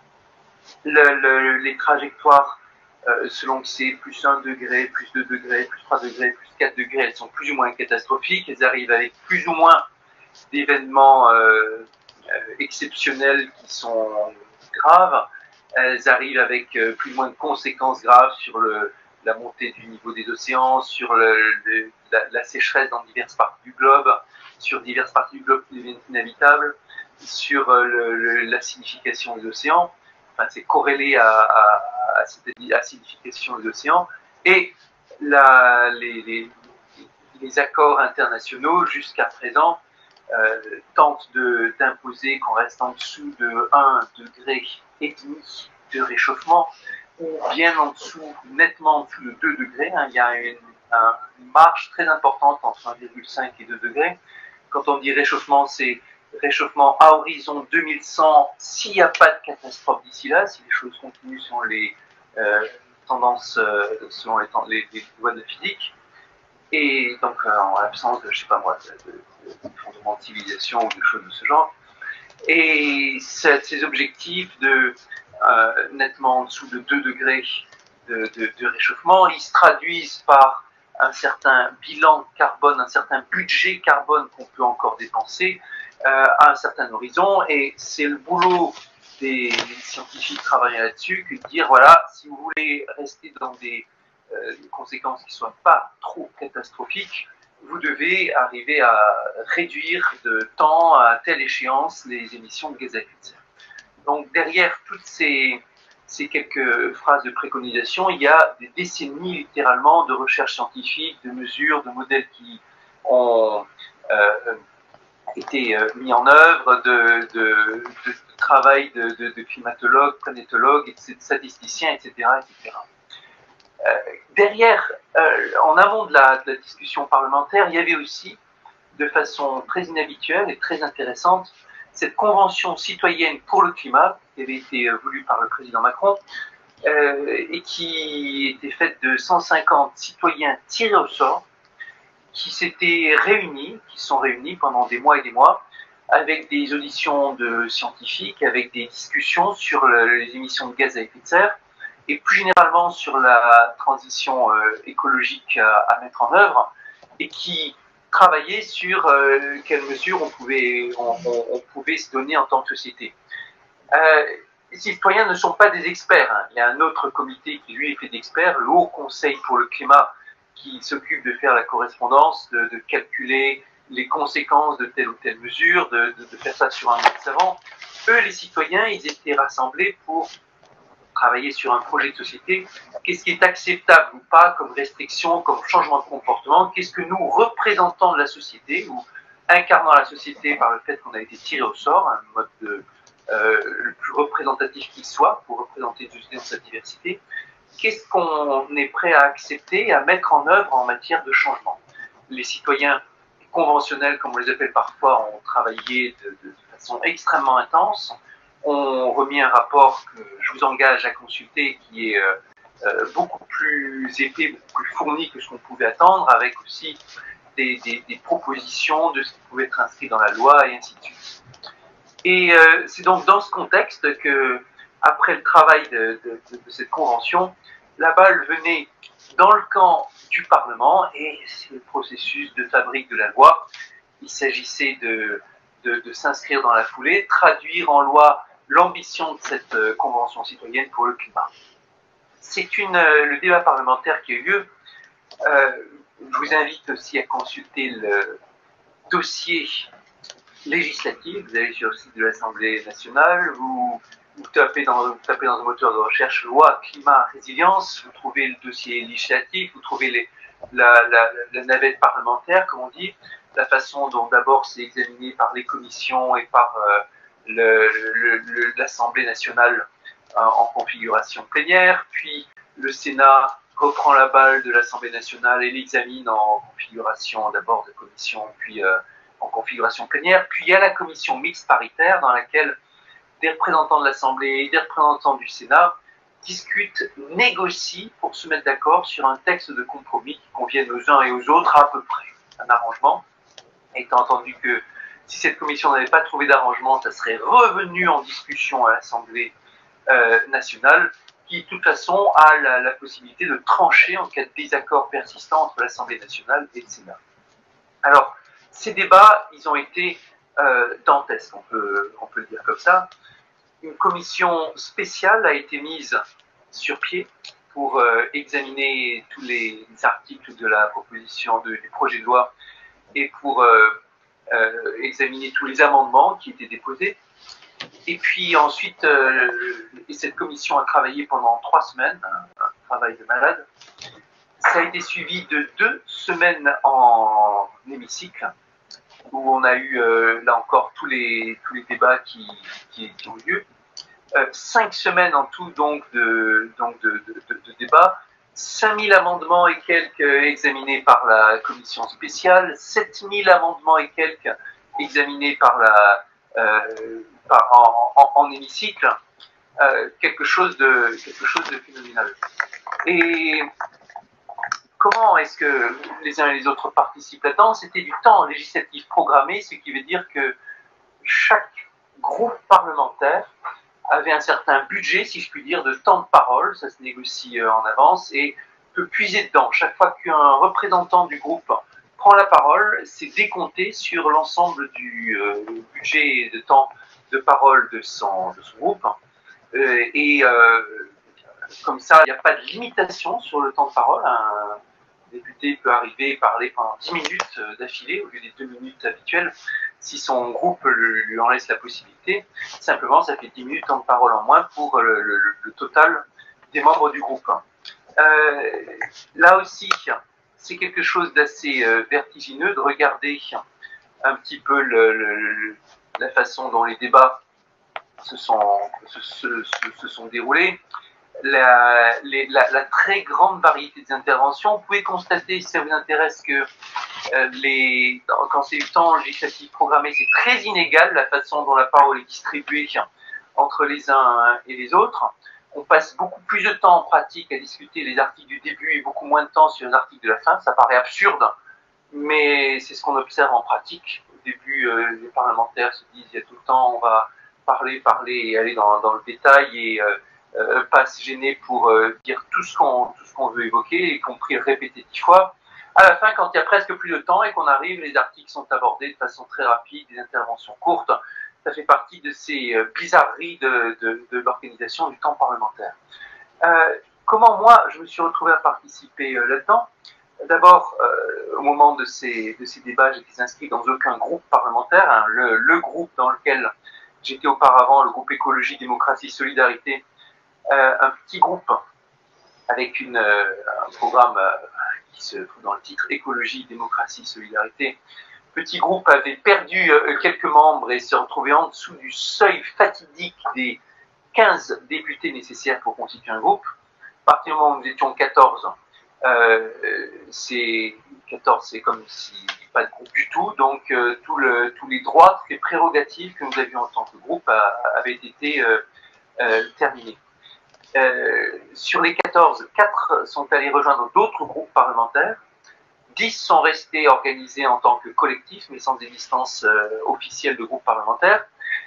le, le, les trajectoires, euh, selon que c'est plus un degré, plus deux degrés, plus trois degrés, plus quatre degrés, elles sont plus ou moins catastrophiques, elles arrivent avec plus ou moins d'événements euh, euh, exceptionnels qui sont graves, elles arrivent avec euh, plus ou moins de conséquences graves sur le, la montée du niveau des océans, sur le, le, la, la sécheresse dans diverses parties du globe, sur diverses parties du globe qui deviennent inhabitables, sur le, le, l'acidification des océans, enfin c'est corrélé à, à, à cette acidification des océans, et la, les, les, les accords internationaux jusqu'à présent euh, tentent de, d'imposer qu'on reste en dessous de un degré et demi de réchauffement, ou bien en dessous, nettement en dessous de deux degrés. Hein. Il y a une, un, une marge très importante entre un virgule cinq et deux degrés. Quand on dit réchauffement, c'est réchauffement à horizon deux mille cent, s'il n'y a pas de catastrophe d'ici là, si les choses continuent selon les euh, tendances, euh, selon les, les, les lois de la physique. Et donc, euh, en l'absence de, je sais pas moi, de, de, de fondements de civilisation ou de choses de ce genre. Et ces objectifs de euh, nettement en dessous de deux degrés de, de, de réchauffement, ils se traduisent par un certain bilan carbone, un certain budget carbone qu'on peut encore dépenser euh, à un certain horizon. Et c'est le boulot des scientifiques travaillant là-dessus que de dire, voilà, si vous voulez rester dans des euh, conséquences qui ne soient pas trop catastrophiques, vous devez arriver à réduire de temps à telle échéance les émissions de gaz à effet de serre. Donc derrière toutes ces, ces quelques phrases de préconisation, il y a des décennies littéralement de recherche scientifique, de mesures, de modèles qui ont euh, été mis en œuvre, de, de, de travail de, de, de climatologues, planétologues, de statisticiens, et cetera, et cetera. Euh, derrière, euh, en amont de la, de la discussion parlementaire, il y avait aussi, de façon très inhabituelle et très intéressante, cette convention citoyenne pour le climat, qui avait été euh, voulue par le président Macron, euh, et qui était faite de cent cinquante citoyens tirés au sort, qui s'étaient réunis, qui sont réunis pendant des mois et des mois, avec des auditions de scientifiques, avec des discussions sur le, les émissions de gaz à effet de serre, et plus généralement sur la transition euh, écologique à, à mettre en œuvre, et qui travaillaient sur euh, quelles mesures on pouvait, on, on, on pouvait se donner en tant que société. Euh, les citoyens ne sont pas des experts. Hein. Il y a un autre comité qui, lui, est fait d'experts, le Haut Conseil pour le climat, qui s'occupe de faire la correspondance, de, de calculer les conséquences de telle ou telle mesure, de, de, de faire ça sur un mode savant. Eux, les citoyens, ils étaient rassemblés pour travailler sur un projet de société. Qu'est-ce qui est acceptable ou pas comme restriction, comme changement de comportement? Qu'est-ce que nous, représentants de la société, ou incarnant la société par le fait qu'on a été tiré au sort, un mode de, euh, le plus représentatif qui soit, pour représenter une société dans sa diversité, qu'est-ce qu'on est prêt à accepter et à mettre en œuvre en matière de changement? Les citoyens conventionnels, comme on les appelle parfois, ont travaillé de, de, de façon extrêmement intense, ont remis un rapport que je vous engage à consulter, qui est euh, euh, beaucoup plus épais, beaucoup plus fourni que ce qu'on pouvait attendre, avec aussi des, des, des propositions de ce qui pouvait être inscrit dans la loi, et ainsi de suite. Et euh, c'est donc dans ce contexte que, après le travail de, de, de, de cette convention, la balle venait dans le camp du Parlement, et c'est le processus de fabrique de la loi. Il s'agissait de, de, de s'inscrire dans la foulée, traduire en loi l'ambition de cette euh, convention citoyenne pour le climat. C'est une euh, le débat parlementaire qui a eu lieu. Euh, je vous invite aussi à consulter le dossier législatif. Vous allez sur le site de l'Assemblée nationale, vous, vous, tapez dans, vous tapez dans un moteur de recherche loi climat résilience, vous trouvez le dossier législatif, vous trouvez les, la, la, la navette parlementaire, comme on dit, la façon dont d'abord c'est examiné par les commissions et par euh, l'Assemblée nationale euh, en configuration plénière, puis le Sénat reprend la balle de l'Assemblée nationale et l'examine en configuration d'abord de commission, puis euh, en configuration plénière, puis il y a la commission mixte paritaire dans laquelle des représentants de l'Assemblée et des représentants du Sénat discutent, négocient pour se mettre d'accord sur un texte de compromis qui convienne aux uns et aux autres à peu près, un arrangement, étant entendu que si cette commission n'avait pas trouvé d'arrangement, ça serait revenu en discussion à l'Assemblée euh, nationale, qui de toute façon a la, la possibilité de trancher en cas de désaccord persistant entre l'Assemblée nationale et le Sénat. Alors, ces débats, ils ont été euh, dantesques, on peut, on peut le dire comme ça. Une commission spéciale a été mise sur pied pour euh, examiner tous les articles de la proposition de, du projet de loi et pour euh, euh, examiner tous les amendements qui étaient déposés. Et puis ensuite, euh, et cette commission a travaillé pendant trois semaines, un, un travail de malade. Ça a été suivi de deux semaines en hémicycle, où on a eu, euh, là encore, tous les, tous les débats qui, qui, qui ont eu lieu. euh, cinq semaines en tout donc de, donc de, de, de, de débat, cinq mille amendements et quelques examinés par la commission spéciale, sept mille amendements et quelques examinés par la, euh, par, en, en, en hémicycle, euh, quelque chose de, quelque chose de phénoménal. Et comment est-ce que les uns et les autres participent là-dedans? C'était du temps législatif programmé, ce qui veut dire que chaque groupe parlementaire avait un certain budget, si je puis dire, de temps de parole, ça se négocie en avance, et peut puiser dedans. Chaque fois qu'un représentant du groupe prend la parole, c'est décompté sur l'ensemble du euh, budget de temps de parole de son, de son groupe. Euh, et euh, comme ça, il n'y a pas de limitation sur le temps de parole. Un député peut arriver et parler pendant dix minutes d'affilée au lieu des deux minutes habituelles, si son groupe lui en laisse la possibilité. Simplement, ça fait dix minutes de temps de parole en moins pour le, le, le total des membres du groupe. Euh, là aussi, c'est quelque chose d'assez euh, vertigineux de regarder un petit peu le, le, la façon dont les débats se sont, se, se, se, se sont déroulés. La, les, la, la très grande variété des interventions. Vous pouvez constater, si ça vous intéresse, que euh, les, quand c'est du temps législatif programmé, c'est très inégal la façon dont la parole est distribuée entre les uns et les autres. On passe beaucoup plus de temps en pratique à discuter les articles du début et beaucoup moins de temps sur les articles de la fin. Ça paraît absurde, mais c'est ce qu'on observe en pratique. Au début, euh, les parlementaires se disent, il y a tout le temps, on va parler, parler et aller dans, dans le détail et euh, Euh, pas se gêner pour euh, dire tout ce qu'on tout ce qu'on veut évoquer, y compris le répéter dix fois. À la fin, quand il y a presque plus de temps et qu'on arrive, les articles sont abordés de façon très rapide, des interventions courtes. Ça fait partie de ces euh, bizarreries de, de, de l'organisation du temps parlementaire. Euh, comment moi, je me suis retrouvé à participer euh, là-dedans? D'abord, euh, au moment de ces, de ces débats, j'étais inscrit dans aucun groupe parlementaire. Hein, le, le groupe dans lequel j'étais auparavant, le groupe Écologie, Démocratie, Solidarité, Euh, un petit groupe avec une, euh, un programme euh, qui se trouve dans le titre Écologie, Démocratie, Solidarité. Petit groupe avait perdu euh, quelques membres et se retrouvait en dessous du seuil fatidique des quinze députés nécessaires pour constituer un groupe. À partir du moment où nous étions quatorze, euh, c'est quatorze, c'est comme si pas de groupe du tout, donc euh, tout le, tous les droits, toutes les prérogatives que nous avions en tant que groupe a, avaient été euh, euh, terminés. Euh, sur les quatorze, quatre sont allés rejoindre d'autres groupes parlementaires, dix sont restés organisés en tant que collectif, mais sans existence euh, officielle de groupe parlementaire.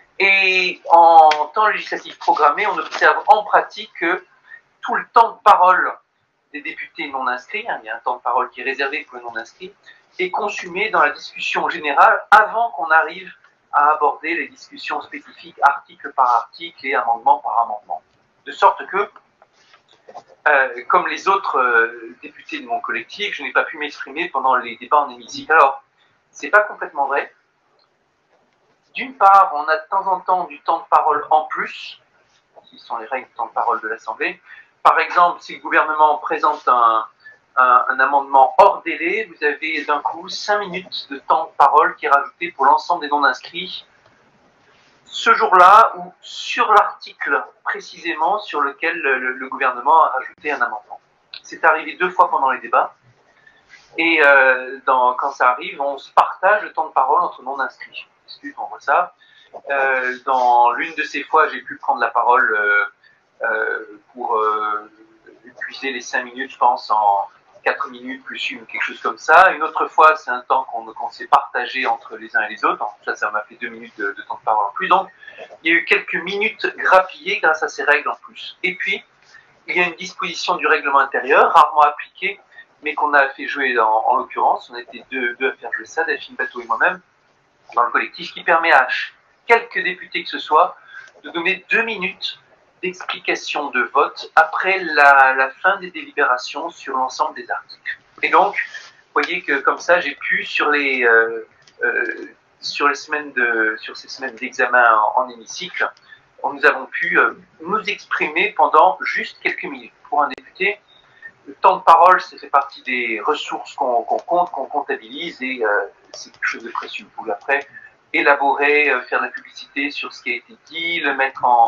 Et en temps législatif programmé, on observe en pratique que tout le temps de parole des députés non inscrits, hein, il y a un temps de parole qui est réservé pour les non inscrits, est consumé dans la discussion générale avant qu'on arrive à aborder les discussions spécifiques article par article et amendement par amendement. De sorte que, euh, comme les autres euh, députés de mon collectif, je n'ai pas pu m'exprimer pendant les débats en hémicycle. Alors, c'est pas complètement vrai. D'une part, on a de temps en temps du temps de parole en plus, qui sont les règles de temps de parole de l'Assemblée. Par exemple, si le gouvernement présente un, un, un amendement hors délai, vous avez d'un coup cinq minutes de temps de parole qui est rajouté pour l'ensemble des non-inscrits, ce jour-là ou sur l'article précisément sur lequel le, le gouvernement a rajouté un amendement. C'est arrivé deux fois pendant les débats. Et euh, dans, quand ça arrive, on se partage le temps de parole entre non-inscrits. On discute, on voit ça. Euh, dans l'une de ces fois, j'ai pu prendre la parole euh, euh, pour euh, épuiser les cinq minutes, je pense, en quatre minutes plus une, quelque chose comme ça. Une autre fois, c'est un temps qu'on qu'on s'est partagé entre les uns et les autres. Ça, ça m'a fait deux minutes de, de temps de parole en plus. Donc, il y a eu quelques minutes grappillées grâce à ces règles en plus. Et puis, il y a une disposition du règlement intérieur, rarement appliquée, mais qu'on a fait jouer en, en l'occurrence. On était deux, deux à faire jouer ça, Delphine Bateau et moi-même, dans le collectif, qui permet à quelques députés que ce soit de donner deux minutes d'explication de vote après la, la fin des délibérations sur l'ensemble des articles. Et donc, vous voyez que comme ça, j'ai pu, sur les, euh, euh, sur les semaines de, sur ces semaines d'examen en, en hémicycle, nous avons pu euh, nous exprimer pendant juste quelques minutes. Pour un député, le temps de parole, ça fait partie des ressources qu'on qu'on compte, qu'on comptabilise, et euh, c'est quelque chose de précieux. Vous pouvez après élaborer, euh, faire de la publicité sur ce qui a été dit, le mettre en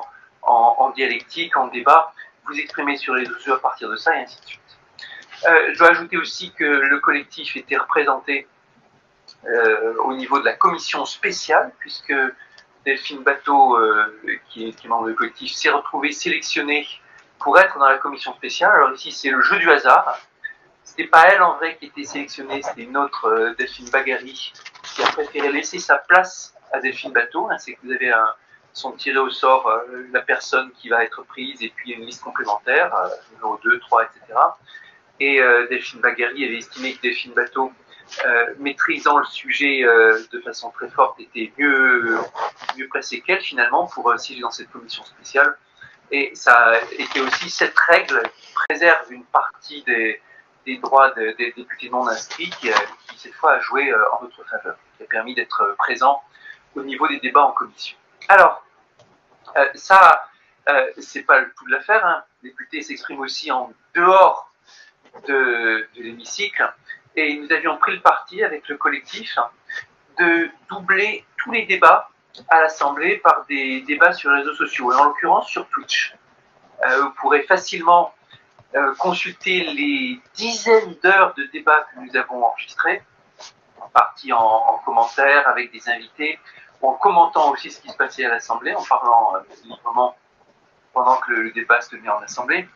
en, en dialectique, en débat, vous exprimer sur les réseaux sociaux à partir de ça, et ainsi de suite. Euh, je dois ajouter aussi que le collectif était représenté euh, au niveau de la commission spéciale, puisque Delphine Bateau, euh, qui, est, qui est membre du collectif, s'est retrouvée sélectionnée pour être dans la commission spéciale. Alors ici, c'est le jeu du hasard. C'était pas elle en vrai qui était sélectionnée, c'était une autre, euh, Delphine Bagari, qui a préféré laisser sa place à Delphine Bateau. Hein, c'est que vous avez un, sont tirés au sort euh, la personne qui va être prise et puis une liste complémentaire, euh, numéro deux, trois, et cetera. Et euh, Delphine Bagari avait estimé que Delphine Bateau, euh, maîtrisant le sujet euh, de façon très forte, était mieux, mieux placée qu'elle finalement pour euh, siéger dans cette commission spéciale. Et ça était aussi cette règle qui préserve une partie des, des droits de, des députés non inscrits qui, qui cette fois a joué euh, en notre faveur, qui a permis d'être présent au niveau des débats en commission. Alors, euh, ça, euh, c'est pas le tout de l'affaire. Hein. Les députés s'expriment aussi en dehors de, de l'hémicycle, et nous avions pris le parti avec le collectif de doubler tous les débats à l'Assemblée par des débats sur les réseaux sociaux, et en l'occurrence sur Twitch. Euh, vous pourrez facilement euh, consulter les dizaines d'heures de débats que nous avons enregistrés, en partie en, en commentaire avec des invités, en commentant aussi ce qui se passait à l'Assemblée, en parlant euh, librement pendant que le, le débat se tenait en Assemblée.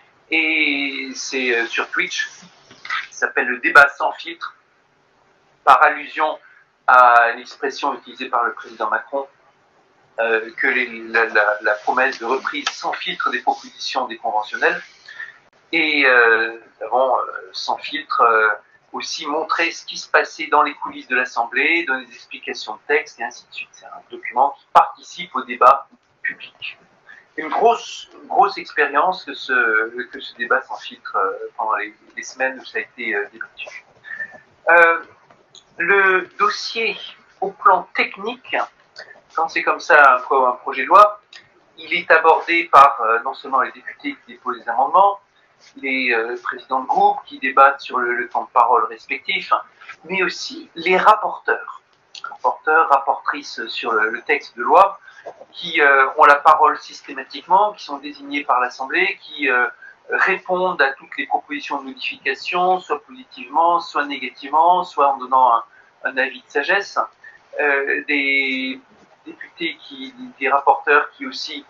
Et c'est euh, sur Twitch, ça s'appelle le débat sans filtre, par allusion à l'expression utilisée par le président Macron, euh, que les, la, la, la promesse de reprise sans filtre des propositions des conventionnels. Et euh, nous avons, euh, sans filtre, euh, aussi montré ce qui se passait dans les coulisses de l'Assemblée, donner des explications de texte, et ainsi de suite. C'est un document qui participe au débat public. Une grosse, une grosse expérience que ce, que ce débat sans filtre euh, pendant les, les semaines où ça a été euh, débattu. Euh, le dossier au plan technique, quand c'est comme ça un, un projet de loi, il est abordé par euh, non seulement les députés qui déposent les amendements, les euh, présidents de groupe qui débattent sur le, le temps de parole respectif, mais aussi les rapporteurs, rapporteurs, rapportrices sur le, le texte de loi, qui euh, ont la parole systématiquement, qui sont désignés par l'Assemblée, qui euh, répondent à toutes les propositions de modification, soit positivement, soit négativement, soit en donnant un, un avis de sagesse. Euh, des députés, qui, des rapporteurs qui aussi,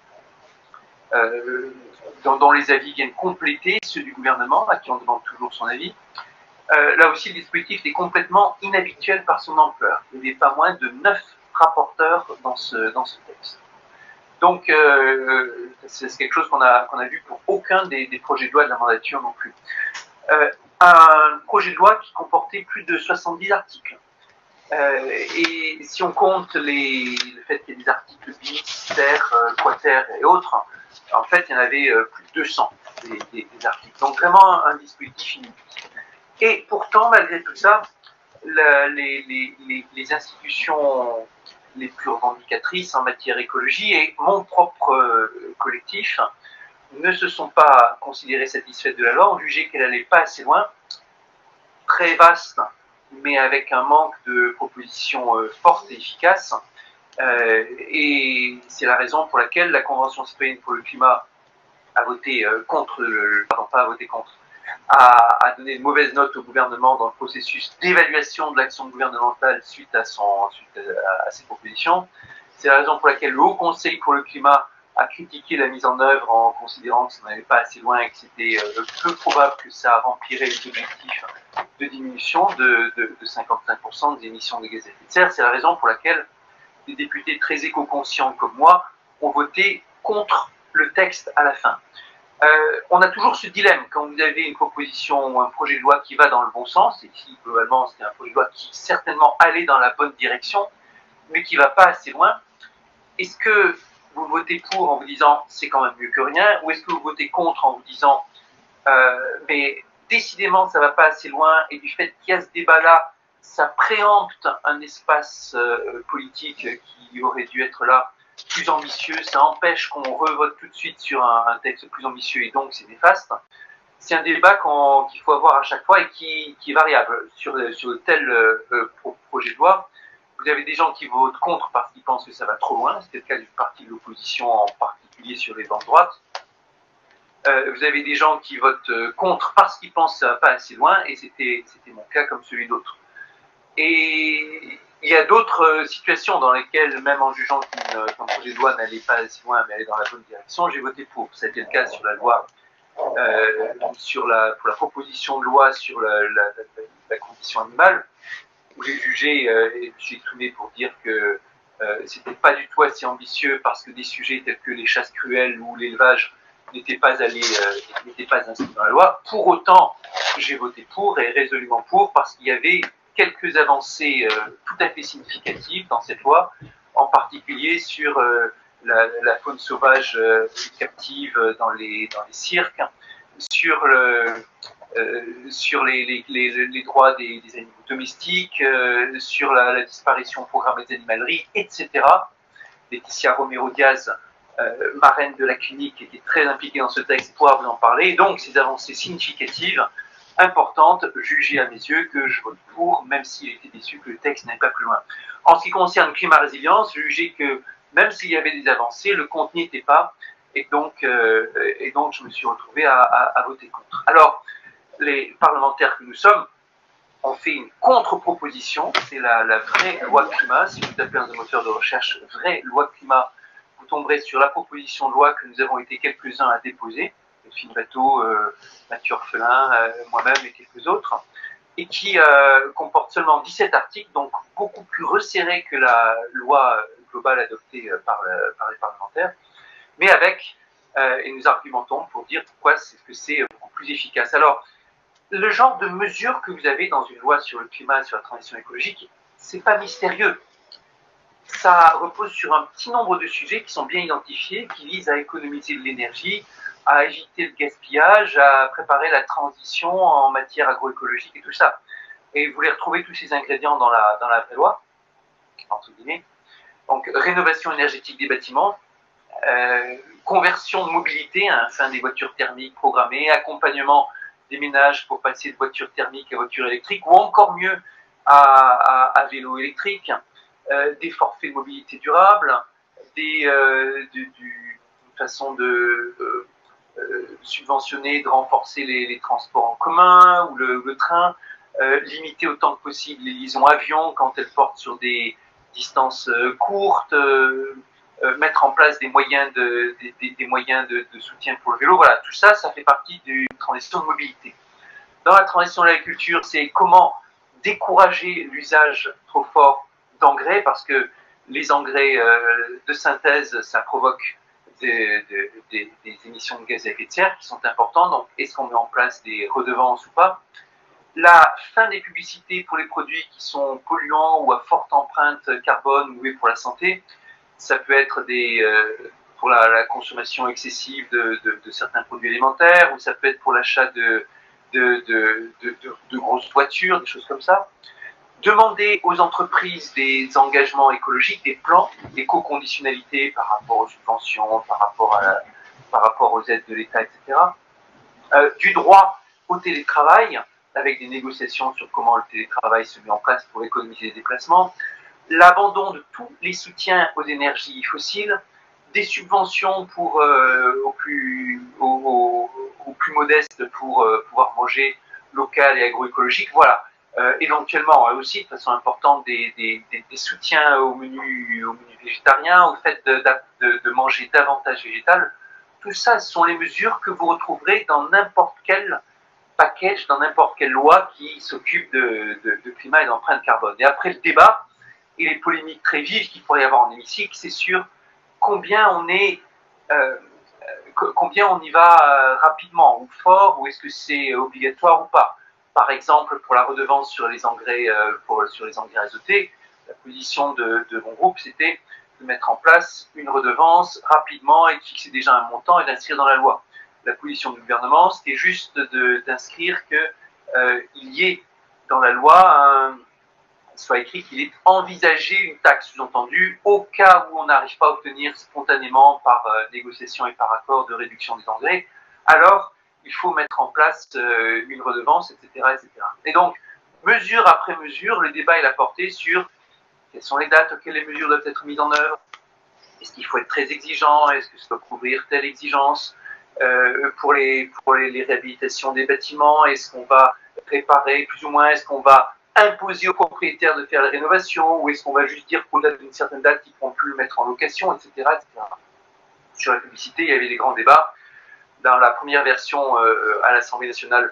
euh, dans, dans les avis, viennent compléter ceux du gouvernement, à qui on demande toujours son avis. Euh, là aussi, le dispositif est complètement inhabituel par son ampleur. Il n'y avait pas moins de neuf rapporteurs dans ce, dans ce texte. Donc, euh, c'est quelque chose qu'on a, qu'on a vu pour aucun des, des projets de loi de la mandature non plus. Euh, un projet de loi qui comportait plus de soixante-dix articles. Euh, et si on compte les, le fait qu'il y ait des articles bis, ter, euh, quater et autres, en fait, il y en avait euh, plus de deux cents des, des, des articles. Donc, vraiment un, un dispositif inutile. Et pourtant, malgré tout ça, la, les, les, les, les institutions les plus revendicatrices en matière écologie et mon propre euh, collectif ne se sont pas considérés satisfaits de la loi, ont jugé qu'elle n'allait pas assez loin, très vaste, mais avec un manque de propositions euh, fortes et efficaces. Euh, et c'est la raison pour laquelle la Convention citoyenne pour le climat a voté euh, contre, le, pardon, pas a voté contre, a, a donné une mauvaise note au gouvernement dans le processus d'évaluation de l'action gouvernementale suite à, son, suite à, à ses propositions. C'est la raison pour laquelle le Haut Conseil pour le climat a critiqué la mise en œuvre en considérant que ça n'allait pas assez loin et que c'était euh, peu probable que ça remplirait les objectifs de diminution de, de, de cinquante-cinq pour cent des émissions de gaz à effet de serre. C'est la raison pour laquelle des députés très éco-conscients comme moi ont voté contre le texte à la fin. Euh, on a toujours ce dilemme quand vous avez une proposition ou un projet de loi qui va dans le bon sens, et ici globalement c'était un projet de loi qui certainement allait dans la bonne direction, mais qui ne va pas assez loin. Est-ce que vous votez pour en vous disant c'est quand même mieux que rien, ou est-ce que vous votez contre en vous disant euh, mais décidément ça ne va pas assez loin, et du fait qu'il y a ce débat-là, ça préempte un espace euh, politique qui aurait dû être là, plus ambitieux, ça empêche qu'on revote tout de suite sur un, un texte plus ambitieux et donc c'est néfaste. C'est un débat qu'on, qu'il faut avoir à chaque fois et qui, qui est variable. Sur, sur tel euh, projet de loi, vous avez des gens qui votent contre parce qu'ils pensent que ça va trop loin, c'était le cas d'une partie de l'opposition en particulier particulier sur les bancs de droite. Euh, vous avez des gens qui votent contre parce qu'ils pensent que ça ne va pas assez loin, et c'était mon cas comme celui d'autres. Et il y a d'autres situations dans lesquelles, même en jugeant qu'un projet de loi n'allait pas assez loin, mais allait dans la bonne direction, j'ai voté pour. C'était le cas sur la loi, euh, sur la, pour la proposition de loi sur la, la, la, la condition animale, où j'ai jugé euh, et je suis exprimé pour dire que euh, c'était pas du tout assez ambitieux parce que des sujets tels que les chasses cruelles ou l'élevage n'étaient pas allés, euh, n'étaient pas inscrits dans la loi. Pour autant, j'ai voté pour, et résolument pour, parce qu'il y avait quelques avancées euh, tout à fait significatives dans cette loi, en particulier sur euh, la, la faune sauvage euh, captive dans les, dans les cirques, sur, le, euh, sur les, les, les, les droits des, des animaux domestiques, euh, sur la, la disparition programmée des animaleries, et cetera. Laetitia Romero-Diaz, euh, marraine de la clinique, qui était très impliquée dans ce texte, pourra vous en parler. Et donc, ces avancées significatives, importante, jugée à mes yeux, que je vote pour, même s'il était déçu que le texte n'aille pas plus loin. En ce qui concerne climat résilience, jugé que même s'il y avait des avancées, le compte n'y était pas, et donc, euh, et donc je me suis retrouvé à, à, à voter contre. Alors, les parlementaires que nous sommes ont fait une contre-proposition, c'est la, la vraie loi climat. Si vous tapez dans un moteur de recherche « vraie loi climat », vous tomberez sur la proposition de loi que nous avons été quelques-uns à déposer, Philippe Bateau, euh, Mathieu Orphelin, euh, moi-même et quelques autres, et qui euh, comporte seulement dix-sept articles, donc beaucoup plus resserrés que la loi globale adoptée par, le, par les parlementaires, mais avec, euh, et nous argumentons pour dire pourquoi c'est que c'est beaucoup plus efficace. Alors, le genre de mesures que vous avez dans une loi sur le climat, sur la transition écologique, c'est pas mystérieux. Ça repose sur un petit nombre de sujets qui sont bien identifiés, qui visent à économiser de l'énergie, à éviter le gaspillage, à préparer la transition en matière agroécologique et tout ça. Et vous les retrouvez tous ces ingrédients dans la, dans la vraie loi, entre guillemets. Donc, rénovation énergétique des bâtiments, euh, conversion de mobilité, hein, fin des voitures thermiques programmées, accompagnement des ménages pour passer de voitures thermiques à voitures électriques, ou encore mieux à, à, à vélo électrique, euh, des forfaits de mobilité durable, des, euh, du, du, une façon de euh, euh, subventionner, de renforcer les, les transports en commun ou le, le train, euh, limiter autant que possible les liaisons avions quand elles portent sur des distances euh, courtes, euh, euh, mettre en place des moyens de, des, des moyens de, de soutien pour le vélo. Voilà, tout ça, ça fait partie d'une transition de mobilité. Dans la transition de l'agriculture, c'est comment décourager l'usage trop fort d'engrais, parce que les engrais euh, de synthèse, ça provoque des, des, des, des émissions de gaz à effet de serre qui sont importantes. Donc, est-ce qu'on met en place des redevances ou pas? La fin des publicités pour les produits qui sont polluants ou à forte empreinte carbone ou mauvais pour la santé, ça peut être des, euh, pour la, la consommation excessive de, de, de certains produits alimentaires, ou ça peut être pour l'achat de, de, de, de, de, de grosses voitures, des choses comme ça. Demander aux entreprises des engagements écologiques, des plans, des co-conditionnalités par rapport aux subventions, par rapport, à la, par rapport aux aides de l'État, et cetera. Euh, du droit au télétravail, avec des négociations sur comment le télétravail se met en place pour économiser les déplacements. L'abandon de tous les soutiens aux énergies fossiles, des subventions pour, euh, aux, plus, aux, aux plus modestes pour euh, pouvoir manger local et agroécologique. Voilà. Euh, éventuellement aussi, de façon importante, des, des, des, des soutiens au menu, au menu végétarien, au fait de, de, de manger davantage végétal. Tout ça, ce sont les mesures que vous retrouverez dans n'importe quel package, dans n'importe quelle loi qui s'occupe de, de, de climat et d'empreinte carbone. Et après le débat et les polémiques très vives qu'il pourrait y avoir en hémicycle, c'est sur combien on est, euh, combien on y va euh, rapidement ou fort, ou est-ce que c'est obligatoire ou pas. Par exemple, pour la redevance sur les engrais, euh, pour, sur les engrais azotés, la position de, de mon groupe, c'était de mettre en place une redevance rapidement et de fixer déjà un montant et d'inscrire dans la loi. La position du gouvernement, c'était juste d'inscrire qu'il euh, y ait dans la loi, un, soit écrit qu'il est envisagé une taxe, sous-entendu, au cas où on n'arrive pas à obtenir spontanément par euh, négociation et par accord de réduction des engrais, alors il faut mettre en place euh, une redevance, et cetera, et cetera. Et donc, mesure après mesure, le débat est porté sur quelles sont les dates auxquelles les mesures doivent être mises en œuvre, Est-ce qu'il faut être très exigeant? Est-ce que ça doit couvrir telle exigence? euh, Pour, les, pour les, les réhabilitations des bâtiments, est-ce qu'on va réparer plus ou moins? Est-ce qu'on va imposer aux propriétaires de faire la rénovation? Ou est-ce qu'on va juste dire qu'au-delà d'une certaine date, ils ne pourront plus le mettre en location, et cetera, et cetera. Sur la publicité, il y avait des grands débats. Dans la première version euh, à l'Assemblée nationale,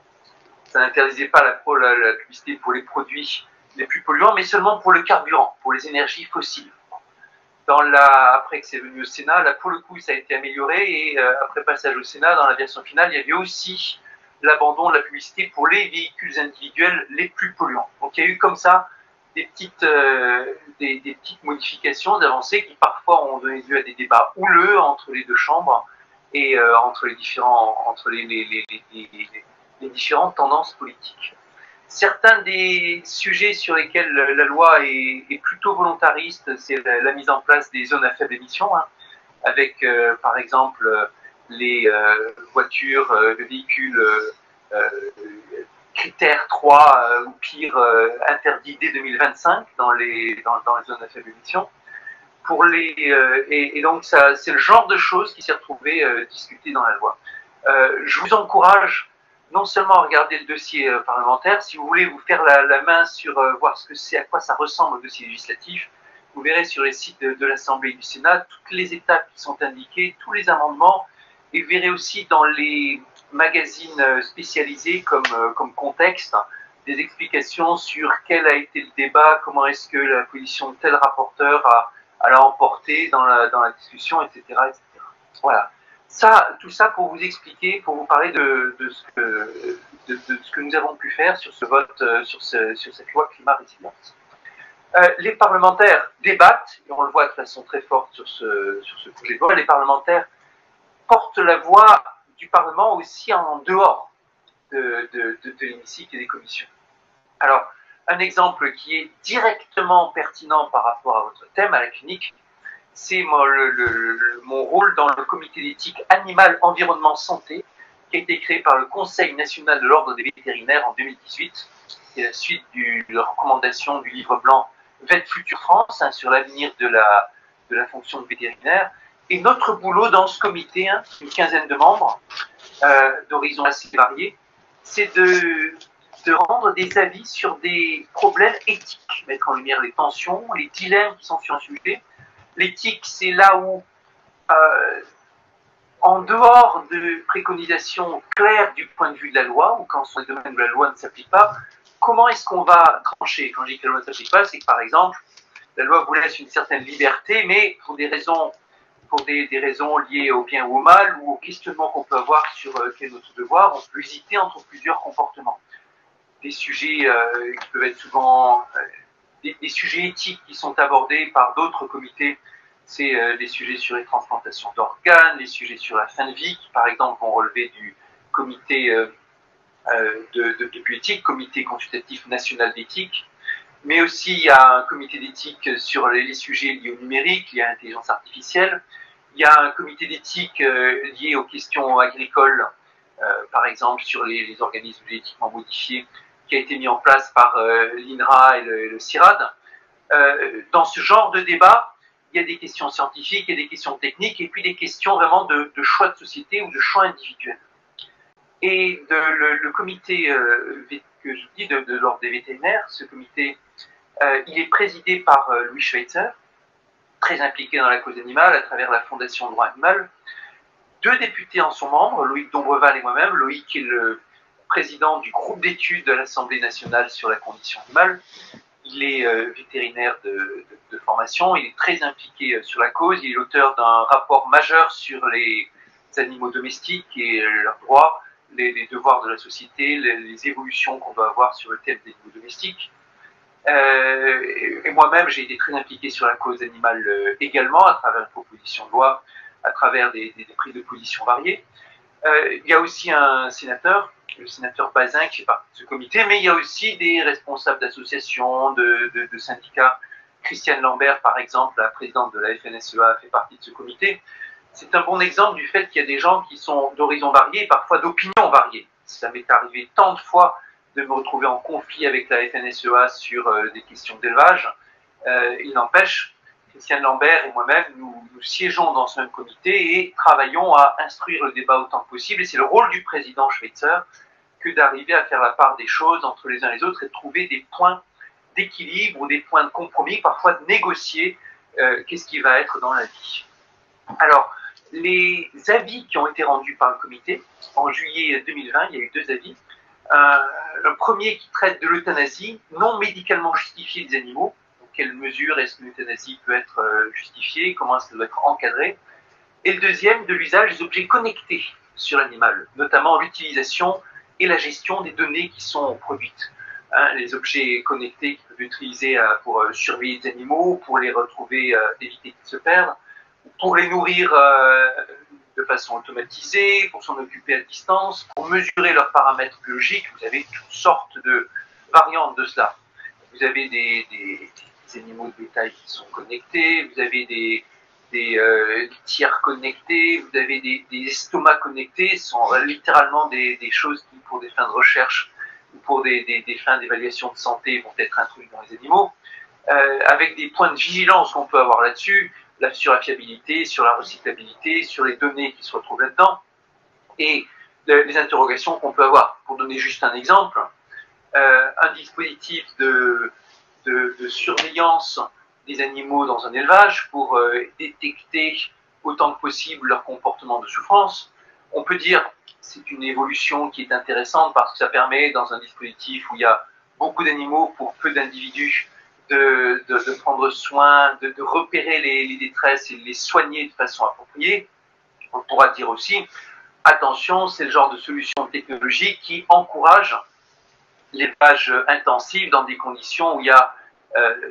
ça n'interdisait pas la, la, la publicité pour les produits les plus polluants, mais seulement pour le carburant, pour les énergies fossiles. Dans la, après que c'est venu au Sénat, là pour le coup ça a été amélioré, et euh, après passage au Sénat, dans la version finale, il y avait aussi l'abandon de la publicité pour les véhicules individuels les plus polluants. Donc il y a eu comme ça des petites, euh, des, des petites modifications, d'avancées qui parfois ont donné lieu à des débats houleux entre les deux chambres et euh, entre les différents, entre les, les, les, les, les, les différentes tendances politiques. Certains des sujets sur lesquels la loi est, est plutôt volontariste, c'est la, la mise en place des zones à faible émission, hein, avec euh, par exemple les euh, voitures, euh, les véhicules euh, euh, critère trois euh, ou pire euh, interdits dès deux mille vingt-cinq dans les, dans, dans les zones à faible émission. Pour les, euh, et, et donc ça, c'est le genre de choses qui s'est retrouvé euh, discuté dans la loi. Euh, je vous encourage non seulement à regarder le dossier euh, parlementaire, si vous voulez vous faire la, la main sur euh, voir ce que c'est, à quoi ça ressemble au dossier législatif, vous verrez sur les sites de, de l'Assemblée et du Sénat toutes les étapes qui sont indiquées, tous les amendements, et vous verrez aussi dans les magazines spécialisés comme, euh, comme Contexte, des explications sur quel a été le débat, comment est-ce que la position de tel rapporteur a, a l'a emporté dans la, dans la discussion, et cetera, et cetera. Voilà. Ça, tout ça pour vous expliquer, pour vous parler de, de, ce, que, de, de ce que nous avons pu faire sur ce vote, euh, sur, ce, sur cette loi climat résilience. Euh, les parlementaires débattent, et on le voit de façon très forte sur ce, sur ce projet de loi, les parlementaires portent la voix du Parlement aussi en dehors de, de, de, de l'hémicycle et des commissions. Alors, un exemple qui est directement pertinent par rapport à votre thème, à la clinique, c'est mon, le, le, le, mon rôle dans le comité d'éthique animal, environnement, santé, qui a été créé par le Conseil national de l'ordre des vétérinaires en deux mille dix-huit, et la suite du, de la recommandation du livre blanc Vet Future France, hein, sur l'avenir de la, de la fonction de vétérinaire. Et notre boulot dans ce comité, hein, une quinzaine de membres, euh, d'horizons assez variés, c'est de, de rendre des avis sur des problèmes éthiques, mettre en lumière les tensions, les dilemmes qui sont sur un sujet. L'éthique, c'est là où, euh, en dehors de préconisations claires du point de vue de la loi, ou quand sur les domaines où la loi ne s'applique pas, comment est-ce qu'on va trancher? Quand je dis que la loi ne s'applique pas, c'est que par exemple, la loi vous laisse une certaine liberté, mais pour des raisons, pour des, des raisons liées au bien ou au mal, ou au questionnement qu'on peut avoir sur euh, quel est notre devoir, on peut hésiter entre plusieurs comportements. Des sujets euh, qui peuvent être souvent... Euh, Des, des sujets éthiques qui sont abordés par d'autres comités, c'est euh, les sujets sur les transplantations d'organes, les sujets sur la fin de vie, qui par exemple vont relever du comité euh, euh, de, de, de bioéthique, comité consultatif national d'éthique, mais aussi il y a un comité d'éthique sur les, les sujets liés au numérique, liés à l'intelligence artificielle, il y a un comité d'éthique euh, lié aux questions agricoles, euh, par exemple sur les, les organismes génétiquement modifiés, qui a été mis en place par euh, l'INRA et le, et le CIRAD. Euh, dans ce genre de débat, il y a des questions scientifiques, il y a des questions techniques, et puis des questions vraiment de, de choix de société ou de choix individuels. Et de, le, le comité euh, que je dis de, de l'ordre des vétérinaires, ce comité, euh, il est présidé par euh, Louis Schweitzer, très impliqué dans la cause animale à travers la Fondation Droit Animal. Deux députés en sont membres, Loïc Dombreval et moi-même. Loïc est le président du groupe d'études de l'Assemblée nationale sur la condition animale. Il est euh, vétérinaire de, de, de formation, il est très impliqué euh, sur la cause, il est l'auteur d'un rapport majeur sur les animaux domestiques et euh, leurs droits, les, les devoirs de la société, les, les évolutions qu'on doit avoir sur le thème des animaux domestiques. Euh, et, et moi-même, j'ai été très impliqué sur la cause animale euh, également, à travers une proposition de loi, à travers des, des, des prises de position variées. Euh, il y a aussi un sénateur, le sénateur Bazin, qui fait partie de ce comité, mais il y a aussi des responsables d'associations, de, de, de syndicats. Christiane Lambert, par exemple, la présidente de la F N S E A, fait partie de ce comité. C'est un bon exemple du fait qu'il y a des gens qui sont d'horizons variés, et parfois d'opinions variées. Ça m'est arrivé tant de fois de me retrouver en conflit avec la F N S E A sur euh, des questions d'élevage. Euh, il n'empêche Christiane Lambert et moi-même, nous, nous siégeons dans ce même comité et travaillons à instruire le débat autant que possible. Et c'est le rôle du président Schweitzer que d'arriver à faire la part des choses entre les uns et les autres et de trouver des points d'équilibre ou des points de compromis, parfois de négocier euh, qu'est-ce qui va être dans la vie. Alors, les avis qui ont été rendus par le comité, en juillet deux mille vingt, il y a eu deux avis. Euh, le premier qui traite de l'euthanasie non médicalement justifiée des animaux. Dans quelle mesure est-ce que l'euthanasie peut être euh, justifiée? Comment est-ce qu'elle doit être encadrée? Et le deuxième, de l'usage des objets connectés sur l'animal, notamment l'utilisation et la gestion des données qui sont produites. Hein, les objets connectés qui peuvent être utilisés euh, pour euh, surveiller les animaux, pour les retrouver, euh, éviter qu'ils se perdent, pour les nourrir euh, de façon automatisée, pour s'en occuper à distance, pour mesurer leurs paramètres biologiques. Vous avez toutes sortes de variantes de cela. Vous avez des, des, des animaux de bétail qui sont connectés, vous avez des, des, euh, des tiers connectés, vous avez des, des estomacs connectés. Ce sont euh, littéralement des, des choses qui, pour des fins de recherche ou pour des, des, des fins d'évaluation de santé, vont être introduites dans les animaux, euh, avec des points de vigilance qu'on peut avoir là-dessus, là, sur la fiabilité, sur la recyclabilité, sur les données qui se retrouvent là-dedans, et le, les interrogations qu'on peut avoir. Pour donner juste un exemple, euh, un dispositif de, de, de surveillance des animaux dans un élevage pour euh, détecter autant que possible leur comportement de souffrance, on peut dire c'est une évolution qui est intéressante parce que ça permet, dans un dispositif où il y a beaucoup d'animaux pour peu d'individus, de, de, de prendre soin, de, de repérer les, les détresses et de les soigner de façon appropriée. On pourra dire aussi, attention, c'est le genre de solution technologique qui encourage l'élevage intensif dans des conditions où il y a euh,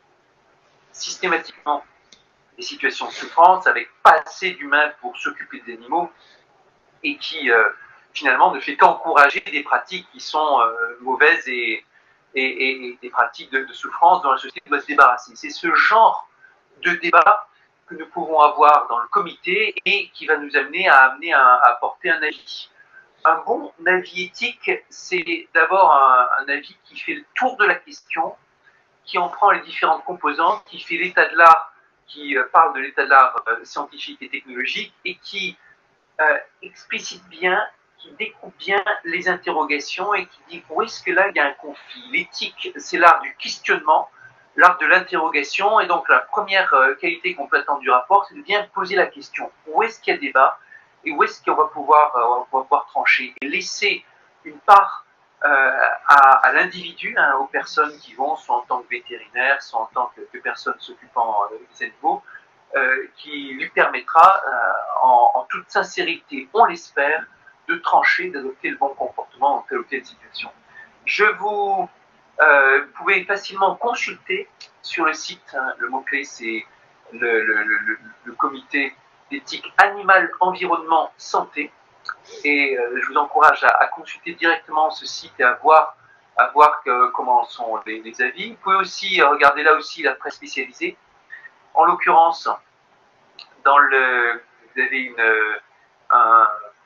systématiquement des situations de souffrance avec pas assez d'humains pour s'occuper des animaux et qui euh, finalement ne fait qu'encourager des pratiques qui sont euh, mauvaises et, et, et des pratiques de, de souffrance dont la société doit se débarrasser. C'est ce genre de débat que nous pouvons avoir dans le comité et qui va nous amener à, amener à, à apporter un avis. Un bon avis éthique, c'est d'abord un, un avis qui fait le tour de la question, qui en prend les différentes composantes, qui fait l'état de l'art, qui euh, parle de l'état de l'art euh, scientifique et technologique et qui euh, explicite bien, qui découpe bien les interrogations et qui dit où est-ce que là il y a un conflit. L'éthique, c'est l'art du questionnement, l'art de l'interrogation, et donc la première euh, qualité qu'on peut attendre du rapport, c'est de bien poser la question. Où est-ce qu'il y a débat et où est-ce qu'on va pouvoir, euh, on va pouvoir trancher et laisser une part euh, à, à l'individu, hein, aux personnes qui vont, soit en tant que vétérinaire, soit en tant que, que personne s'occupant euh, des animaux, euh, qui lui permettra, euh, en, en toute sincérité, on l'espère, de trancher, d'adopter le bon comportement dans telle ou telle situation. Je vous, euh, vous pouvez facilement consulter sur le site, hein, le mot-clé c'est le, le, le, le comité d'éthique animal, environnement, santé, et euh, je vous encourage à, à consulter directement ce site et à voir, à voir que, comment sont les, les avis. Vous pouvez aussi regarder là aussi la presse spécialisée. En l'occurrence, dans le, vous avez une, un,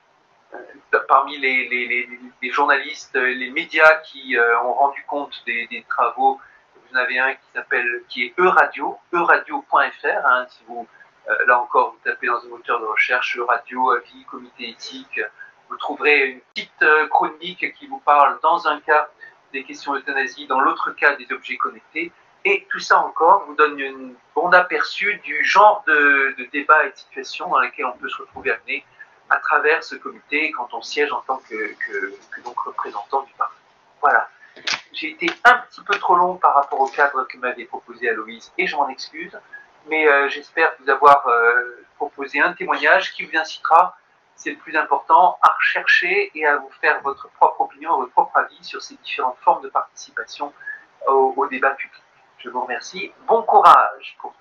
parmi les, les, les, les journalistes, les médias qui euh, ont rendu compte des, des travaux, vous en avez un qui s'appelle, qui est Euradio, euradio point f r, hein, si vous, euh, là encore, vous tapez dans un moteur de recherche Euradio, avis, comité éthique, vous trouverez une petite euh, chronique qui vous parle dans un cas des questions d'euthanasie, dans l'autre cas des objets connectés, et tout ça encore vous donne un bon aperçu du genre de, de débat et de situation dans lesquels on peut se retrouver amené à travers ce comité quand on siège en tant que, que, que donc représentant du Parlement. Voilà. J'ai été un petit peu trop long par rapport au cadre que m'avait proposé Aloïse et je m'en excuse, mais euh, j'espère vous avoir euh, proposé un témoignage qui vous incitera, c'est le plus important, à rechercher et à vous faire votre propre opinion, votre propre avis sur ces différentes formes de participation au, au débat public. Je vous remercie. Bon courage pour tout.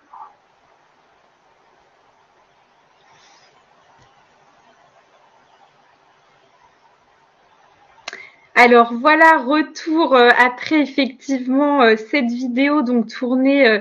Alors voilà, retour euh, après effectivement euh, cette vidéo donc tournée euh,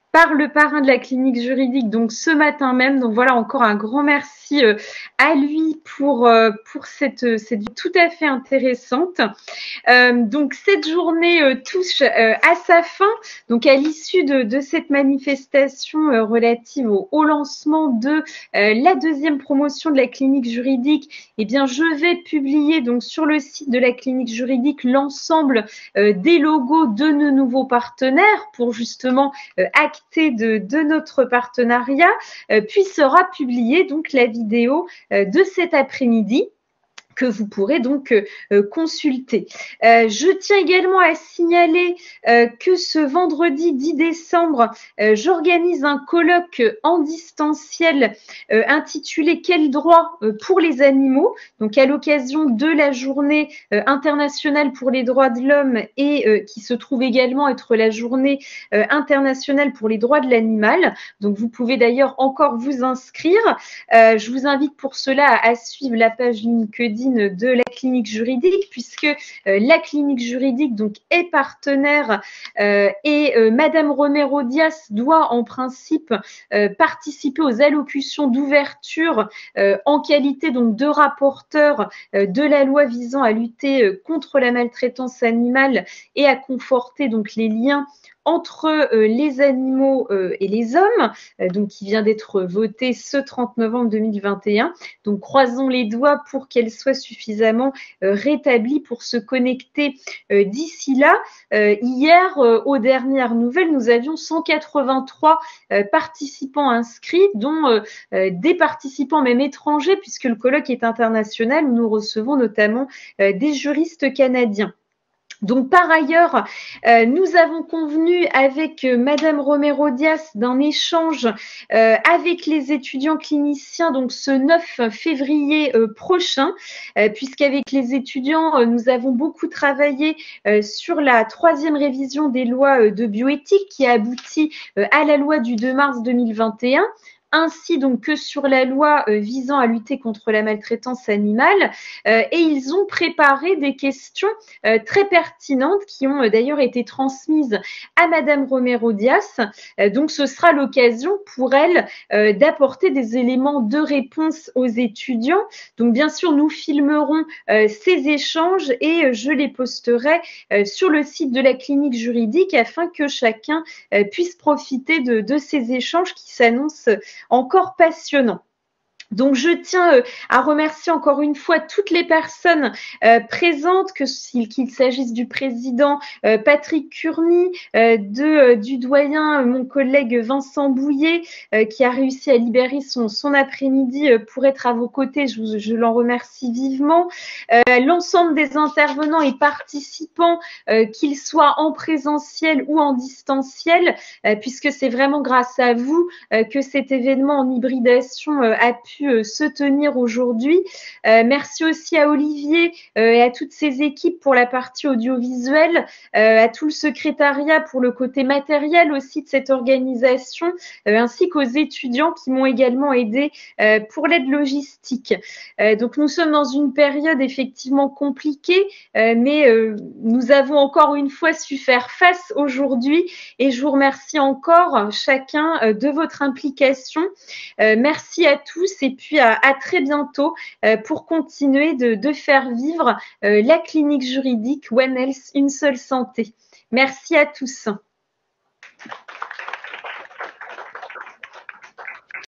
par le parrain de la clinique juridique, donc ce matin même. Donc voilà, encore un grand merci euh, à lui pour, euh, pour cette, cette vie tout à fait intéressante. Euh, donc cette journée euh, touche euh, à sa fin. Donc à l'issue de, de cette manifestation euh, relative au, au lancement de euh, la deuxième promotion de la clinique juridique, eh bien je vais publier donc sur le site de la clinique juridique l'ensemble euh, des logos de nos nouveaux partenaires pour justement euh, acter De, de notre partenariat, euh, puis sera publiée donc la vidéo euh, de cet après-midi que vous pourrez donc euh, consulter. Euh, je tiens également à signaler euh, que ce vendredi dix décembre, euh, j'organise un colloque en distanciel euh, intitulé « Quels droits euh, pour les animaux ?» donc à l'occasion de la journée euh, internationale pour les droits de l'homme et euh, qui se trouve également être la journée euh, internationale pour les droits de l'animal. Donc vous pouvez d'ailleurs encore vous inscrire. Euh, je vous invite pour cela à, à suivre la page LinkedIn de la clinique juridique, puisque euh, la clinique juridique donc est partenaire euh, et euh, Madame Romero Dias doit en principe euh, participer aux allocutions d'ouverture euh, en qualité donc de rapporteur euh, de la loi visant à lutter euh, contre la maltraitance animale et à conforter donc les liens entre euh, les animaux euh, et les hommes, euh, donc qui vient d'être voté ce trente novembre deux mille vingt et un. Donc croisons les doigts pour qu'elle soit suffisamment euh, rétablie pour se connecter euh, d'ici là. Euh, hier, euh, aux dernières nouvelles, nous avions cent quatre-vingt-trois euh, participants inscrits, dont euh, euh, des participants même étrangers, puisque le colloque est international où nous recevons notamment euh, des juristes canadiens. Donc par ailleurs, euh, nous avons convenu avec euh, Madame Romero Dias d'un échange euh, avec les étudiants cliniciens donc ce neuf février euh, prochain, euh, puisqu'avec les étudiants, euh, nous avons beaucoup travaillé euh, sur la troisième révision des lois euh, de bioéthique qui a abouti euh, à la loi du deux mars deux mille vingt et un. Ainsi donc que sur la loi euh, visant à lutter contre la maltraitance animale euh, et ils ont préparé des questions euh, très pertinentes qui ont euh, d'ailleurs été transmises à Madame Romero Dias. Euh, donc ce sera l'occasion pour elle euh, d'apporter des éléments de réponse aux étudiants. Donc bien sûr nous filmerons euh, ces échanges et euh, je les posterai euh, sur le site de la clinique juridique afin que chacun euh, puisse profiter de, de ces échanges qui s'annoncent encore passionnant. Donc, je tiens euh, à remercier encore une fois toutes les personnes euh, présentes, que qu'il s'agisse du président euh, Patrick Curny, euh, de, euh, du doyen, euh, mon collègue Vincent Bouillet, euh, qui a réussi à libérer son, son après-midi euh, pour être à vos côtés. Je, vous, je l'en remercie vivement. Euh, l'ensemble des intervenants et participants, euh, qu'ils soient en présentiel ou en distanciel, euh, puisque c'est vraiment grâce à vous euh, que cet événement en hybridation euh, a pu se tenir aujourd'hui. Euh, merci aussi à Olivier euh, et à toutes ses équipes pour la partie audiovisuelle, euh, à tout le secrétariat pour le côté matériel aussi de cette organisation, euh, ainsi qu'aux étudiants qui m'ont également aidé euh, pour l'aide logistique. Euh, donc nous sommes dans une période effectivement compliquée, euh, mais euh, nous avons encore une fois su faire face aujourd'hui et je vous remercie encore chacun euh, de votre implication. Euh, merci à tous et puis à, à très bientôt euh, pour continuer de, de faire vivre euh, la clinique juridique One Health, une seule santé. Merci à tous.